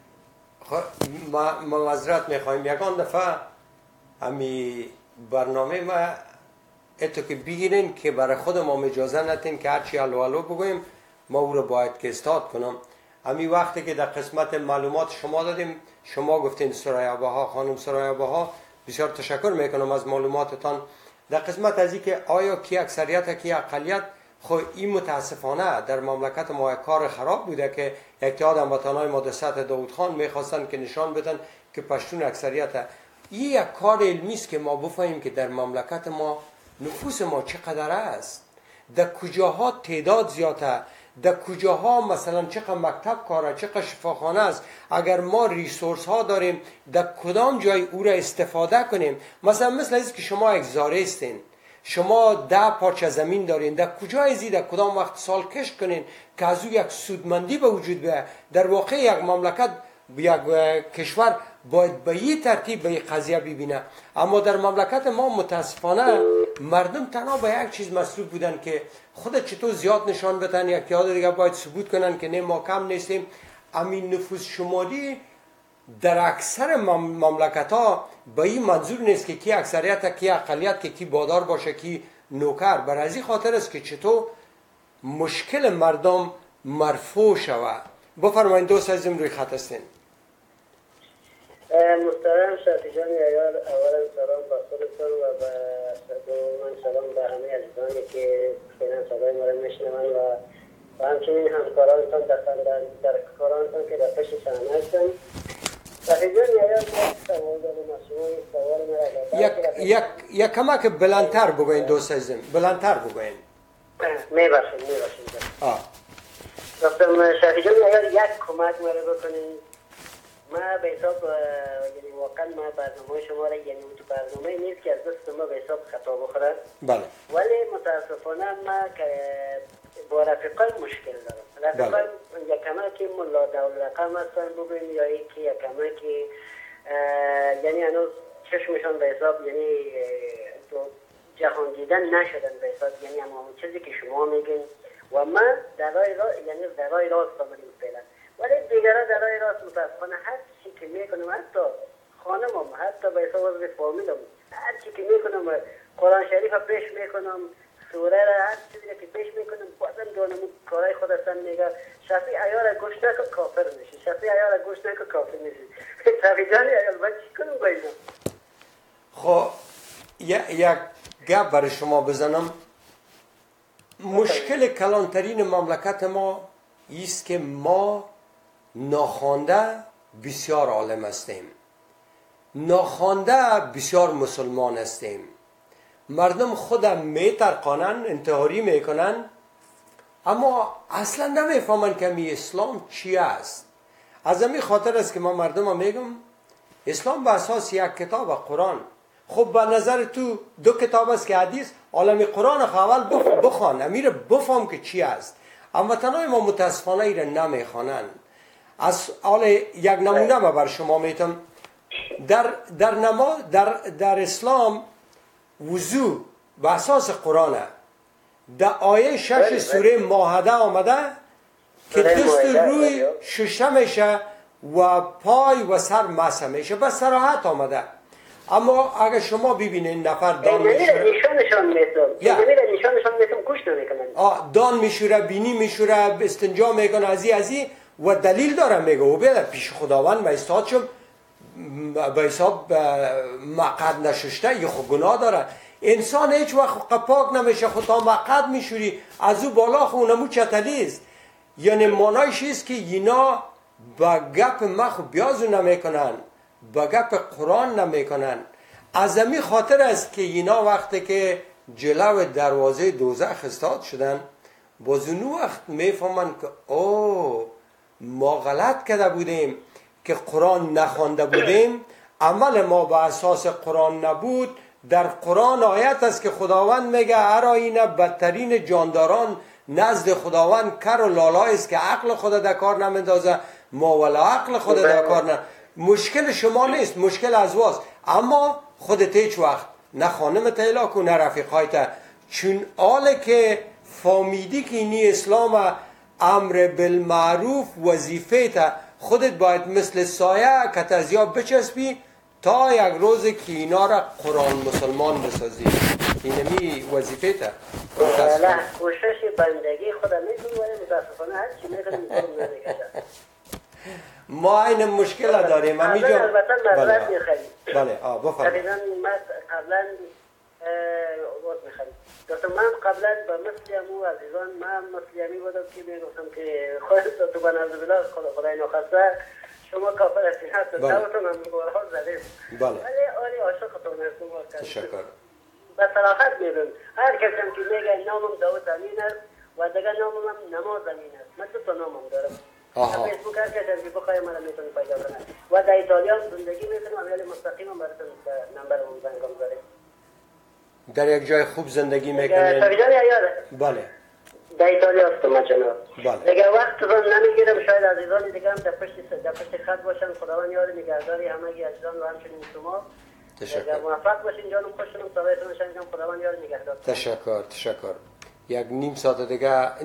ما معذرت میخوایم یکان دفعه همی برنامه ما اتو که بگیرین که برای خود ما اجازه ندین که هرچی الو بگویم ما او رو باید که استاد کنم. همی وقتی که در قسمت معلومات شما دادیم شما گفتین سرایابه خانم سرایابه بسیار تشکر میکنم از معلوماتتان. در قسمت از این که آیا کی اکثریت کی اقلیت خب این متاسفانه در مملکت ما کار خراب بوده که اتحاد هموطنان ما در سطح داود خان میخواستن که نشان بدن که پشتون اکثریت. این یک کار علمی است که ما بفهمیم که در مملکت ما نفوس ما چقدر است، در کجاها تعداد زیاده، در کجاها مثلا چقدر مکتب کاره، چقدر شفاخانه است. اگر ما ریسورس ها داریم در کدام جای او را استفاده کنیم. مثلا از که شما یک زاره استین، شما 10 پارچه زمین دارین، در کجا ازی در کدام وقت سال کشت کنین که از او یک سودمندی به وجود بیاید. در واقع یک مملکت یک کشور باید به این ترتیب به این قضیه ببینه. اما در مملکت ما متاسفانه مردم تنها به یک چیز مصروف بودن که خود چطور زیاد نشان بدن، یک یاد دیگه باید ثبوت کنن که نه ما کم نیستیم. امین نفوس شماری در اکثر مملکت ها به این منظور نیست که کی اکثریت کی اقلیت که کی بادار باشه کی نوکر. بر از این خاطر است که چطور مشکل مردم مرفوع شود. بفرمایید دوست عزیزم روی خط هستین. محترم شفیع جان ایار، اولا سلام به خودتون و من سلام به همه عزیزانی که فعلا صدای ما را میشنوند و همچنین همکارانتان در کارانتان که در پشت صحنه هستن. شفیع جان ایار، ما سوال داریم از شما. این سوال مرا یک کمک بلندتر بگوین دوست عزیزم، بلندتر بگوین. میبخشید گفتم شفیع جان ایار یک کمک مرا بکنید. ما به حساب یعنی واقعا ما برنامه شما را یعنی تو برنامه نیست که از دست ما به حساب خطا بخوره. بله. ولی متاسفانه ما که با رفیقای مشکل دارم. رفیقای یک کمکی ملا دول رقم هستن ببین یا یکی یک کمکی یعنی هنوز چشمشان به حساب یعنی تو جهان دیدن نشدن به حساب یعنی همون چیزی که شما میگین و ما در راه راست آمدیم فعلا. ولی دیگرها در راه راست متاسفانه هر چی که میکنم حتی خانمم حتی به حساب از فامیلم هر چی که میکنم قرآن شریف پیش میکنم سوره را هر چیزی که پیش میکنم بازم دونم کارهای خود هستن میگه شفیع عیار گوش نکن کافر میشی، شفیع عیار گوش نکن کافر میشی. شفیع جانی عیار باید چی کنم با اینا؟ خب یک گپ برای شما بزنم. مشکل کلانترین مملکت ما است که ما ناخوانده بسیار عالم هستیم، ناخوانده بسیار مسلمان هستیم. مردم خودم میترقانن، انتحاری میکنن، اما اصلا نمیفهمن که می اسلام چی است. از همین خاطر است که ما مردم میگم اسلام به اساس یک کتاب قرآن. خب به نظر تو 2 کتاب است که حدیث، عالم قرآن اول بخوان امیر بفهم که چی است. اما تنهای ما متاسفانه ایره نمیخوانن. از حال یک نمونه ما بر شما میتم. در اسلام وضو به اساس قرآنه. در آیه 6 سوره مائده آمده که دست روی ششه میشه و پای و سر مسح میشه. به صراحت آمده. اما اگر شما ببینید نفر دان میشوره، دان میشوره، بینی میشوره، استنجا میکنه، ازی و دلیل داره میگه و بیاد پیش خداوند به استاد شم به حساب مقعد نشسته یا خود گناه داره. انسان هیچ وقت پاک نمیشه، خود تا مقعد میشوری از او بالا خونمو چتلیست. یعنی مانایش است که اینا با گپ مخو بیازو نمیکنن، با گپ قرآن نمیکنن. از همین خاطر است که اینا وقتی که جلو دروازه دوزخ استاد شدن باز اون وقت میفهمن که ما غلط کرده بودیم که قرآن نخوانده بودیم، عمل ما به اساس قرآن نبود، در قرآن آیت است که خداوند میگه اراینا بدترین جانداران نزد خداوند کر و لالا است که عقل خود در کار نمیندازه، ما ولا عقل خود در کار نه. مشکل شما نیست، مشکل از واست. اما خودت هیچ وقت نه خانم تیلا کو نه رفیقایت، چون آله که فامیدی که اینی اسلام امر بالمعروف وظیفه تا خودت باید مثل سایه کتازیا بچسبی تا یک روز که اینا را قرآن مسلمان بسازی. اینمی وظیفه تا. نه کوشش بندگی خدا میکنی ولی متاسفانه هر چی میکنی نمیکشه. ما این مشکل داریم. البته مذرد میخواییم. بله بفرمایید. من قبلا گفتم من قبلا به مسلمو عزیزان من مسلمی بودم که میگفتم که خودت تو بنازه بلا خدای نخواسته شما کافر هستین حتی دعوتون هم بارها زدیم. بله. ولی آری عاشقتون هستم. تشکر. به صراحت میگم هر کسی هم که میگه نامم داود امین است و دیگه نامم هم نماز امین است. من دو تا نامم دارم. فیسبوک هر کسی هم که بخواه من میتونی پیدا کنه و در ایتالیا هم زندگی میکنم ولی مستقیم هم براتون نمبرمون زنگام داریم. در یک جای خوب زندگی میکنه. شاویدان یاره. بله. در ایتالیا هستم جناب. بله. دیگه وقت رو نمیگیرم، شاید عزیزان دیگه هم در پشت خط باشن. خداوند یار نگهداری همگی عزیزان و همچنین شما. تشکر. موفق باشین جانم، خوشم صحبتتون شنیدم. خداوند یار نگهدار. تشکر. یک نیم ساعت دیگه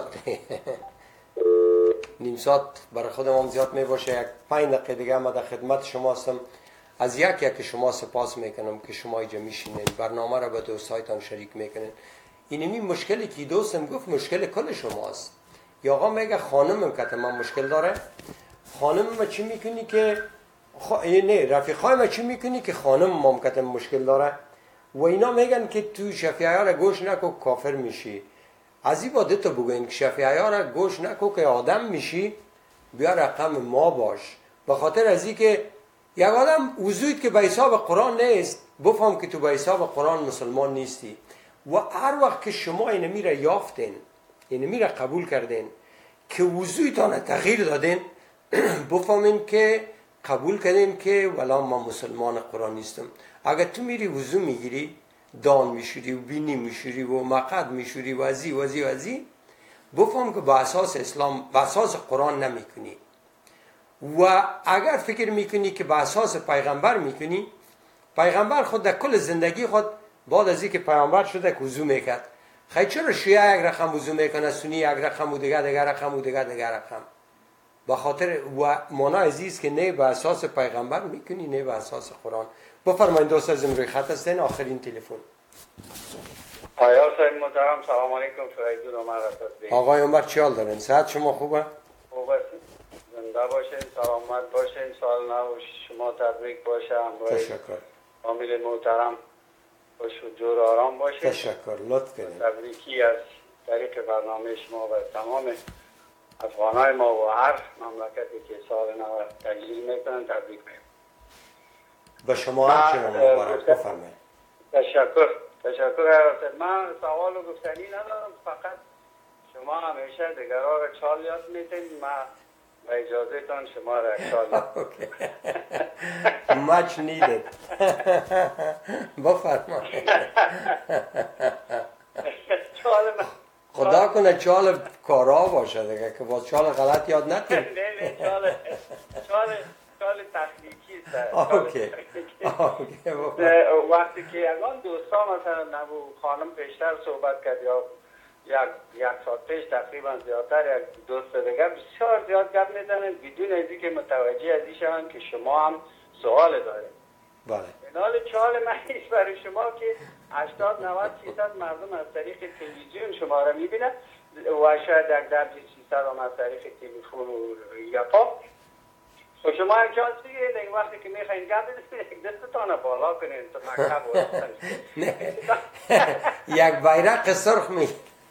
نیم ساعت برای خودم هم زیاد می باشه. یک 5 دقیقه دیگه ما در خدمت شما هستم. از یک شما سپاس میکنم که شما اینجا میشینین برنامه را با دوستایتان شریک میکنین. اینمی مشکلی که دوستم گفت مشکل کل شماست. یا آقا میگه خانمم که من مشکل داره، خانم ما چی میکنی که نه رفیقای ما چی میکنی که خانم ما که مشکل داره و اینا میگن که تو شفیع را گوش نکو کافر میشی. از این باده تو بگوین که شفیع را گوش نکو که آدم میشی، بیا رقم ما باش. به خاطر از این که یک آدم وضویت که به حساب قرآن نیست، بفهم که تو به حساب قرآن مسلمان نیستی. و هر وقت که شما اینمی را یافتین، اینمی را قبول کردین که وضویتان تغییر دادین، بفهمین که قبول کردین که ولا ما مسلمان قرآن نیستم. اگر تو میری وضو میگیری، دان میشوری و بینی میشوری و مقعد میشوری و ازی بفهم که با اساس اسلام با اساس قرآن نمیکنی. و اگر فکر میکنی که به اساس پیغمبر میکنی، پیغمبر خود در کل زندگی خود بعد از اینکه پیغمبر شده که وضو میکرد. خیلی چرا شیعه یک رقم وضو میکنه، سنی یک رقم و دیگر رقم و دیگر رقم؟ به خاطر و مانا عزیز که نه به اساس پیغمبر میکنی نه به اساس قرآن. بفرمایید دوست از روی خط هستین. آخرین تلفن. آیا صاحب محترم سلام علیکم. فرایدون عمر هستید. آقای عمر چی حال دارین؟ صحت شما خوبه؟ خوب است. زنده باشین، سلامت باشین، سال نو شما تبریک باشه. تشکر. فامیل محترم خوش و جور آرام باشین. تشکر. لطف کنید. تبریکی از طریق برنامه شما و تمام افغانای ما و هر مملکتی که سال نو تجلیل میکنن تبریک میگم. به شما همچنان مبارک. بفرمایید. تشکر. من سوال و گفتنی ندارم، فقط شما همیشه دیگرها را چال یاد میتین، من به اجازه تان شما را چال یاد much needed. بفرمایید. خدا کنه چال کارا باشه دیگه که باز چال غلط یاد نکنید. نه چال تخلیقی است. وقتی که یگان دوستا مثلا نبو خانم پیشتر صحبت کرد یا یک ساعت پیش تقریبا زیادتر یک دوست دیگر بسیار زیاد گپ میزنن بدون از اینکه متوجه از این شوند که شما هم سوال دارید. بله. این حال چال من ایست برای شما که 80-90% مردم از طریق تلویزیون شما را میبینن و شاید یک درجه 300 هم از طریق تلفن و یپا. و شما یک چانس بگیرید یک وقتی که میخواین گپ بزنید یک دستتان بالا کنید تو مکتب یک بیرق سرخ می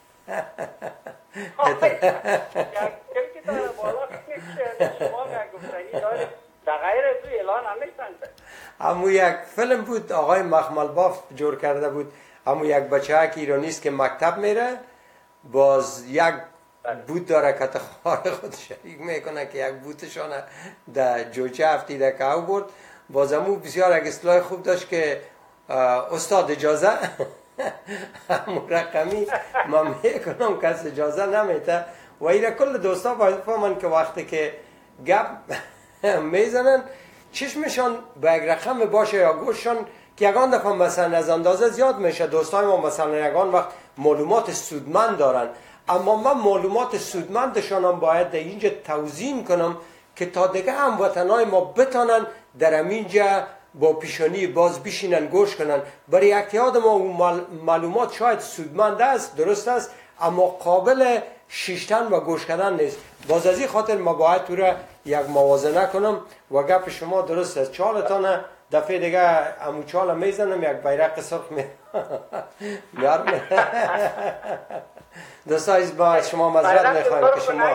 که داره بالا کنید شما یک گفتنی دارید در غیر از او اعلان همیشتن. امو یک فیلم بود آقای مخمل باف جور کرده بود، امو یک بچه که ایرانیست که مکتب میره باز یک بوت داره که تخوار خود شریک میکنه که یک بوتشان در جوچه هفتی در که او برد. باز امو بسیار یک اصلاح خوب داشت که استاد اجازه همون رقمی من میکنم کس اجازه نمیده و ایره کل دوستا باید فهمن که وقتی که گپ میزنن چشمشان به یک رقم باشه یا گوششان که یگان دفعه مثلا از اندازه زیاد میشه. دوستای ما مثلا یگان وقت معلومات سودمند دارن، اما من معلومات سودمندشان هم باید در اینجا توزیع کنم که تا دیگه هموطنای ما بتانن در اینجا با پیشانی باز بشینن گوش کنن. برای اعتیاد ما معلومات شاید سودمند است، درست است، اما قابل شیشتن و گوش کردن نیست. باز از این خاطر ما باید تو را یک موازنه کنم و گپ شما درست است. چالتانه دفعه دیگه امو چال میزنم یک بیرق سرخ میارم. دوستای با شما مذرت میخوایم که شما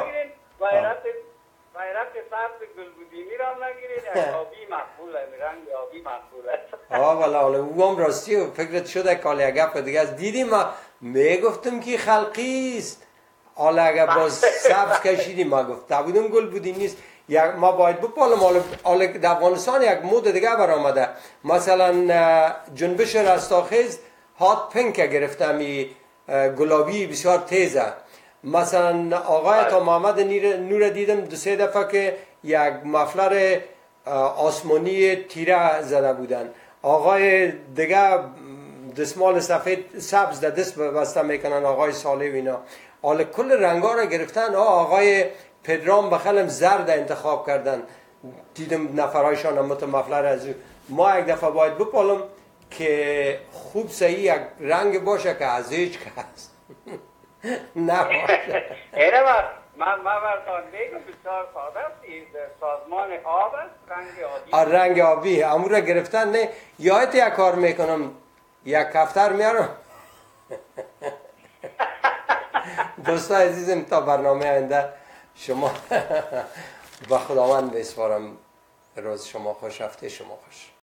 بیرق سبز گلبودینی را نگیرید، یک آبی مقبول است، رنگ آبی مقبول است. والا او هم راستی و فکرت شده که حالا یک گپ دیگه است. دیدیم ما میگفتم که خلقی است، حالا اگر باز سبز کشیدیم ما گفت بودم گلبودینی نیست. ما باید بپالم. حالا در افغانستان یک مود دیگه برآمده، مثلا جنبش رستاخیز هات پینک گرفته، می گلابی بسیار تیزه. مثلا آقای تا محمد نور دیدم 2-3 دفعه که یک مفلر آسمانی تیره زده بودن. آقای دیگه دستمال سفید سبز در دست بسته میکنن، آقای صالح و اینا. حالا کل رنگا را گرفتن. آقای پدرام بخلم زرد انتخاب کردن، دیدم نفرایشان هم مفلر از ما. یک دفعه باید بپالم که خوب صحیح یک رنگ باشه که از هیچ کس نباشه. اینه من برتان بگم بسیار ساده است. سازمان آب است، رنگ آبی. رنگ آبی امور گرفتن. نه یادت یک کار میکنم، یک کفتر میارم. دوستای عزیزم تا برنامه آینده شما با خداوند بسپارم. روز شما خوش، هفته شما خوش.